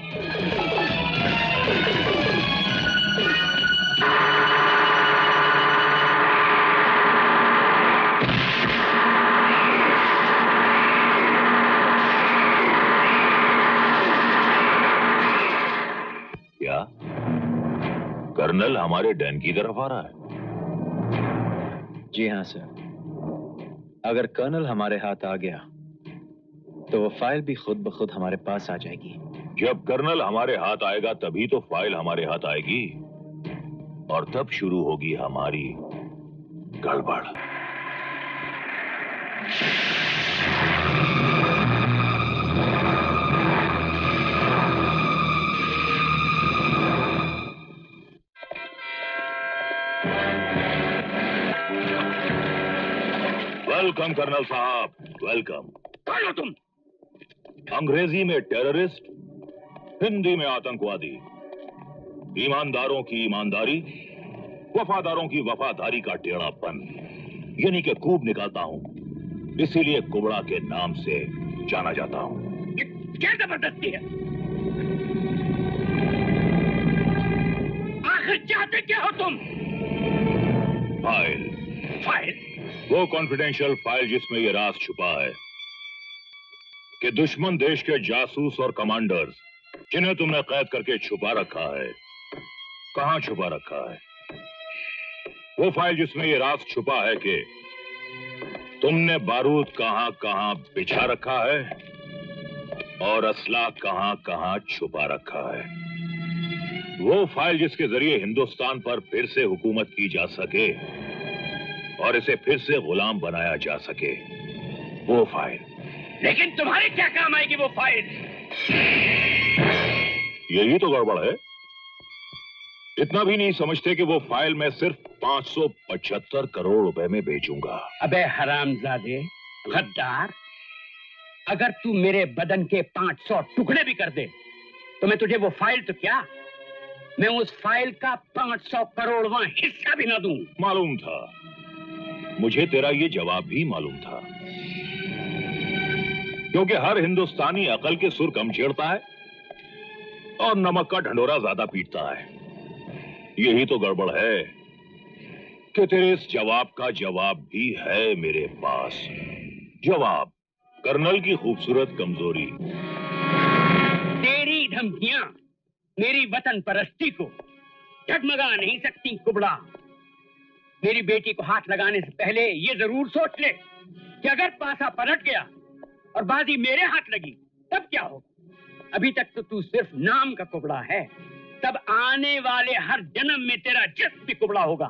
क्या कर्नल हमारे डैन की तरफ आ रहा है? जी हाँ सर। अगर कर्नल हमारे हाथ आ गया तो वो फाइल भी खुद ब खुद हमारे पास आ जाएगी। जब कर्नल हमारे हाथ आएगा तभी तो फाइल हमारे हाथ आएगी और तब शुरू होगी हमारी गड़बड़। वेलकम कर्नल साहब, वेलकम। कौन हो तुम? अंग्रेजी में टेररिस्ट, हिंदी में आतंकवादी। ईमानदारों की ईमानदारी, वफादारों की वफादारी का टेढ़ापन, यानी कि कूब निकालता हूं, इसीलिए कुबड़ा के नाम से जाना जाता हूं। क्या जबरदस्ती है? आखिर चाहते क्या हो तुम? फाइल। फाइल? वो कॉन्फिडेंशियल फाइल जिसमें ये राज छुपा है कि दुश्मन देश के जासूस और कमांडर्स जिन्हें तुमने कैद करके छुपा रखा है, कहां छुपा रखा है? वो फाइल जिसमें ये राज छुपा है कि तुमने बारूद कहां कहां बिछा रखा है और असला कहां कहां छुपा रखा है। वो फाइल जिसके जरिए हिंदुस्तान पर फिर से हुकूमत की जा सके और इसे फिर से गुलाम बनाया जा सके, वो फाइल। लेकिन तुम्हारे क्या काम आएगी वो फाइल? यही तो गड़बड़ है। इतना भी नहीं समझते कि वो फाइल मैं सिर्फ पांच सौ पचहत्तर करोड़ रुपए में बेचूंगा। अबे हरामजादे, गद्दार, अगर तू मेरे बदन के पांच सौ टुकड़े भी कर दे तो मैं तुझे वो फाइल तो क्या, मैं उस फाइल का पांच सौ करोड़वां हिस्सा भी ना दूं। मालूम था, मुझे तेरा ये जवाब भी मालूम था, क्योंकि हर हिंदुस्तानी अकल के सुर कम छेड़ता है और नमक का ढंडोरा ज्यादा पीटता है। यही तो गड़बड़ है कि तेरे इस जवाब का जवाब भी है मेरे पास। जवाब, कर्नल की खूबसूरत कमजोरी। तेरी धमकियां मेरी वतन परस्ती को डगमगा नहीं सकती कुबड़ा। मेरी बेटी को हाथ लगाने से पहले ये जरूर सोच ले कि अगर पासा पलट गया और बाजी मेरे हाथ लगी तब क्या हो। अभी तक तो तू सिर्फ नाम का कुबड़ा है, तब आने वाले हर जन्म में तेरा जिस्म भी कुबड़ा होगा।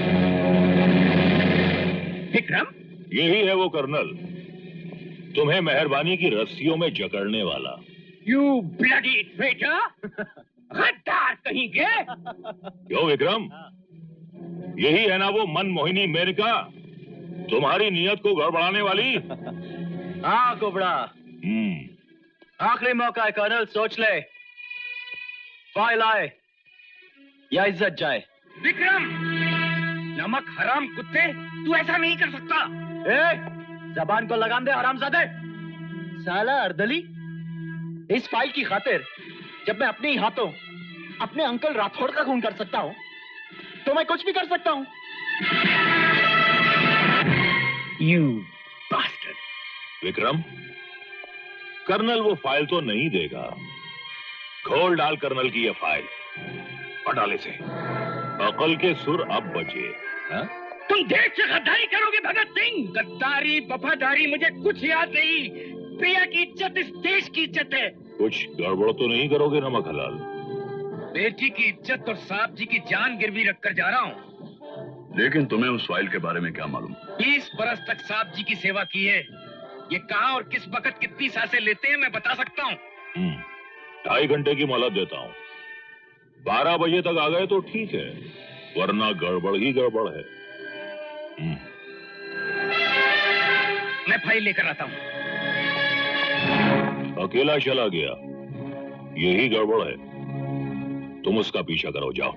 विक्रम, यही है वो कर्नल, तुम्हें मेहरबानी की रस्सियों में जकड़ने वाला। यू ब्लडी ट्रेटर, गद्दार कहीं के। क्यों विक्रम, यही है ना वो मनमोहिनी मेनका, तुम्हारी नियत को गड़बड़ाने वाली? हाँ कुबड़ा, हम्म आखिरी मौका है कर्नल, सोच ले। फाइल आए या इज्जत जाए। विक्रम, नमक हराम कुत्ते, तू ऐसा नहीं कर सकता। ए, जबान को लगाम दे हरामजादे। साला अर्दली, इस फाइल की खातिर जब मैं अपने ही हाथों अपने अंकल राठौड़ का खून कर सकता हूं, तो मैं कुछ भी कर सकता हूं। You bastard. विक्रम, कर्नल वो फाइल तो नहीं देगा। खोल डाल कर्नल की ये फाइल, पटाले से। अकल के सुर अब बचे। हा? तुम देश से गद्दारी करोगे भगत सिंह? गद्दारी वफादारी मुझे कुछ याद नहीं। प्रिया की इज्जत इस देश की इज्जत है। कुछ गड़बड़ तो नहीं करोगे नमक हलाल? बेटी की इज्जत और साहब जी की जान गिरवी रखकर जा रहा हूँ। लेकिन तुम्हें उस फाइल के बारे में क्या मालूम? बीस बरस तक साहब जी की सेवा की है। ये कहाँ और किस वक्त कितनी सांसें लेते हैं मैं बता सकता हूँ। ढाई घंटे की मोहलत देता हूँ। बारह बजे तक आ गए तो ठीक है, वरना गड़बड़ ही गड़बड़ है। मैं फाइल लेकर आता हूँ। अकेला चला गया, यही गड़बड़ है। तुम उसका पीछा करो, जाओ।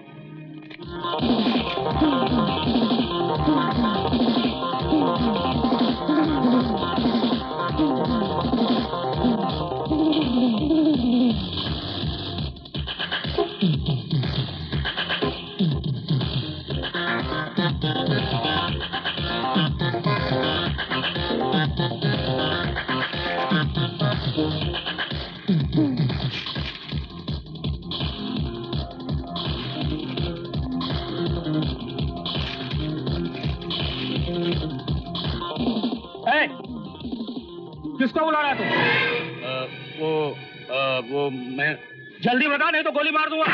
किसको बुला रहा है तू? आ, वो आ, वो मैं जल्दी बता, नहीं तो गोली मार दूंगा।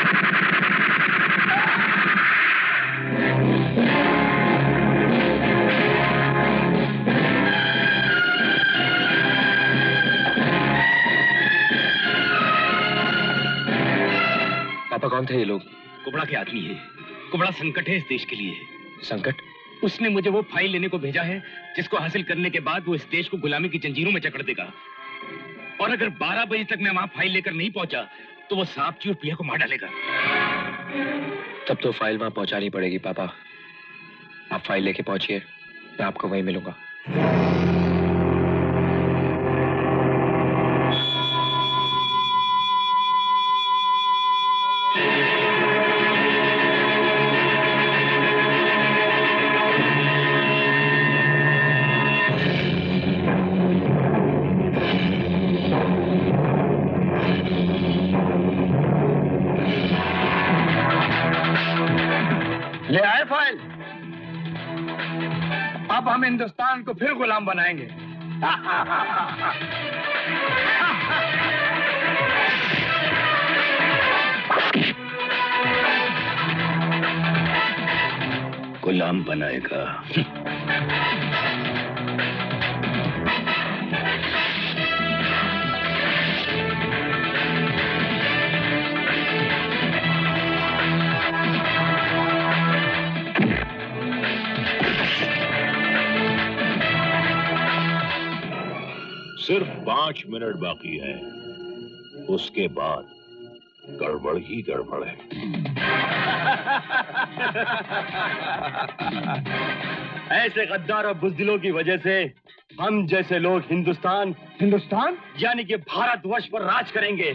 पापा कौन थे ये लोग? कुबड़ा के आदमी है। कुबड़ा संकट है इस देश के लिए। संकट? उसने मुझे वो फाइल लेने को भेजा है जिसको हासिल करने के बाद वो इस देश को गुलामी की जंजीरों में जकड़ देगा। और अगर बारह बजे तक मैं वहां फाइल लेकर नहीं पहुंचा तो वो सांप जी और प्रिया को मार डालेगा। तब तो फाइल वहां पहुंचानी पड़ेगी पापा। आप फाइल लेके पहुंचिए, मैं आपको वहीं मिलूंगा। ले आए फाइल। अब हम हिंदुस्तान को फिर गुलाम बनाएंगे। गुलाम बनाएगा? सिर्फ पांच मिनट बाकी है, उसके बाद गड़बड़ ही गड़बड़ है। ऐसे गद्दार और बुज़दिलों की वजह से हम जैसे लोग हिंदुस्तान हिंदुस्तान यानी कि भारतवर्ष पर राज करेंगे।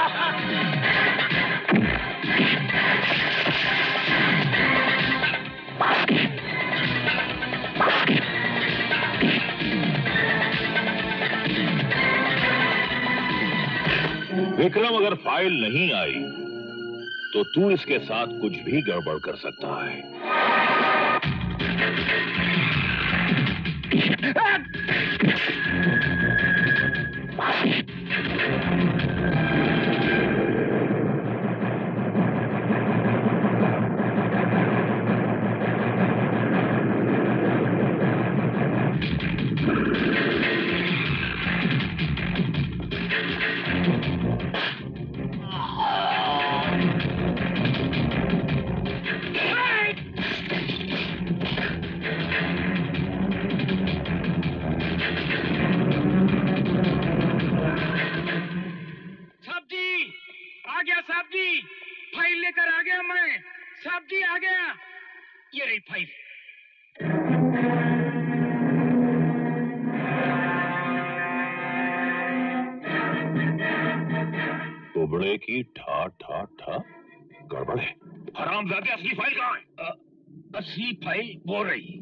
विक्रम, अगर फाइल नहीं आई तो तू इसके साथ कुछ भी गड़बड़ कर सकता है। कुबड़े की ठा ठा ठा गड़बड़ है। हरामजादे, असली फाइल कहाँ है? असली फाइल वो रही।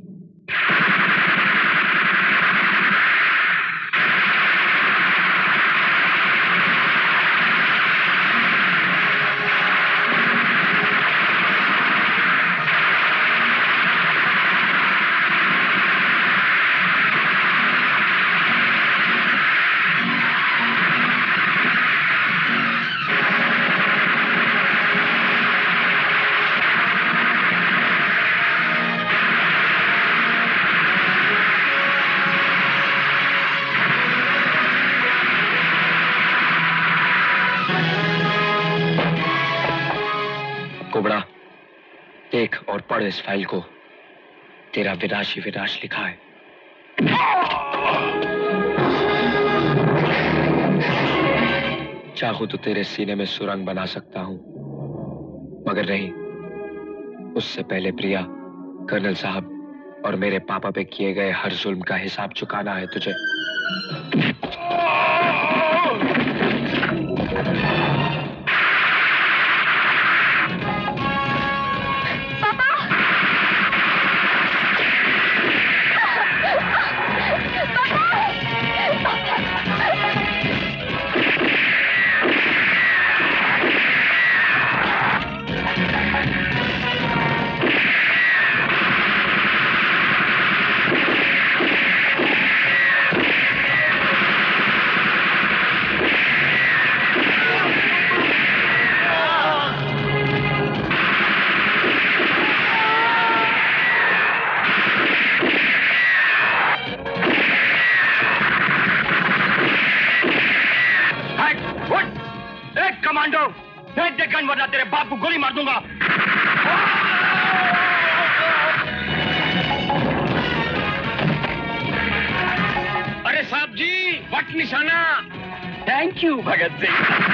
कुबड़ा, देख और पढ़ इस फाइल को। तेरा विनाश ही विनाश लिखा है। चाहूं तो तेरे सीने में सुरंग बना सकता हूं, मगर नहीं। उससे पहले प्रिया, कर्नल साहब और मेरे पापा पे किए गए हर जुल्म का हिसाब चुकाना है तुझे। वरना तेरे बाप को गोली मार दूंगा। अरे साहब जी, वट निशाना। Thank you Bhagat Singh.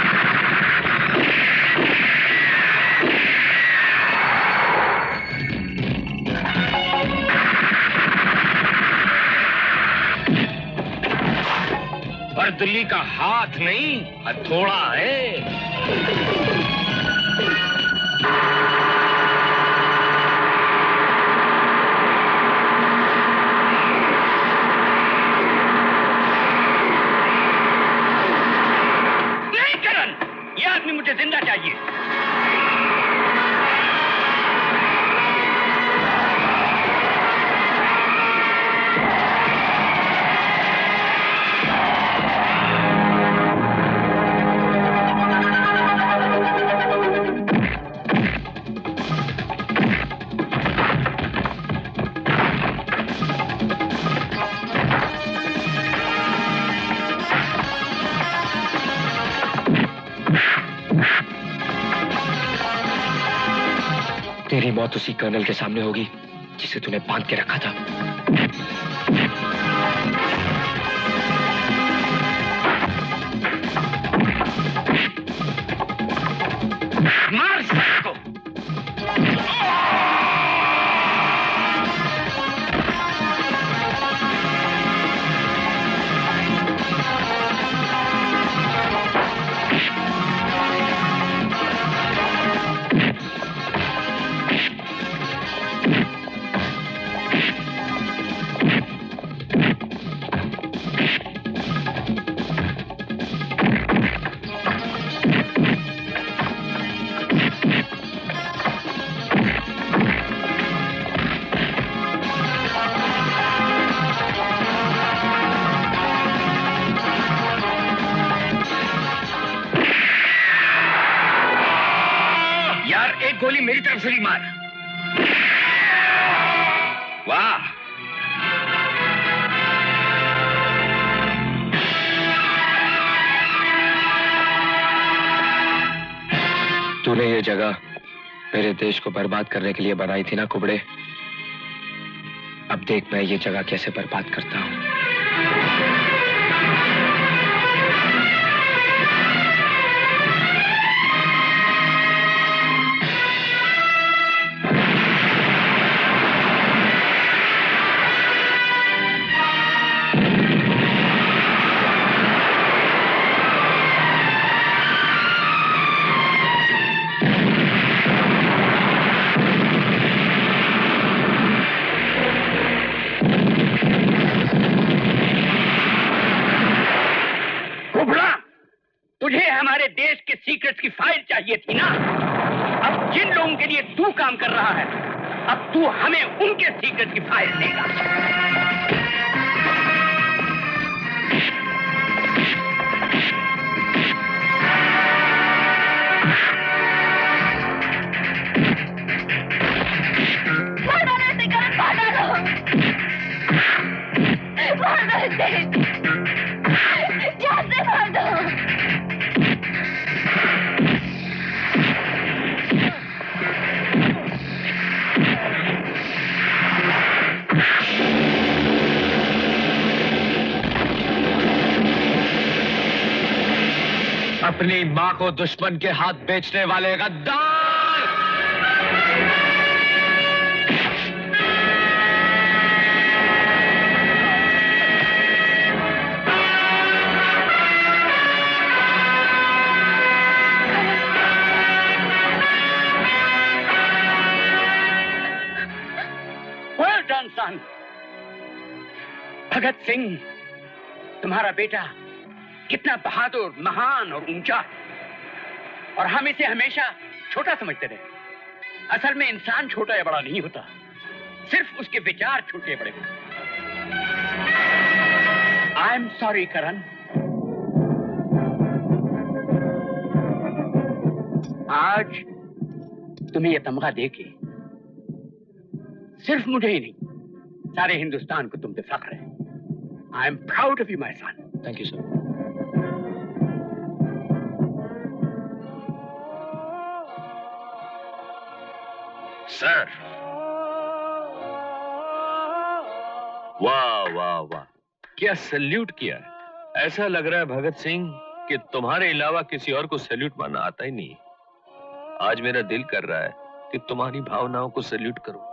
पर दिल्ली का हाथ नहीं, हथौड़ा है। नहीं करण, ये आदमी मुझे जिंदा चाहिए। तेरी मौत उसी कर्नल के सामने होगी जिसे तूने बांध के रखा था। मार सबको। गोली मेरी तरफ से भी मार। वाह, तूने ये जगह मेरे देश को बर्बाद करने के लिए बनाई थी ना कुबड़े। अब देख मैं ये जगह कैसे बर्बाद करता हूं। सीक्रेट्स की फाइल चाहिए थी ना। अब जिन लोगों के लिए तू काम कर रहा है, अब तू हमें उनके सीक्रेट की फाइल देगा। अपनी मां को दुश्मन के हाथ बेचने वाले गद्दार! Well done, son. Bhagat Singh, तुम्हारा बेटा कितना बहादुर, महान और ऊंचा, और हम इसे हमेशा छोटा समझते रहे। असल में इंसान छोटा या बड़ा नहीं होता, सिर्फ उसके विचार छोटे बड़े होते। I am sorry Karan. आज तुम्हें यह तमगा देके सिर्फ मुझे ही नहीं, सारे हिंदुस्तान को तुम पे फख्र है। I am proud of you my son. Thank you sir. Sir, वाह वाह वाह, क्या सैल्यूट किया है। ऐसा लग रहा है भगत सिंह कि तुम्हारे अलावा किसी और को सैल्यूट मारना आता ही नहीं। आज मेरा दिल कर रहा है कि तुम्हारी भावनाओं को सैल्यूट करूं।